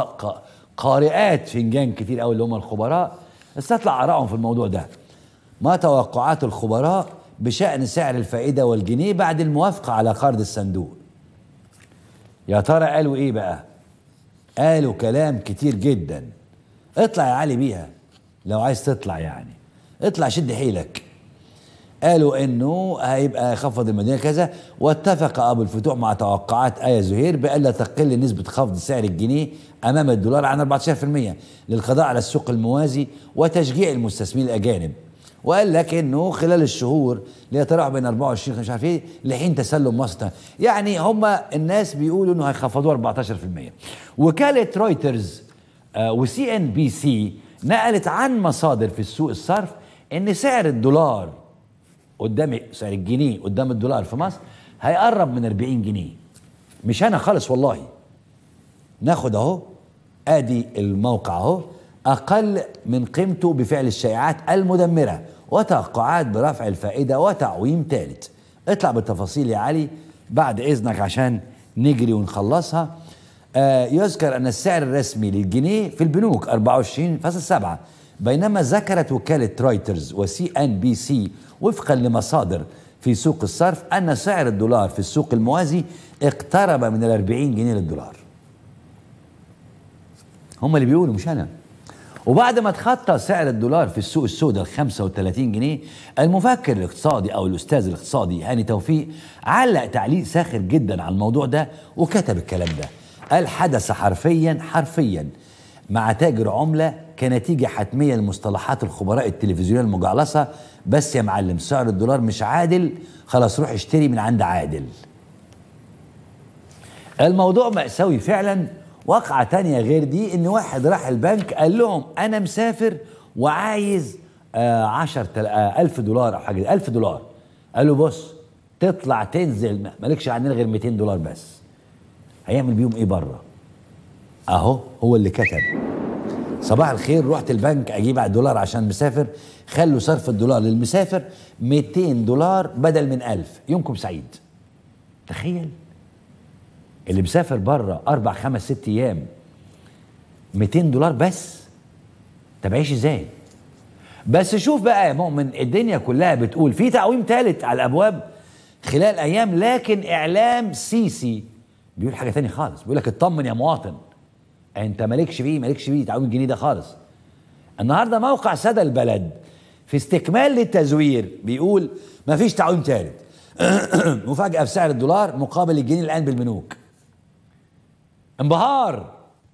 قارئات فنجان كتير قوي اللي هم الخبراء، استطلع آرائهم في الموضوع ده. ما توقعات الخبراء بشأن سعر الفائدة والجنيه بعد الموافقة على قرض الصندوق؟ يا ترى قالوا ايه بقى؟ قالوا كلام كتير جدا. اطلع يا علي بيها لو عايز تطلع، يعني اطلع شد حيلك. قالوا انه هيبقى خفض المدينه كذا، واتفق ابو الفتوح مع توقعات آية زهير بألا تقل نسبه خفض سعر الجنيه امام الدولار عن أربعة عشر بالمئة للقضاء على السوق الموازي وتشجيع المستثمرين الاجانب. وقال لك انه خلال الشهور اللي يتراوح بين أربعة وعشرين مش عارف ايه لحين تسلم مصر، يعني هم الناس بيقولوا انه هيخفضوه أربعة عشر بالمئة. وكاله رويترز آه وسي ان بي سي نقلت عن مصادر في السوق الصرف ان سعر الدولار قدام سعر الجنيه قدام الدولار في مصر هيقرب من أربعين جنيه. مش انا خالص والله. ناخد اهو ادي الموقع اهو، اقل من قيمته بفعل الشائعات المدمره وتوقعات برفع الفائده وتعويم ثالث. اطلع بالتفاصيل يا علي بعد اذنك عشان نجري ونخلصها. آه يذكر ان السعر الرسمي للجنيه في البنوك أربعة وعشرين فاصلة سبعة، بينما ذكرت وكاله رويترز وسي ان بي سي وفقا لمصادر في سوق الصرف ان سعر الدولار في السوق الموازي اقترب من الأربعين جنيه للدولار. هم اللي بيقولوا مش انا. وبعد ما تخطى سعر الدولار في السوق السوداء ال خمسة وثلاثين جنيه، المفكر الاقتصادي او الاستاذ الاقتصادي هاني توفيق علق تعليق ساخر جدا على الموضوع ده وكتب الكلام ده. قال حدث حرفيا حرفيا مع تاجر عمله كنتيجه حتميه لمصطلحات الخبراء التلفزيونيه المجعلصه. بس يا معلم سعر الدولار مش عادل، خلاص روح اشتري من عند عادل. الموضوع مأساوي فعلا. واقعة تانية غير دي ان واحد راح البنك قال لهم انا مسافر وعايز آه عشر تل... آه ألف دولار او حاجة ألف دولار. قالوا بص تطلع تنزل مالكش عندنا غير مئتين دولار بس. هيعمل بيهم ايه بره؟ اهو هو اللي كتب صباح الخير رحت البنك اجيب على الدولار عشان مسافر، خلوا صرف الدولار للمسافر مئتين دولار بدل من ألف. يومكم سعيد. تخيل اللي مسافر بره اربع خمس ست ايام مئتين دولار بس. طب عيش ازاي؟ بس شوف بقى يا مؤمن الدنيا كلها بتقول في تعويم ثالث على الابواب خلال ايام، لكن اعلام سيسي بيقول حاجه ثانيه خالص. بيقول لك اطمن يا مواطن انت مالكش فيه مالكش فيه تعويم الجنيه ده خالص. النهارده موقع سدى البلد في استكمال للتزوير بيقول مفيش تعويم ثالث. مفاجاه في سعر الدولار مقابل الجنيه الان بالبنوك. انبهار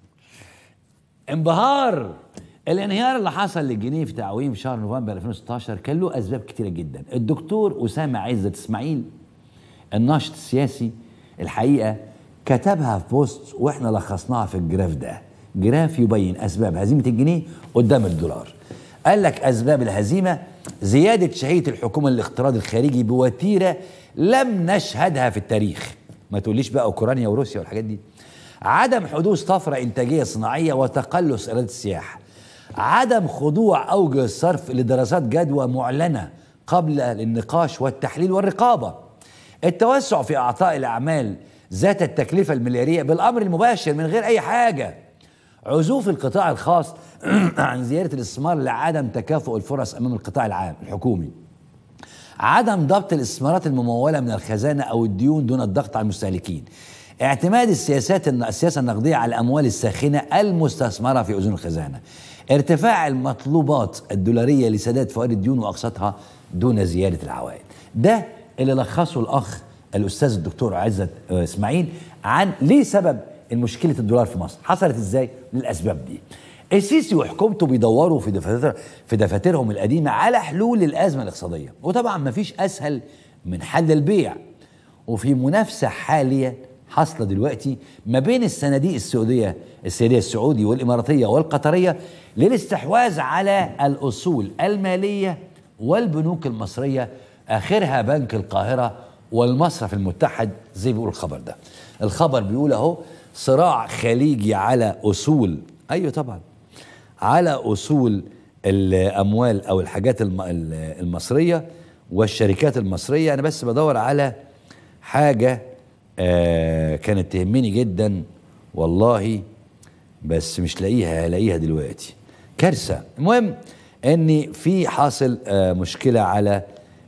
انبهار. الانهيار اللي حصل للجنيه في تعويم شهر نوفمبر ألفين وستاشر كان له اسباب كتيره جدا. الدكتور اسامه عزت اسماعيل الناشط السياسي الحقيقه كتبها في بوست واحنا لخصناها في الجراف ده. جراف يبين اسباب هزيمه الجنيه قدام الدولار. قال لك اسباب الهزيمه زياده شهيه الحكومه للاقتراض الخارجي بوتيره لم نشهدها في التاريخ. ما تقوليش بقى اوكرانيا وروسيا والحاجات دي. عدم حدوث طفره انتاجيه صناعيه وتقلص ايرادات السياحه. عدم خضوع اوجه الصرف لدراسات جدوى معلنه قبل النقاش والتحليل والرقابه. التوسع في اعطاء الاعمال ذات التكلفه الملياريه بالامر المباشر من غير اي حاجه. عزوف القطاع الخاص عن زياده الاستثمار لعدم تكافؤ الفرص امام القطاع العام الحكومي. عدم ضبط الاستثمارات المموله من الخزانه او الديون دون الضغط على المستهلكين. اعتماد السياسات السياسه النقديه على الاموال الساخنه المستثمره في اذون الخزانه. ارتفاع المطلوبات الدولاريه لسداد فوائد الديون واقساطها دون زياده العوائد. ده اللي لخصه الاخ الاستاذ الدكتور عزت اسماعيل عن ليه سبب المشكله الدولار في مصر حصلت ازاي. للاسباب دي السيسي وحكومته بيدوروا في دفاتر في دفاترهم القديمه على حلول للازمه الاقتصاديه، وطبعا ما فيش اسهل من حل البيع. وفي منافسه حاليه حاصله دلوقتي ما بين الصناديق السعوديه السياديه السعودي والاماراتيه والقطريه للاستحواذ على الاصول الماليه والبنوك المصريه، اخرها بنك القاهره والمصرف المتحد زي ما بيقول الخبر ده. الخبر بيقول اهو صراع خليجي على اصول، ايوه طبعا على اصول الاموال او الحاجات المصريه والشركات المصريه. انا بس بدور على حاجه آه كانت تهمني جدا والله بس مش لاقيها، هلاقيها دلوقتي. كارثه. المهم ان في حاصل آه مشكله على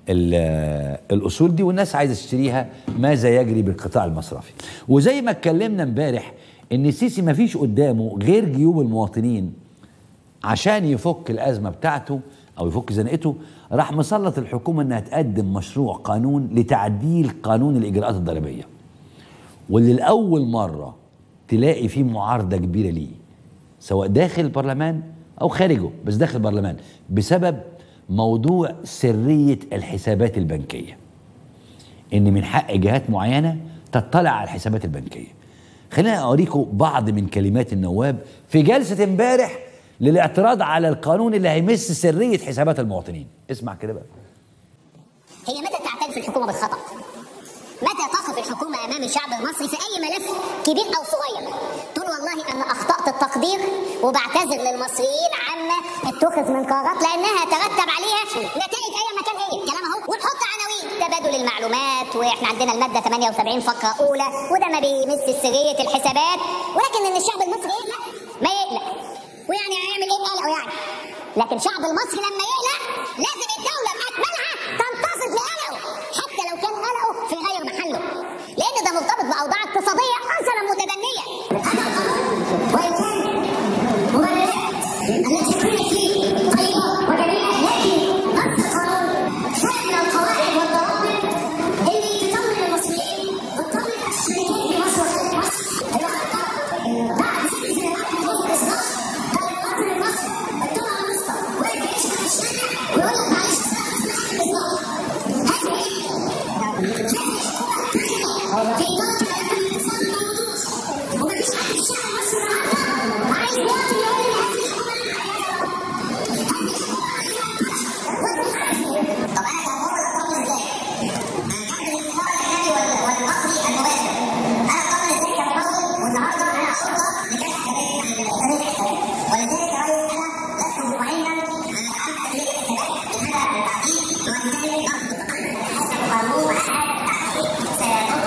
الاصول دي والناس عايزه تشتريها. ماذا يجري بالقطاع المصرفي؟ وزي ما اتكلمنا امبارح ان السيسي ما فيش قدامه غير جيوب المواطنين عشان يفك الازمه بتاعته او يفك زنقته. راح مسلط الحكومه انها تقدم مشروع قانون لتعديل قانون الاجراءات الضريبيه، واللي لاول مره تلاقي فيه معارضه كبيره ليه سواء داخل البرلمان او خارجه، بس داخل البرلمان بسبب موضوع سريه الحسابات البنكيه. ان من حق جهات معينه تطلع على الحسابات البنكيه. خلينا اوريكم بعض من كلمات النواب في جلسه امبارح للاعتراض على القانون اللي هيمس سريه حسابات المواطنين. اسمع كده بقى. هي متى تعترف الحكومه بالخطا؟ متى تقف الحكومه امام الشعب المصري في اي ملف كبير او صغير تقول والله انا اخطات التقدير وبعتذر للمصريين عما اتخذ من قرارات لانها ترتب عليها نتائج اي مكان هي كلام اهو، ونحط عناوين تبادل المعلومات واحنا عندنا الماده ثمانية وسبعين فقره اولى وده ما بيمس سريه الحسابات، ولكن ان الشعب المصري يقلق ما يقلق ويعني هيعمل ايه بقلقه يعني؟ لكن شعب المصري لما يقلق لازم الدوله باكملها تنتصت لقلقه حتى لو كان قلقه في غير محله، لان ده مرتبط باوضاع اقتصاديه اصلا متدنيه. هذا القانون وان كان مبررات التي كانت فيه طيبه وجميله، لكن نص القانون خلق من القواعد والضوابط اللي تطمن المصريين وتطمن الشركات في مصر وخارج مصر. بعد ست سنوات من الاصلاح كان المواطن المصري الطبقه الوسطى واقف يشتغل في الشارع ويقول لك معلش اصل الاصلاح في ضغط الاقتصاد الموضوع ومفيش حد في الشارع المصري النهارده عايز مواطن يقول لي هذه الحكومه اللي عايزاها. طب انا كان هو اطمن ازاي؟ انا كان الانتخاب الحالي والمصري المباشر انا اطمن ازاي كمواطن والنهارده انا اخطا لكشف حسابات ولذلك رايي انا لست مطمئنا عن تحليل الحسابات بهذا التعديل وبالتالي ضغط حسب قانون اعاده تحقيق سيضر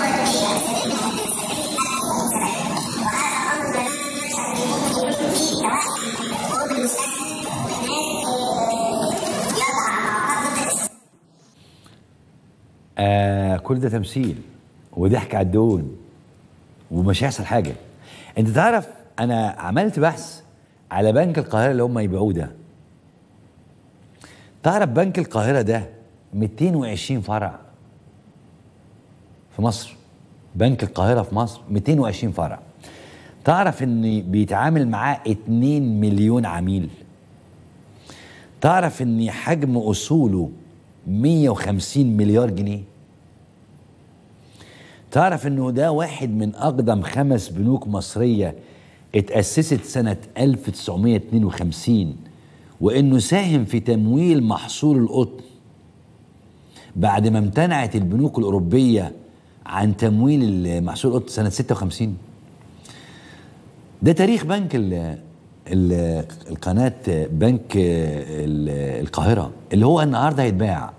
آه كل ده تمثيل وضحك على الدهون ومش هيحصل حاجه. انت تعرف انا عملت بحث على بنك القاهره اللي هم يبيعوه ده. تعرف بنك القاهره ده مئتين وعشرين فرع في مصر. بنك القاهره في مصر مئتين وعشرين فرع. تعرف ان بيتعامل معاه اتنين مليون عميل. تعرف ان حجم اصوله مية وخمسين مليار جنيه. تعرف انه ده واحد من اقدم خمس بنوك مصريه اتاسست سنه ألف وتسعمية اتنين وخمسين، وانه ساهم في تمويل محصول القطن بعد ما امتنعت البنوك الاوروبيه عن تمويل محصول القطن سنه ستة وخمسين. ده تاريخ بنك ال ال القناه بنك ال القاهره اللي هو النهارده هيتباع.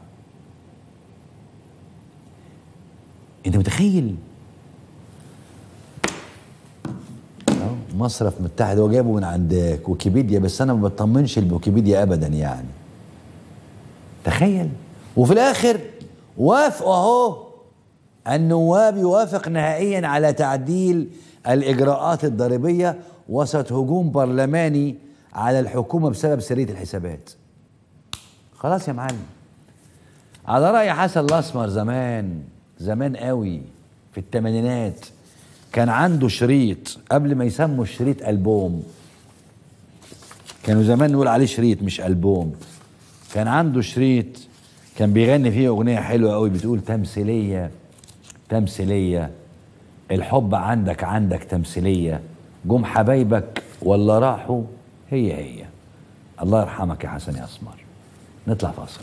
انت متخيل؟ مصرف متحد هو جايبه من عند ويكيبيديا، بس انا ما بطمنش الويكيبيديا ابدا يعني. تخيل. وفي الاخر وافقوا اهو، النواب يوافق نهائيا على تعديل الاجراءات الضريبيه وسط هجوم برلماني على الحكومه بسبب سريه الحسابات. خلاص يا معلم. على راي حسن الاسمر زمان زمان قوي في الثمانينات كان عنده شريط قبل ما يسموا الشريط ألبوم. كانوا زمان نقول عليه شريط مش ألبوم. كان عنده شريط كان بيغني فيه أغنية حلوة قوي بتقول تمثيلية تمثيلية الحب عندك عندك تمثيلية جم حبايبك ولا راحوا هي هي. الله يرحمك يا حسن يا أسمر. نطلع فاصل.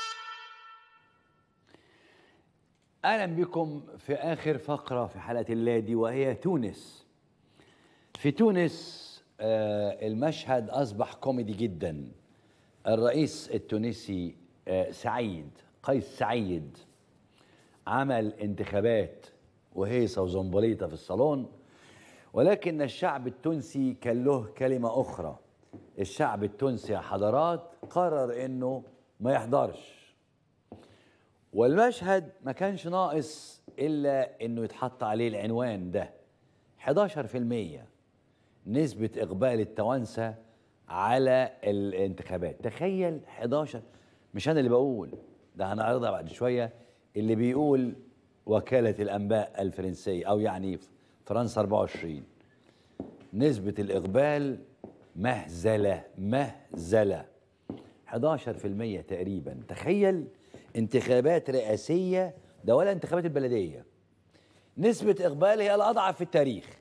أهلا بكم في آخر فقرة في حلقة الليلة وهي تونس. في تونس آه المشهد أصبح كوميدي جدا. الرئيس التونسي آه سعيد قيس سعيد عمل انتخابات وهيصة وزنبليطة في الصالون، ولكن الشعب التونسي كان له كلمة أخرى. الشعب التونسي يا حضرات قرر إنه ما يحضرش، والمشهد ما كانش ناقص إلا إنه يتحط عليه العنوان ده. حداشر في المية نسبة إقبال التوانسة على الانتخابات. تخيل حداشر. مش أنا اللي بقول ده، هنعرضها بعد شوية. اللي بيقول وكالة الأنباء الفرنسية أو يعني فرنسا أربعة وعشرين. نسبة الإقبال مهزلة مهزلة حداشر في المية تقريبا. تخيل انتخابات رئاسية ده ولا انتخابات البلدية. نسبة إقبال هي الأضعف في التاريخ.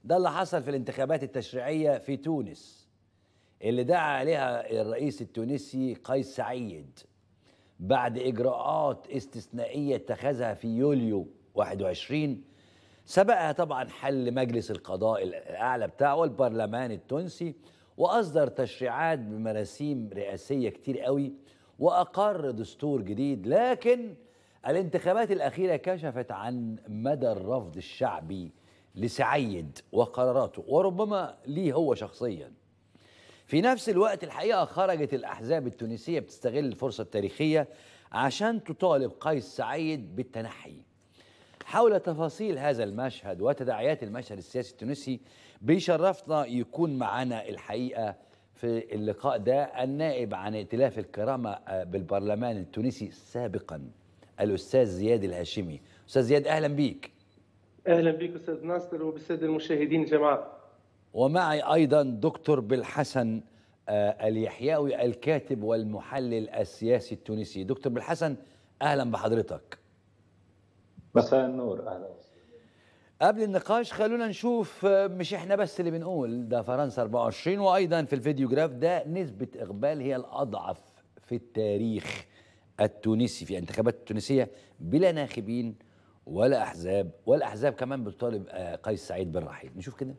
ده اللي حصل في الانتخابات التشريعية في تونس اللي دعا عليها الرئيس التونسي قيس سعيد بعد إجراءات استثنائية اتخذها في يوليو واحد وعشرين، سبقها طبعا حل مجلس القضاء الأعلى بتاعه والبرلمان التونسي، وأصدر تشريعات بمراسيم رئاسية كتير قوي، وأقر دستور جديد. لكن الانتخابات الأخيرة كشفت عن مدى الرفض الشعبي لسعيد وقراراته، وربما ليه هو شخصيا. في نفس الوقت الحقيقة خرجت الأحزاب التونسية بتستغل الفرصة التاريخية عشان تطالب قيس سعيد بالتنحي. حول تفاصيل هذا المشهد وتداعيات المشهد السياسي التونسي بيشرفنا يكون معنا الحقيقة في اللقاء ده النائب عن ائتلاف الكرامة بالبرلمان التونسي سابقا الأستاذ زياد الهاشمي. أستاذ زياد أهلا بيك. أهلا بك أستاذ ناصر وبالسادة المشاهدين جماعة. ومعي أيضا دكتور بالحسن آه اليحيوي الكاتب والمحلل السياسي التونسي. دكتور بالحسن أهلا بحضرتك. مساء النور. أهلا. قبل النقاش خلونا نشوف، مش احنا بس اللي بنقول ده، فرنسا أربعة وعشرين، وأيضا في الفيديوغراف ده نسبة إقبال هي الأضعف في التاريخ التونسي في الانتخابات التونسية بلا ناخبين ولا أحزاب، والأحزاب كمان بتطالب قيس سعيد بالرحيل. نشوف كده.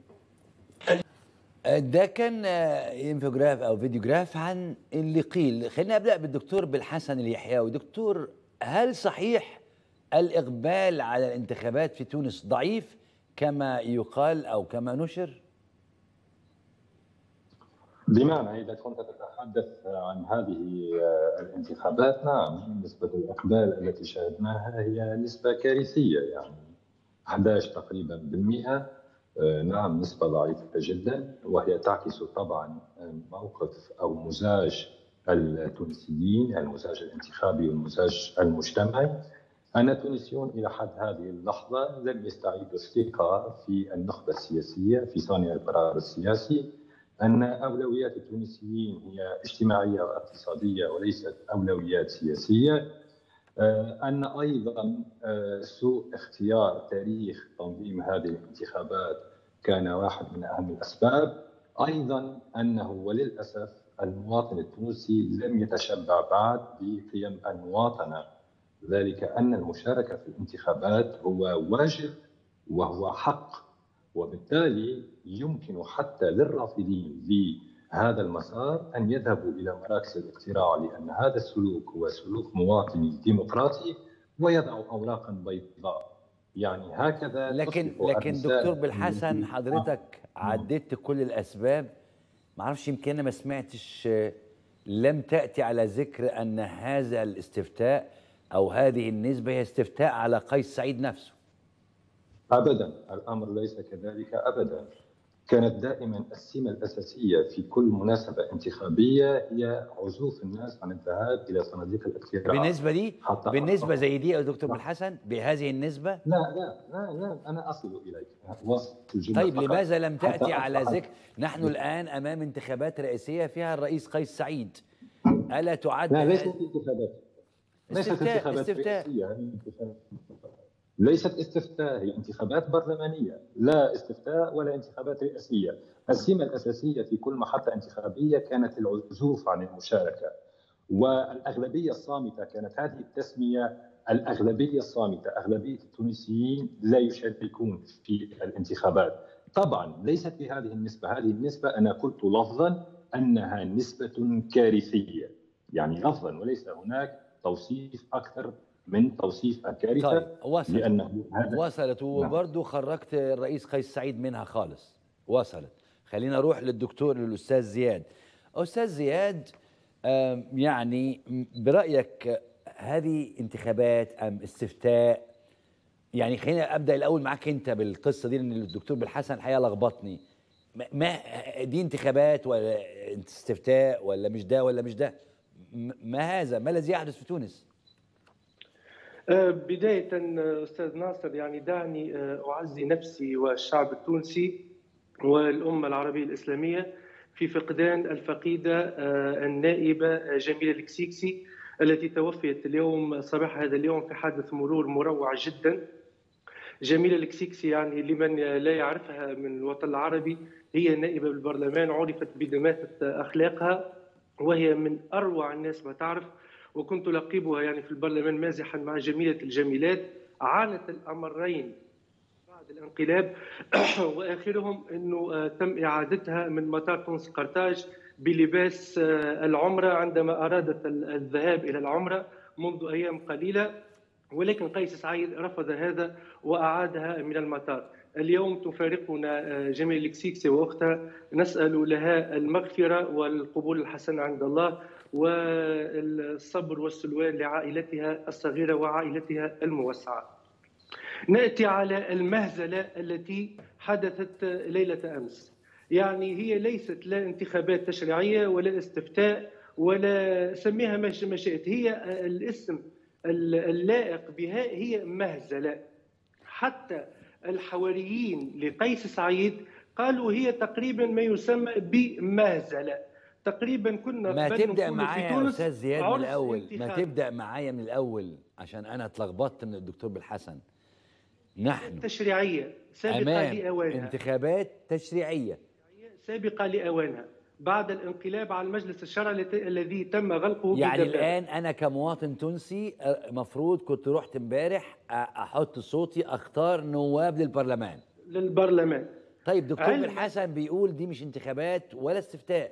ده كان انفوجراف أو فيديوغراف عن اللي قيل. خلينا أبدأ بالدكتور بالحسن اليحيوي. دكتور، هل صحيح الإقبال على الانتخابات في تونس ضعيف كما يقال أو كما نشر؟ بمعنى إذا كنت تتحدث عن هذه الانتخابات، نعم نسبة الإقبال التي شاهدناها هي نسبة كارثية، يعني أحد عشر تقريبا بالمئة. نعم نسبة ضعيفة جدا، وهي تعكس طبعا موقف أو مزاج التونسيين، المزاج الانتخابي والمزاج المجتمعي. أن التونسيون إلى حد هذه اللحظة لم يستعيدوا الثقة في النخبة السياسية، في صانع القرار السياسي، أن أولويات التونسيين هي اجتماعية واقتصادية وليست أولويات سياسية. أن أيضا سوء اختيار تاريخ تنظيم هذه الانتخابات كان واحد من أهم الأسباب. أيضا أنه وللأسف المواطن التونسي لم يتشبع بعد بقيم المواطنة، ذلك أن المشاركة في الانتخابات هو واجب وهو حق، وبالتالي يمكن حتى للرافضين لهذا المسار أن يذهبوا إلى مراكز الاقتراع، لأن هذا السلوك هو سلوك مواطني ديمقراطي ويضع أوراقا بيضاء. يعني هكذا. لكن لكن دكتور بالحسن، حضرتك عددت كل الأسباب، معرفش يمكن أنا ما سمعتش، لم تأتي على ذكر أن هذا الاستفتاء أو هذه النسبة هي استفتاء على قيس سعيد نفسه. أبدا، الأمر ليس كذلك أبدا. كانت دائما السمة الأساسية في كل مناسبة انتخابية هي عزوف الناس عن الذهاب إلى صناديق الاقتراع. بالنسبة دي بالنسبة زي دي يا دكتور بالحسن بهذه النسبة؟ لا لا لا, لا أنا أصل إليك. طيب لماذا لم تأتي على ذكر؟ نحن الآن أمام انتخابات رئاسية فيها الرئيس قيس سعيد، ألا تعد؟ لا، ليست انتخابات. ليست انتخابات رئاسية، ليست استفتاء، هي انتخابات برلمانية، لا استفتاء ولا انتخابات رئاسية. السمة الأساسية في كل محطة انتخابية كانت العزوف عن المشاركة، والأغلبية الصامتة. كانت هذه التسمية الأغلبية الصامتة، أغلبية التونسيين لا يشاركون في الانتخابات. طبعا ليست بهذه النسبة، هذه النسبة أنا قلت لفظا أنها نسبة كارثية، يعني لفظا، وليس هناك توصيف أكثر من توصيف الكارثة. طيب وصلت لأنه وصلت وبرضه خرجت الرئيس قيس سعيد منها خالص. وصلت. خلينا نروح للدكتور للأستاذ زياد. أستاذ زياد، يعني برأيك هذه انتخابات أم استفتاء؟ يعني خلينا أبدأ الأول معك أنت بالقصة دي، لأن الدكتور بالحسن الحقيقة لخبطني. ما دي انتخابات ولا استفتاء ولا مش ده ولا مش ده؟ ما هذا؟ ما الذي يحدث في تونس؟ بداية أستاذ ناصر، يعني دعني أعزي نفسي والشعب التونسي والأمة العربية الإسلامية في فقدان الفقيدة النائبة جميلة الكسيكسي التي توفيت اليوم صباح هذا اليوم في حادث مرور مروع جدا. جميلة الكسيكسي يعني لمن لا يعرفها من الوطن العربي هي نائبة بالبرلمان، عرفت بدماثة أخلاقها وهي من أروع الناس ما تعرف، وكنت ألقبها يعني في البرلمان مازحا مع جميلة الجميلات. عانت الأمرين بعد الانقلاب وآخرهم أنه تم إعادتها من مطار تونس قرطاج بلباس العمرة عندما أرادت الذهاب إلى العمرة منذ أيام قليلة، ولكن قيس سعيد رفض هذا وأعادها من المطار. اليوم تفارقنا جميل الكسيكسي وأختها، نسأل لها المغفرة والقبول الحسن عند الله والصبر والسلوان لعائلتها الصغيرة وعائلتها الموسعة. نأتي على المهزلة التي حدثت ليلة أمس. يعني هي ليست لا انتخابات تشريعية ولا استفتاء ولا سميها ما شئت، هي الاسم اللائق بها هي مهزلة. حتى الحواريين لقيس سعيد قالوا هي تقريبا ما يسمى بمهزلة. تقريبا كنا ما تبدأ معايا يا أستاذ زياد من الأول، انتخاب. ما تبدأ معايا من الأول عشان أنا اتلخبطت من الدكتور بالحسن. نحن تشريعية سابقة أمام لأوانها، انتخابات تشريعية سابقة لأوانها بعد الانقلاب على المجلس الشرعي الذي تم غلقه. يعني الآن أنا كمواطن تونسي مفروض كنت رحت امبارح أحط صوتي أختار نواب للبرلمان للبرلمان. طيب دكتور علم. بالحسن بيقول دي مش انتخابات ولا استفتاء.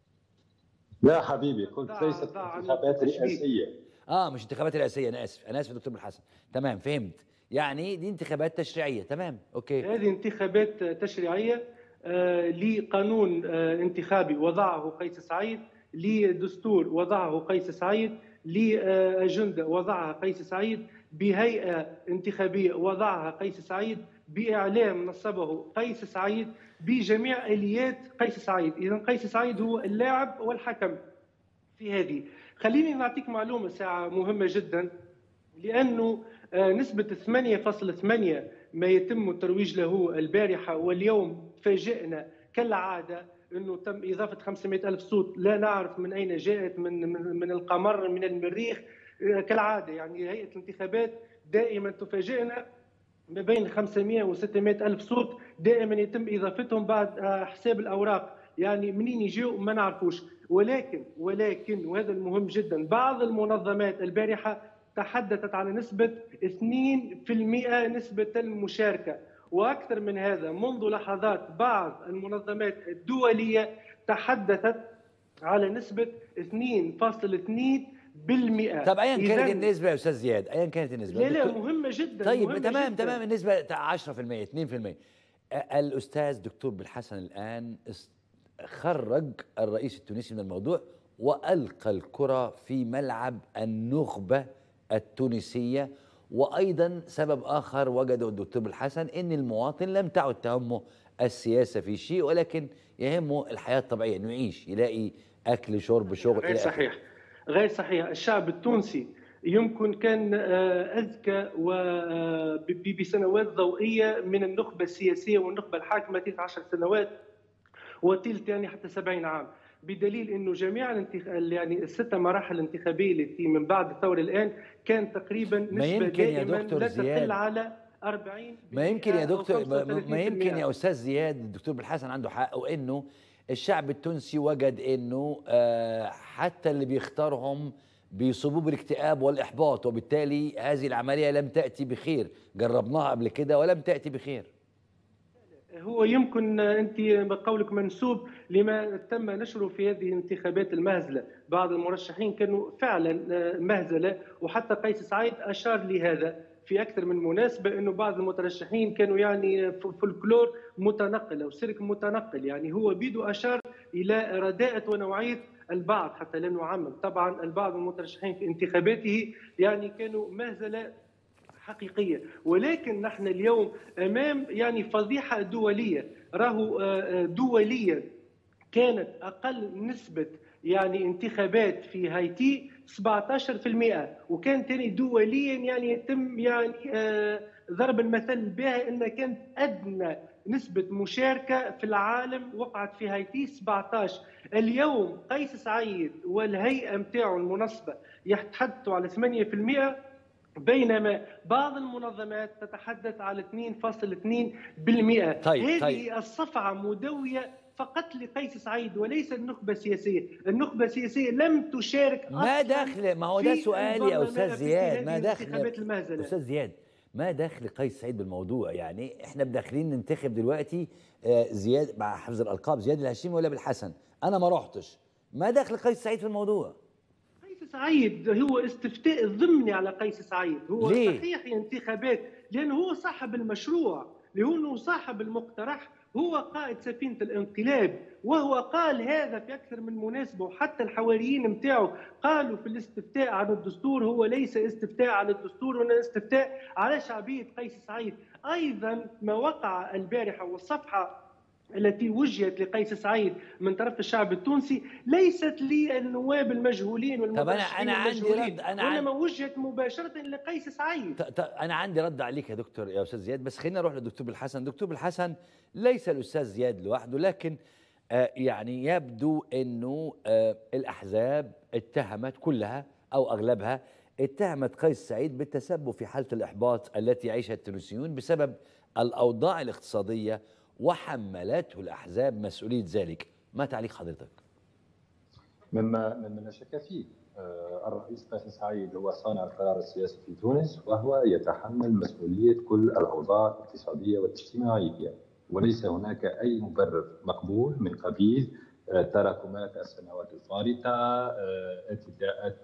لا حبيبي، قلت ضع- ليست ضع انتخابات التشبيه. رئاسية. اه مش انتخابات رئاسيه، انا اسف انا اسف يا دكتور بالحسن. تمام فهمت، يعني دي انتخابات تشريعيه. تمام اوكي. هذه انتخابات تشريعية آه لقانون آه انتخابي وضعه قيس سعيد، لدستور وضعه قيس سعيد، لأجندة وضعها قيس سعيد، بهيئة انتخابية وضعها قيس سعيد، بإعلام نصبه قيس سعيد، بجميع آليات قيس سعيد. إذن قيس سعيد هو اللاعب والحكم في هذه. خليني نعطيك معلومة ساعة مهمة جدا، لأنه نسبة ثمانية فاصلة ثمانية ما يتم الترويج له البارحة واليوم فاجئنا كالعادة أنه تم إضافة خمسمائة ألف صوت لا نعرف من أين جاءت، من, من, من القمر من المريخ كالعادة. يعني هيئة الانتخابات دائما تفاجئنا ما بين خمسمائة وستمائة ألف صوت دائما يتم إضافتهم بعد حساب الأوراق، يعني منين يجيوا ما نعرفوش. ولكن ولكن وهذا المهم جدا، بعض المنظمات البارحة تحدثت عن نسبة اثنين بالمئة نسبة المشاركة، وأكثر من هذا منذ لحظات بعض المنظمات الدولية تحدثت على نسبة اثنين فاصلة اثنين بالمئة. طب ايا كانت النسبه يا استاذ زياد، ايا كانت النسبه لا لا مهمة جدا. طيب مهمة تمام جداً. تمام النسبه عشرة بالمئة اثنين بالمئة. الاستاذ دكتور بالحسن الان خرج الرئيس التونسي من الموضوع والقى الكره في ملعب النخبه التونسيه. وايضا سبب اخر وجده الدكتور بالحسن ان المواطن لم تعد تهمه السياسه في شيء، ولكن يهمه الحياه الطبيعيه، انه يعيش يلاقي اكل شرب شغل. غير صحيح غير صحيح. الشعب التونسي يمكن كان اذكى وبسنوات ضوئيه من النخبه السياسيه والنخبه الحاكمه تسع عشر سنوات وتلت يعني حتى سبعين عام، بدليل انه جميع الانتخ... يعني الست مراحل الانتخابيه التي من بعد الثوره الان كان تقريبا نسبه دائما لا تقل على أربعين بالمئة. ما يمكن يا دكتور ما يمكن يا استاذ زياد الدكتور بالحسن عنده حق، وانه الشعب التونسي وجد انه آه حتى اللي بيختارهم بيصيبوه بالاكتئاب والاحباط، وبالتالي هذه العمليه لم تاتي بخير. جربناها قبل كده ولم تاتي بخير. هو يمكن أنت قولك منسوب لما تم نشره في هذه الانتخابات المهزلة. بعض المرشحين كانوا فعلا مهزلة، وحتى قيس سعيد أشار لهذا في أكثر من مناسبة، أنه بعض المترشحين كانوا يعني فولكلور متنقل أو سيرك متنقل. يعني هو بيدو أشار إلى رداءة ونوعية البعض حتى لا نعمم. طبعا البعض المترشحين في انتخاباته يعني كانوا مهزلة حقيقية، ولكن نحن اليوم أمام يعني فضيحة دولية. راهو دوليا كانت أقل نسبة يعني انتخابات في هايتي سبعة عشر بالمئة، وكان تاني دوليا يعني يتم يعني ضرب المثل بها أن كانت أدنى نسبة مشاركة في العالم وقعت في هايتي سبعة عشر. اليوم قيس سعيد والهيئة متاعه المنصبة يتحدثوا على ثمانية بالمئة، بينما بعض المنظمات تتحدث على اثنين فاصلة اثنين بالمئة. طيب هذه طيب. الصفعة مدوية فقط لقيس سعيد وليس النخبة السياسية. النخبة السياسية لم تشارك ما دخل، ما هو ده سؤالي يا أستاذ زياد، ما دخل أستاذ زياد ما دخل قيس سعيد بالموضوع؟ يعني احنا بداخلين ننتخب دلوقتي زياد مع حفظ الألقاب، زياد الهشيمي ولا بالحسن؟ أنا ما رحتش، ما دخل قيس سعيد في الموضوع؟ قيس سعيد هو استفتاء ضمني على قيس سعيد، هو ليه؟ صحيح انتخابات لأنه هو صاحب المشروع، لأنه صاحب المقترح، هو قائد سفينة الانقلاب، وهو قال هذا في أكثر من مناسبة، وحتى الحواريين متاعه قالوا في الاستفتاء عن الدستور هو ليس استفتاء على الدستور، هو استفتاء على شعبية قيس سعيد. أيضا ما وقع البارحة والصفحة التي وجهت لقيس سعيد من طرف الشعب التونسي ليست للنواب المجهولين والمرشحين المجهولين، وإنما وجهت مباشرة لقيس سعيد. أنا عندي رد عليك يا دكتور يا أستاذ زياد، بس خلينا نروح للدكتور بالحسن. دكتور بالحسن، ليس الأستاذ زياد لوحده، لكن آه يعني يبدو أنه آه الأحزاب اتهمت كلها أو أغلبها اتهمت قيس سعيد بالتسبب في حالة الإحباط التي يعيشها التونسيون بسبب الأوضاع الاقتصادية، وحملته الأحزاب مسؤولية ذلك. ما تعليق حضرتك؟ مما مما لا شك فيه، الرئيس قيس سعيد هو صانع القرار السياسي في تونس، وهو يتحمل مسؤولية كل الأوضاع الاقتصادية والاجتماعية، وليس هناك أي مبرر مقبول من قبيل تراكمات السنوات الفارطة، ارتداءات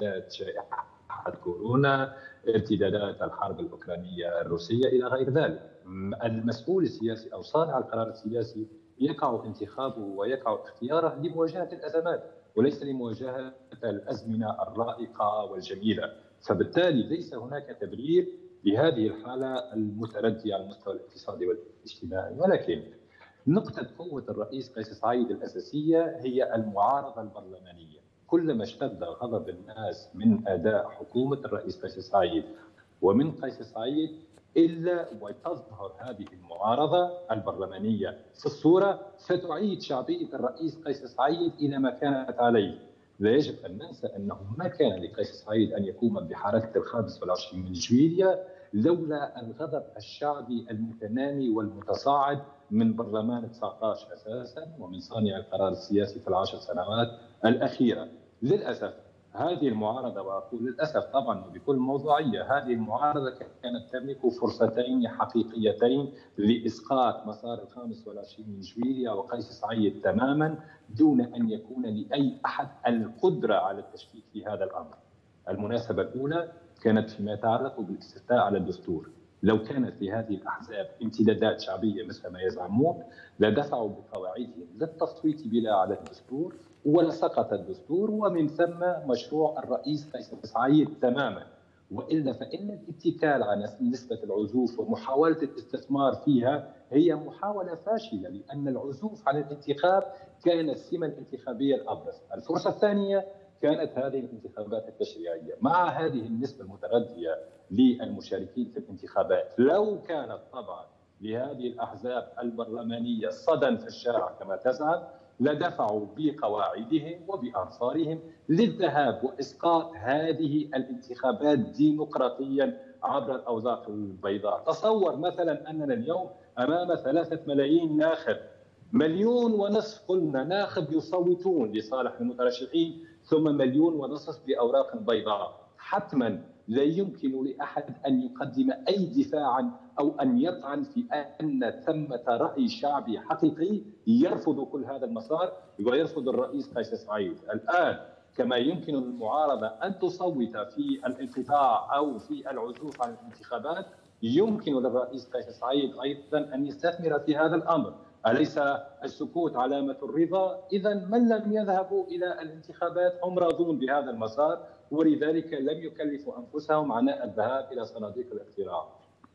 جائحة كورونا، ارتدادات الحرب الأوكرانية الروسية إلى غير ذلك. المسؤول السياسي أو صانع القرار السياسي يقع انتخابه ويقع اختياره لمواجهة الأزمات وليس لمواجهة الأزمنة الرائقة والجميلة، فبالتالي ليس هناك تبرير لهذه الحالة المتردية على المستوى الاقتصادي والاجتماعي. ولكن نقطة قوة الرئيس قيس سعيد الأساسية هي المعارضة البرلمانية. كلما اشتد غضب الناس من أداء حكومة الرئيس قيس سعيد ومن قيس سعيد إلا وتظهر هذه المعارضة البرلمانية في الصورة، فتعيد شعبية الرئيس قيس سعيد إلى ما كانت عليه. لا يجب أن ننسى أنه ما كان لقيس سعيد أن يقوم بحركة الخامس والعشرين من جويلية لولا الغضب الشعبي المتنامي والمتصاعد من برلمان تسعة عشر أساسا ومن صانع القرار السياسي في العشر سنوات الأخيرة. للأسف هذه المعارضة، وأقول للأسف طبعا بكل موضوعية، هذه المعارضة كانت تملك فرصتين حقيقيتين لإسقاط مسار الخامس والعشرين من جويلية وقيس سعيد تماما دون أن يكون لأي أحد القدرة على التشكيك في هذا الأمر. المناسبة الأولى كانت فيما يتعلق بالاستفتاء على الدستور. لو كانت لهذه الأحزاب امتدادات شعبية مثل ما يزعمون لدفعوا بقواعدهم للتصويت بلا على الدستور ولسقط الدستور، ومن ثم مشروع الرئيس قيس سعيد تماما. وإلا فإن الاتكال على نسبة العزوف ومحاولة الاستثمار فيها هي محاولة فاشلة، لأن العزوف عن الانتخاب كان السمة الانتخابية الأبرز. الفرصة الثانية كانت هذه الانتخابات التشريعية مع هذه النسبة المتردية للمشاركين في الانتخابات. لو كانت طبعا لهذه الأحزاب البرلمانية صدى في الشارع كما تزعم لدفعوا بقواعدهم وبأنصارهم للذهاب وإسقاط هذه الانتخابات ديمقراطيا عبر الأوراق البيضاء. تصور مثلا أننا اليوم أمام ثلاثة ملايين ناخب، مليون ونصف قلنا ناخب يصوتون لصالح المترشحين، ثم مليون ونصف بأوراق بيضاء. حتما لا يمكن لأحد أن يقدم أي دفاعا أو أن يطعن في أن ثمة رأي شعبي حقيقي يرفض كل هذا المسار ويرفض الرئيس قيس سعيد. الآن كما يمكن للمعارضة أن تصوت في الانقطاع أو في العزوف عن الانتخابات، يمكن للرئيس قيس سعيد أيضا أن يستثمر في هذا الأمر. أليس السكوت علامة الرضا؟ إذا من لم يذهبوا إلى الانتخابات هم راضون بهذا المسار، ولذلك لم يكلفوا أنفسهم عناء الذهاب إلى صناديق الاقتراع.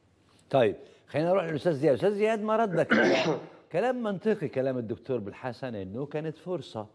طيب خلينا نروح للأستاذ زياد. أستاذ زياد، ما ردك؟ كلام منطقي كلام الدكتور بالحسن، إنه كانت فرصة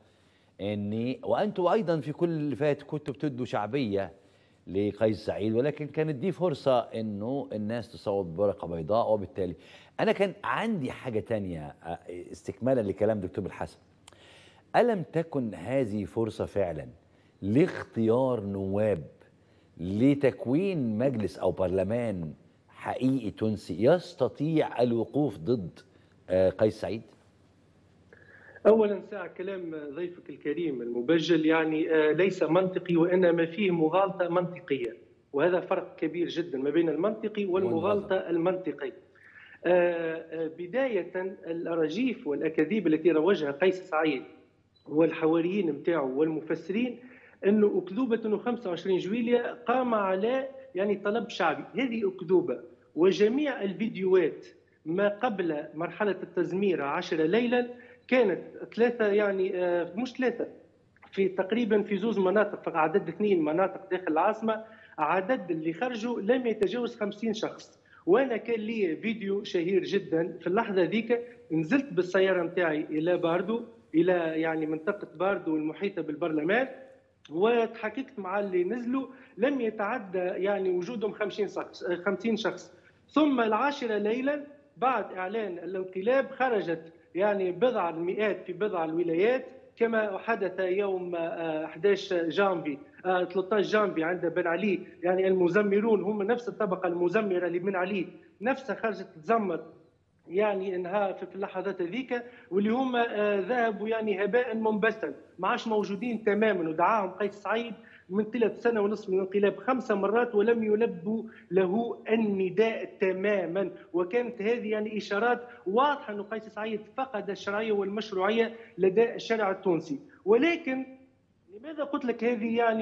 إني وأنتم أيضا في كل اللي فات كنتوا بتدوا شعبية لقيس سعيد، ولكن كانت دي فرصة إنه الناس تصوت بورقة بيضاء. وبالتالي أنا كان عندي حاجة تانية استكمالا لكلام دكتور بالحسن. ألم تكن هذه فرصة فعلا لاختيار نواب لتكوين مجلس أو برلمان حقيقي تونسي يستطيع الوقوف ضد قيس سعيد؟ اولا ساعة كلام ضيفك الكريم المبجل يعني ليس منطقي وانما فيه مغالطه منطقيه، وهذا فرق كبير جدا ما بين المنطقي والمغالطه المنطقي. بدايه الاراجيف والاكاذيب التي روجها قيس سعيد والحواريين نتاعو والمفسرين انه اكذوبه انه خمسة وعشرين جويلية قام على يعني طلب شعبي، هذه اكذوبه. وجميع الفيديوهات ما قبل مرحله التزمير عشرة ليلا كانت ثلاثة يعني مش ثلاثة في تقريبا في زوز مناطق، عدد اثنين مناطق داخل العاصمة، عدد اللي خرجوا لم يتجاوز خمسين شخص. وأنا كان لي فيديو شهير جدا في اللحظة ذيك، نزلت بالسيارة نتاعي إلى باردو، إلى يعني منطقة باردو المحيطة بالبرلمان، وتحققت مع اللي نزلوا لم يتعدى يعني وجودهم خمسين شخص. ثم العاشرة ليلا بعد إعلان الانقلاب خرجت يعني بضع المئات في بضع الولايات، كما حدث يوم أحد عشر جانفي ثلاثة عشر جانفي عند بن علي، يعني المزمرون هم نفس الطبقة المزمرة اللي بن علي نفسها خرجت تزمر يعني انها في اللحظات هذيك، واللي هم ذهبوا يعني هباء منبثا ما عادش موجودين تماما. ودعاهم قيس سعيد من ثلاث سنة ونصف من الانقلاب خمس مرات ولم يلبوا له النداء تماما، وكانت هذه يعني إشارات واضحة أن قيس سعيد فقد الشرعية والمشروعية لدى الشارع التونسي. ولكن لماذا قلت لك هذه يعني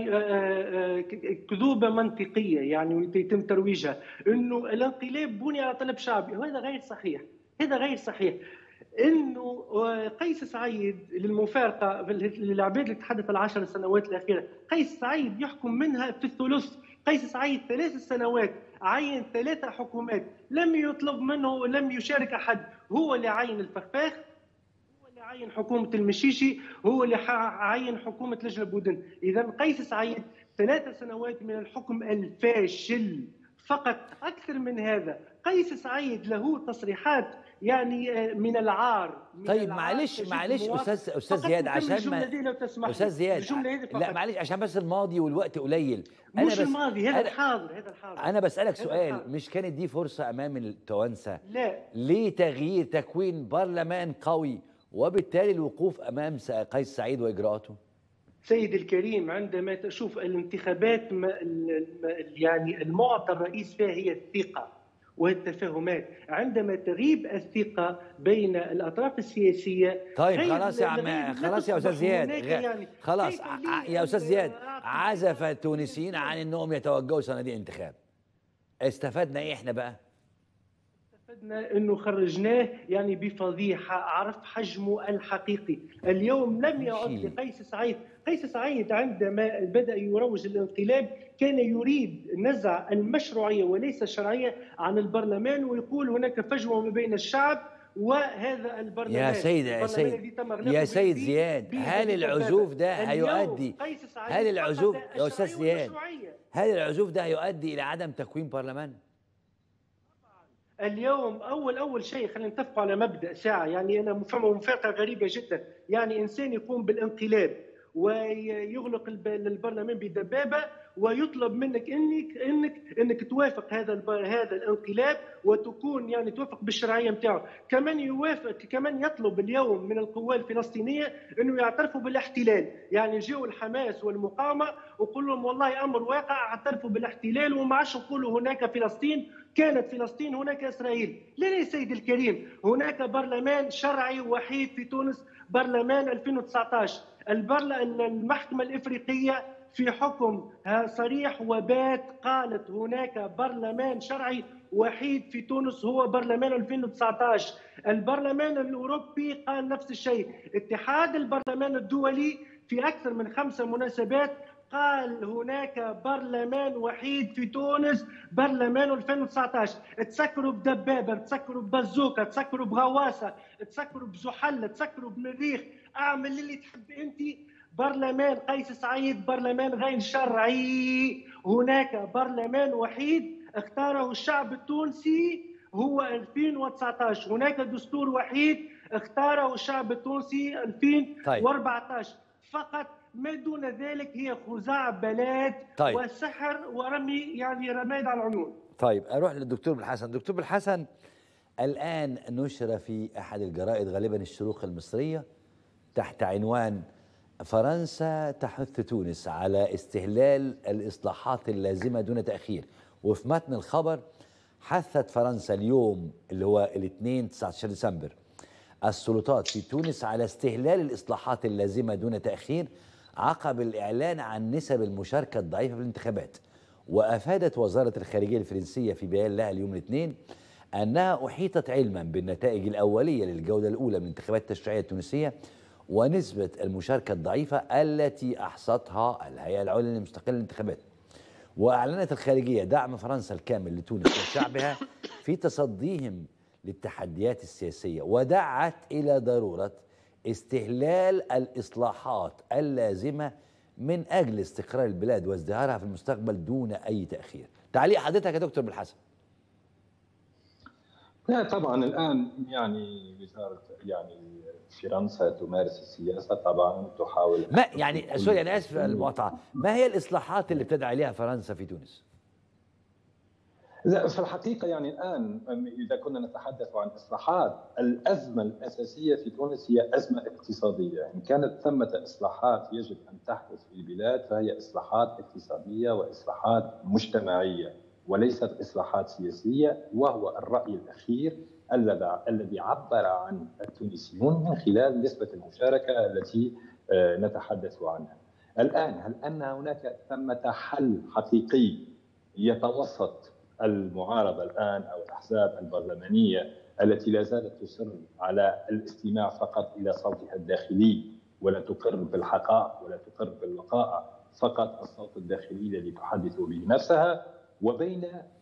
كذوبة منطقية يعني يتم ترويجها انه الانقلاب بني على طلب شعبي؟ وهذا غير صحيح، هذا غير صحيح. انه قيس سعيد للمفارقه للعباد اللي تحدث العشر سنوات الاخيره، قيس سعيد يحكم منها في الثلث. قيس سعيد ثلاث سنوات عين ثلاثه حكومات، لم يطلب منه، لم يشارك احد، هو اللي عين الفخفاخ، هو اللي عين حكومه المشيشي، هو اللي عين حكومه لجنه بودن. اذا قيس سعيد ثلاث سنوات من الحكم الفاشل فقط. اكثر من هذا، قيس سعيد له تصريحات يعني من العار. من طيب العار معلش معلش استاذ استاذ زياد عشان ما استاذ زياد لا معلش عشان بس الماضي والوقت قليل. أنا مش بس الماضي، هذا الحاضر، هذا الحاضر. انا بسالك سؤال، مش كانت دي فرصه امام التوانسه لا لتغيير تكوين برلمان قوي وبالتالي الوقوف امام قيس سعيد واجراءاته؟ سيدي الكريم، عندما تشوف الانتخابات يعني المعطى الرئيس فيها هي الثقة والتفاهمات، عندما تغيب الثقة بين الأطراف السياسية. طيب خلاص يا عم، خلاص يا أستاذ زياد، يعني خلاص يا أستاذ زياد، عزف التونسيين عن أنهم يتوجهوا صناديق انتخاب. استفدنا إيه إحنا بقى؟ استفدنا انه خرجناه يعني بفضيحه، عرف حجمه الحقيقي. اليوم لم يعد لقيس سعيد، قيس سعيد عندما بدا يروج الانقلاب كان يريد نزع المشروعيه وليس الشرعيه عن البرلمان، ويقول هناك فجوه ما بين الشعب وهذا البرلمان. يا سيد يا سيد يا سيد زياد، هل العزوف ده هيؤدي هل العزوف يا استاذ زياد هل العزوف ده هيؤدي الى عدم تكوين برلمان؟ اليوم اول اول شيء خلينا نتفق على مبدا ساعه، يعني انا مفهمه مفارقه غريبه جدا، يعني انسان يقوم بالانقلاب ويغلق البرلمان بدبابه ويطلب منك انك انك انك توافق هذا هذا الانقلاب وتكون يعني توافق بالشرعيه نتاعو. كمان يوافق كمان يطلب اليوم من القوى الفلسطينيه انه يعترفوا بالاحتلال، يعني جاوا الحماس والمقاومه وقول لهم والله امر واقع اعترفوا بالاحتلال وما عادش نقولوا هناك فلسطين، كانت فلسطين هناك اسرائيل. لا لا سيدي الكريم، هناك برلمان شرعي وحيد في تونس، برلمان ألفين وتسعة عشر. المحكمه الافريقيه في حكم صريح وبات قالت هناك برلمان شرعي وحيد في تونس هو برلمان ألفين وتسعة عشر. البرلمان الأوروبي قال نفس الشيء. اتحاد البرلمان الدولي في أكثر من خمسة مناسبات قال هناك برلمان وحيد في تونس برلمان ألفين وتسعة عشر. تسكروا بدبابة، تسكروا ببازوكا، تسكروا بغواصة، تسكروا بزحلة، تسكروا بمريخ، اعمل اللي تحب انت. برلمان قيس سعيد برلمان غير شرعي. هناك برلمان وحيد اختاره الشعب التونسي هو ألفين وتسعة عشر. هناك دستور وحيد اختاره الشعب التونسي ألفين وأربعة عشر. طيب. فقط ما دون ذلك هي خزعبلات طيب. وسحر ورمي يعني رماد على العيون. طيب اروح للدكتور بالحسن. دكتور بالحسن، الان نشر في احد الجرائد غالبا الشروق المصريه تحت عنوان فرنسا تحث تونس على استهلال الإصلاحات اللازمة دون تأخير، وفي متن الخبر حثت فرنسا اليوم اللي هو الاثنين تسعة عشر ديسمبر السلطات في تونس على استهلال الإصلاحات اللازمة دون تأخير عقب الإعلان عن نسب المشاركة الضعيفة في الانتخابات. وأفادت وزارة الخارجية الفرنسية في بيان لها اليوم الاثنين أنها أحيطت علما بالنتائج الأولية للجولة الأولى من الانتخابات التشريعية التونسية ونسبة المشاركة الضعيفة التي أحصتها الهيئة العليا للمستقلة للانتخابات. وأعلنت الخارجية دعم فرنسا الكامل لتونس وشعبها في تصديهم للتحديات السياسية، ودعت إلى ضرورة استهلال الإصلاحات اللازمة من أجل استقرار البلاد وازدهارها في المستقبل دون أي تأخير. تعليق حضرتك يا دكتور بالحسن؟ لا طبعا الان يعني وزاره يعني فرنسا تمارس السياسه، طبعا تحاول ما يعني سوري انا اسف المقاطعه، ما هي الاصلاحات اللي بتدعي عليها فرنسا في تونس؟ لا في الحقيقه يعني الان اذا كنا نتحدث عن اصلاحات، الازمه الاساسيه في تونس هي ازمه اقتصاديه. ان كانت ثمه اصلاحات يجب ان تحدث في البلاد فهي اصلاحات اقتصاديه واصلاحات مجتمعيه وليست إصلاحات سياسية، وهو الرأي الأخير الذي عبر عن التونسيون من خلال نسبة المشاركة التي نتحدث عنها. الآن هل أن هناك ثمة حل حقيقي يتوسط المعارضة الآن أو الأحزاب البرلمانية التي لا زالت تصر على الاستماع فقط إلى صوتها الداخلي ولا تقر بالحقائق ولا تقر بالوقائع، فقط الصوت الداخلي الذي تحدث به نفسها، وبين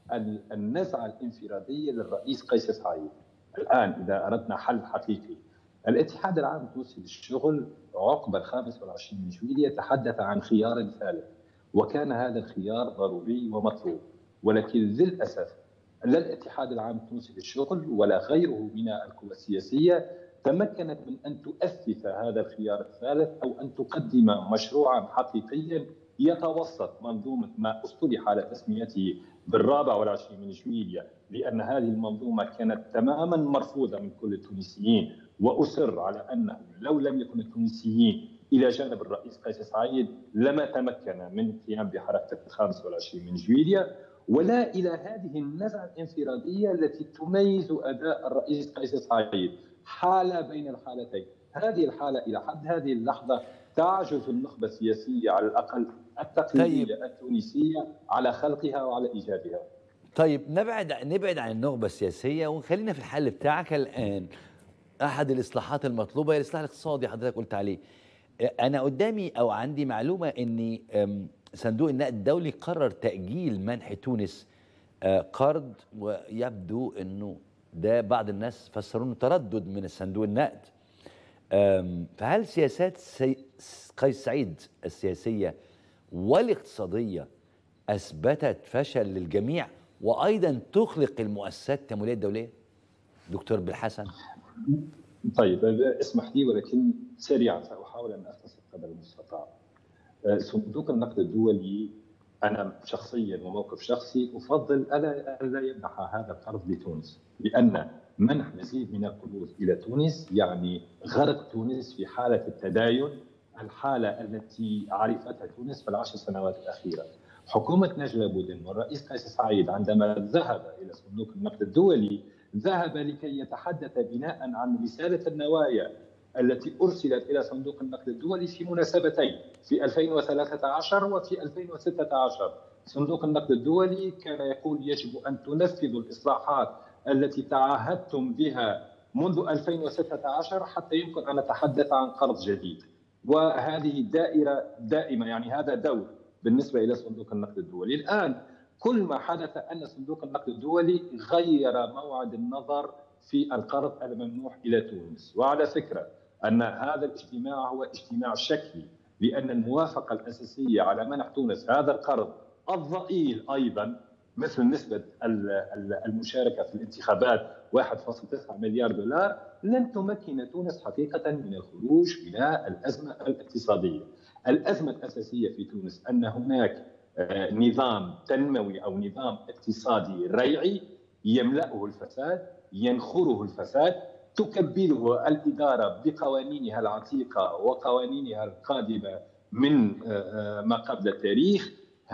النزعة الانفرادية للرئيس قيس سعيد؟ الآن إذا أردنا حل حقيقي، الاتحاد العام التونسي للشغل عقب الخامس والعشرين من جويلية تحدث عن خيار ثالث، وكان هذا الخيار ضروري ومطلوب، ولكن للأسف لا الاتحاد العام التونسي للشغل ولا غيره من القوى السياسية تمكنت من أن تؤسس هذا الخيار الثالث أو أن تقدم مشروعا حقيقيا يتوسط منظومة ما اصطلح على تسميته بالرابع والعشرين من جويلية، لأن هذه المنظومة كانت تماما مرفوضة من كل التونسيين، وأصر على أنه لو لم يكن التونسيين إلى جانب الرئيس قيس سعيد لما تمكن من القيام بحركة الخامس والعشرين من جويلية، ولا إلى هذه النزعة الانفرادية التي تميز أداء الرئيس قيس سعيد، حالة بين الحالتين. هذه الحالة إلى حد هذه اللحظة تعجز النخبة السياسية على الأقل التقليدية طيب. التونسية على خلقها وعلى إيجادها. طيب نبعد نبعد عن النخبة السياسية ونخلينا في الحل بتاعك الآن. أحد الإصلاحات المطلوبة هي الإصلاح الاقتصادي حضرتك قلت عليه. أنا قدامي أو عندي معلومة أن صندوق النقد الدولي قرر تأجيل منح تونس قرض، ويبدو أنه ده بعض الناس فسرونه تردد من الصندوق النقد. فهل سياسات سي... قيس سعيد السياسية والاقتصادية أثبتت فشل للجميع وأيضا تخلق المؤسسات التمويلية الدولية؟ دكتور بالحسن. طيب اسمح لي ولكن سريعا سأحاول أن أختصر قدر المستطاع. صندوق النقد الدولي أنا شخصيا وموقف شخصي أفضل ألا ألا يمنح هذا القرض لتونس، لأن منح مزيد من القروض إلى تونس يعني غرق تونس في حالة التداين، الحالة التي عرفتها تونس في العشر سنوات الأخيرة. حكومة نجلة بودن والرئيس قيس سعيد عندما ذهب إلى صندوق النقد الدولي ذهب لكي يتحدث بناء عن رسالة النوايا التي أرسلت إلى صندوق النقد الدولي في مناسبتين، في ألفين وثلاثة عشر وفي ألفين وستة عشر. صندوق النقد الدولي كان يقول يجب أن تنفذوا الإصلاحات التي تعهدتم بها منذ ألفين وستة عشر حتى يمكن أن نتحدث عن قرض جديد، وهذه دائرة دائمة، يعني هذا دور بالنسبة إلى صندوق النقد الدولي. الآن كل ما حدث أن صندوق النقد الدولي غير موعد النظر في القرض الممنوح إلى تونس. وعلى فكرة أن هذا الاجتماع هو اجتماع شكلي، لأن الموافقة الأساسية على منح تونس هذا القرض الضئيل أيضا مثل نسبة المشاركة في الانتخابات واحد فاصلة تسعة مليار دولار لن تمكن تونس حقيقة من الخروج من الأزمة الاقتصادية. الأزمة الأساسية في تونس أن هناك نظام تنموي أو نظام اقتصادي ريعي يملأه الفساد، ينخره الفساد، تكبله الإدارة بقوانينها العتيقة وقوانينها القادمة من ما قبل التاريخ.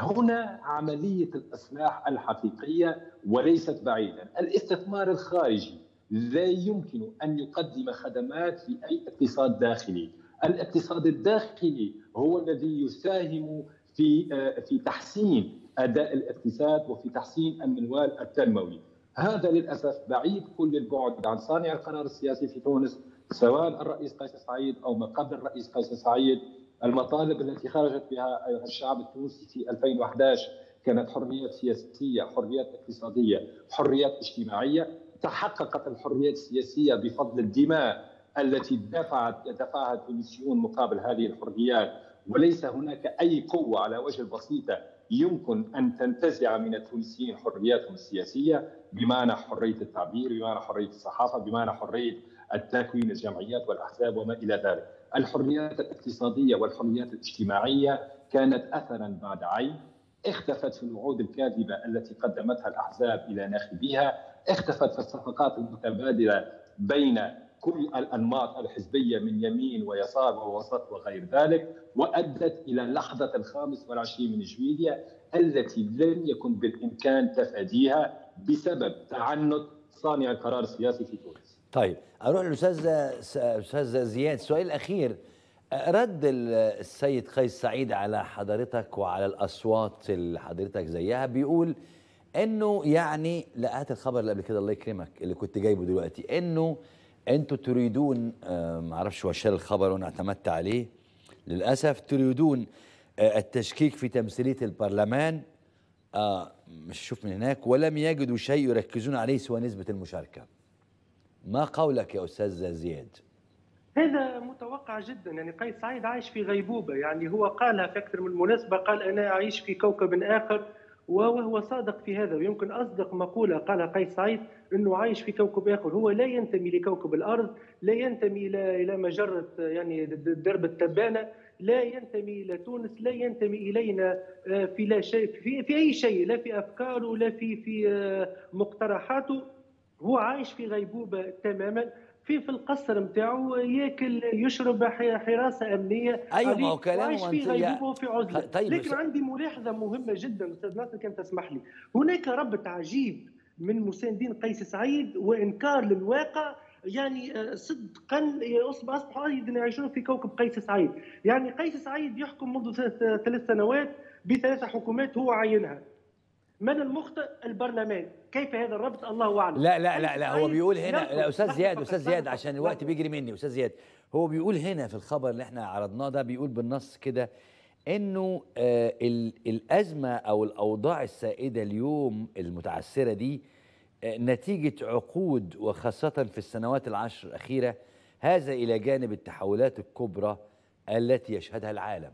هنا عملية الإصلاح الحقيقية وليست بعيدا. الاستثمار الخارجي لا يمكن أن يقدم خدمات في أي اقتصاد داخلي. الاقتصاد الداخلي هو الذي يساهم في في تحسين أداء الاقتصاد وفي تحسين المنوال التنموي. هذا للأسف بعيد كل البعد عن صانع القرار السياسي في تونس، سواء الرئيس قيس سعيد أو ما قبل الرئيس قيس سعيد. المطالب التي خرجت بها الشعب التونسي في ألفين وأحد عشر كانت حريات سياسية، حريات اقتصادية، حريات اجتماعية. تحققت الحريات السياسية بفضل الدماء التي دفعت دفعها التونسيون مقابل هذه الحريات، وليس هناك أي قوة على وجه البسيطة يمكن أن تنتزع من التونسيين حرياتهم السياسية، بمعنى حرية التعبير، بمعنى حرية الصحافة، بمعنى حرية التكوين الجمعيات والأحزاب وما إلى ذلك. الحريات الاقتصادية والحريات الاجتماعية كانت أثرا بعد عين، اختفت في الوعود الكاذبة التي قدمتها الأحزاب إلى ناخبيها، اختفت في الصفقات المتبادلة بين كل الأنماط الحزبية من يمين ويسار ووسط وغير ذلك، وأدت إلى لحظة الخامس والعشرين من جويلية التي لم يكن بالإمكان تفاديها بسبب تعنت صانع القرار السياسي في تونس. طيب أروح للأستاذ أستاذ زياد. السؤال الأخير، رد السيد قيس سعيد على حضرتك وعلى الأصوات اللي حضرتك زيها، بيقول إنه يعني لا، هات الخبر اللي قبل كده الله يكرمك اللي كنت جايبه دلوقتي، إنه أنتوا تريدون آه معرفش هو شال الخبر وأنا اعتمدت عليه للأسف، تريدون آه التشكيك في تمثيلية البرلمان، آه مش شوف من هناك، ولم يجدوا شيء يركزون عليه سوى نسبة المشاركة. ما قولك يا أستاذ زياد؟ هذا متوقع جدا. يعني قيس سعيد عايش في غيبوبة، يعني هو قالها في أكثر من مناسبة، قال أنا أعيش في كوكب آخر، وهو صادق في هذا. ويمكن أصدق مقولة قالها قيس سعيد أنه عايش في كوكب آخر. هو لا ينتمي لكوكب الأرض، لا ينتمي إلى إلى مجرة يعني درب التبانة، لا ينتمي إلى تونس، لا ينتمي إلينا في لا شيء، في, في أي شيء، لا في أفكاره لا في في مقترحاته. هو عايش في غيبوبة تماما، في في القصر نتاعو ياكل يشرب حراسه امنيه. ايوه ما هو كلامه عايش في غيبوبه وفي عزله. طيب لكن عندي ملاحظه مهمه جدا استاذ ناصر كان تسمح لي. هناك ربط عجيب من مساندين قيس سعيد وانكار للواقع، يعني صدقا اصبحوا ايضا يعيشون في كوكب قيس سعيد. يعني قيس سعيد يحكم منذ ثلاث سنوات بثلاث حكومات هو عينها. من المخطئ؟ البرلمان. كيف هذا الربط؟ الله اعلم. لا لا لا لا هو بيقول هنا، لا استاذ زياد استاذ زياد عشان الوقت بيجري مني. استاذ زياد هو بيقول هنا في الخبر اللي احنا عرضناه ده، بيقول بالنص كده انه آه الازمه او الاوضاع السائده اليوم المتعثره دي آه نتيجه عقود، وخاصه في السنوات العشر الاخيره، هذا الى جانب التحولات الكبرى التي يشهدها العالم.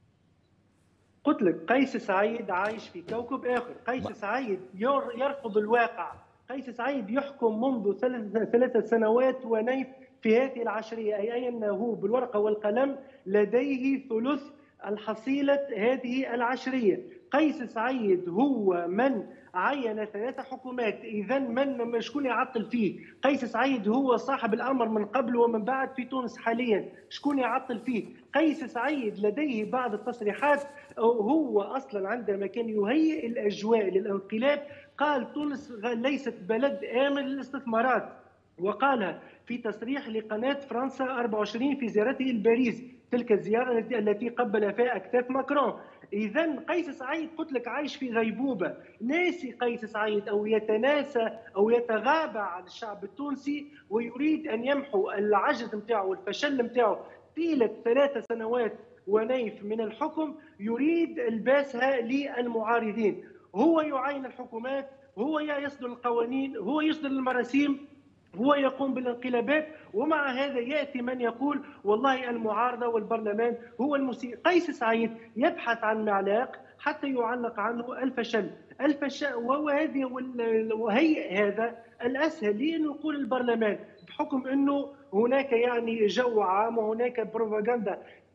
قلت لك قيس سعيد عايش في كوكب آخر. قيس ما. سعيد يرفض الواقع. قيس سعيد يحكم منذ ثلاث سنوات ونيف في هذه العشرية، أي أنه بالورقة والقلم لديه ثلث الحصيلة هذه العشرية. قيس سعيد هو من عين ثلاث حكومات، إذا من شكون يعطل فيه؟ قيس سعيد هو صاحب الأمر من قبل ومن بعد في تونس حاليا، شكون يعطل فيه؟ قيس سعيد لديه بعض التصريحات. هو أصلا عندما كان يهيئ الأجواء للانقلاب قال تونس ليست بلد آمن للاستثمارات، وقالها في تصريح لقناة فرنسا أربعة وعشرين في زيارته لباريس، تلك الزيارة التي قبل فيها أكتاف ماكرون. إذا قيس سعيد قلت لك عايش في غيبوبة، ناسي قيس سعيد أو يتناسى أو يتغابى عن الشعب التونسي، ويريد أن يمحو العجز نتاعه والفشل نتاعه طيلة ثلاث سنوات ونيف من الحكم، يريد الباسها للمعارضين. هو يعين الحكومات، هو يصدر القوانين، هو يصدر المراسيم، هو يقوم بالانقلابات، ومع هذا يأتي من يقول والله المعارضة والبرلمان هو المسيء. قيس سعيد يبحث عن معلاق حتى يعلق عنه الفشل. الفشل وهو هذه وهي هذا الأسهل لي أن نقول البرلمان، بحكم أنه هناك يعني جو عام وهناك بروباغندا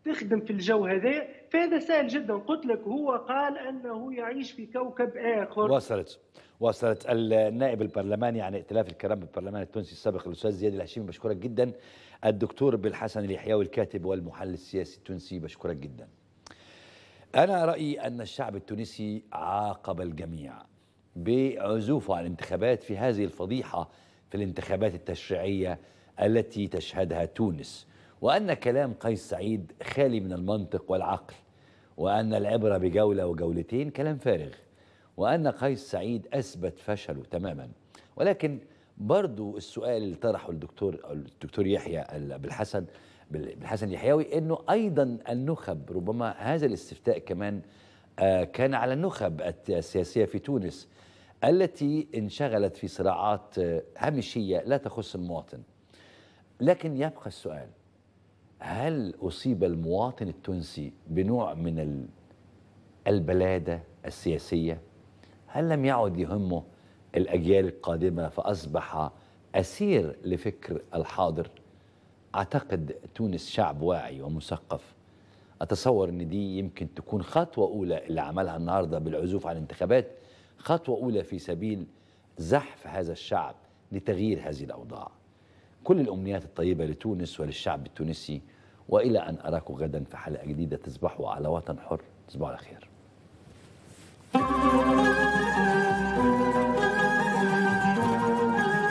تخدم في الجو هذا، فهذا سهل جدا. قلت لك هو قال انه يعيش في كوكب اخر. وصلت وصلت النائب البرلماني عن ائتلاف الكرام بالبرلمان التونسي السابق الاستاذ زياد الهشيمي، بشكرك جدا. الدكتور بالحسن اليحيوي الكاتب والمحلل السياسي التونسي، بشكرك جدا. انا رايي ان الشعب التونسي عاقب الجميع بعزوفه عن الانتخابات في هذه الفضيحه في الانتخابات التشريعيه التي تشهدها تونس، وان كلام قيس سعيد خالي من المنطق والعقل، وان العبره بجوله وجولتين كلام فارغ، وأن قيس سعيد أثبت فشله تماما. ولكن برضو السؤال اللي طرحه الدكتور الدكتور يحيى بالحسن بالحسن اليحيوي أنه أيضا النخب، ربما هذا الاستفتاء كمان كان على النخب السياسية في تونس التي انشغلت في صراعات هامشية لا تخص المواطن. لكن يبقى السؤال، هل أصيب المواطن التونسي بنوع من البلادة السياسية؟ هل لم يعد يهمه الأجيال القادمة فأصبح أسير لفكر الحاضر؟ أعتقد تونس شعب واعي ومثقف. أتصور أن دي يمكن تكون خطوة أولى اللي عملها النهاردة بالعزوف عن الانتخابات، خطوة أولى في سبيل زحف هذا الشعب لتغيير هذه الأوضاع. كل الأمنيات الطيبة لتونس وللشعب التونسي، وإلى أن أراكم غدا في حلقة جديدة. تصبحوا على وطن حر، تصبحوا على خير.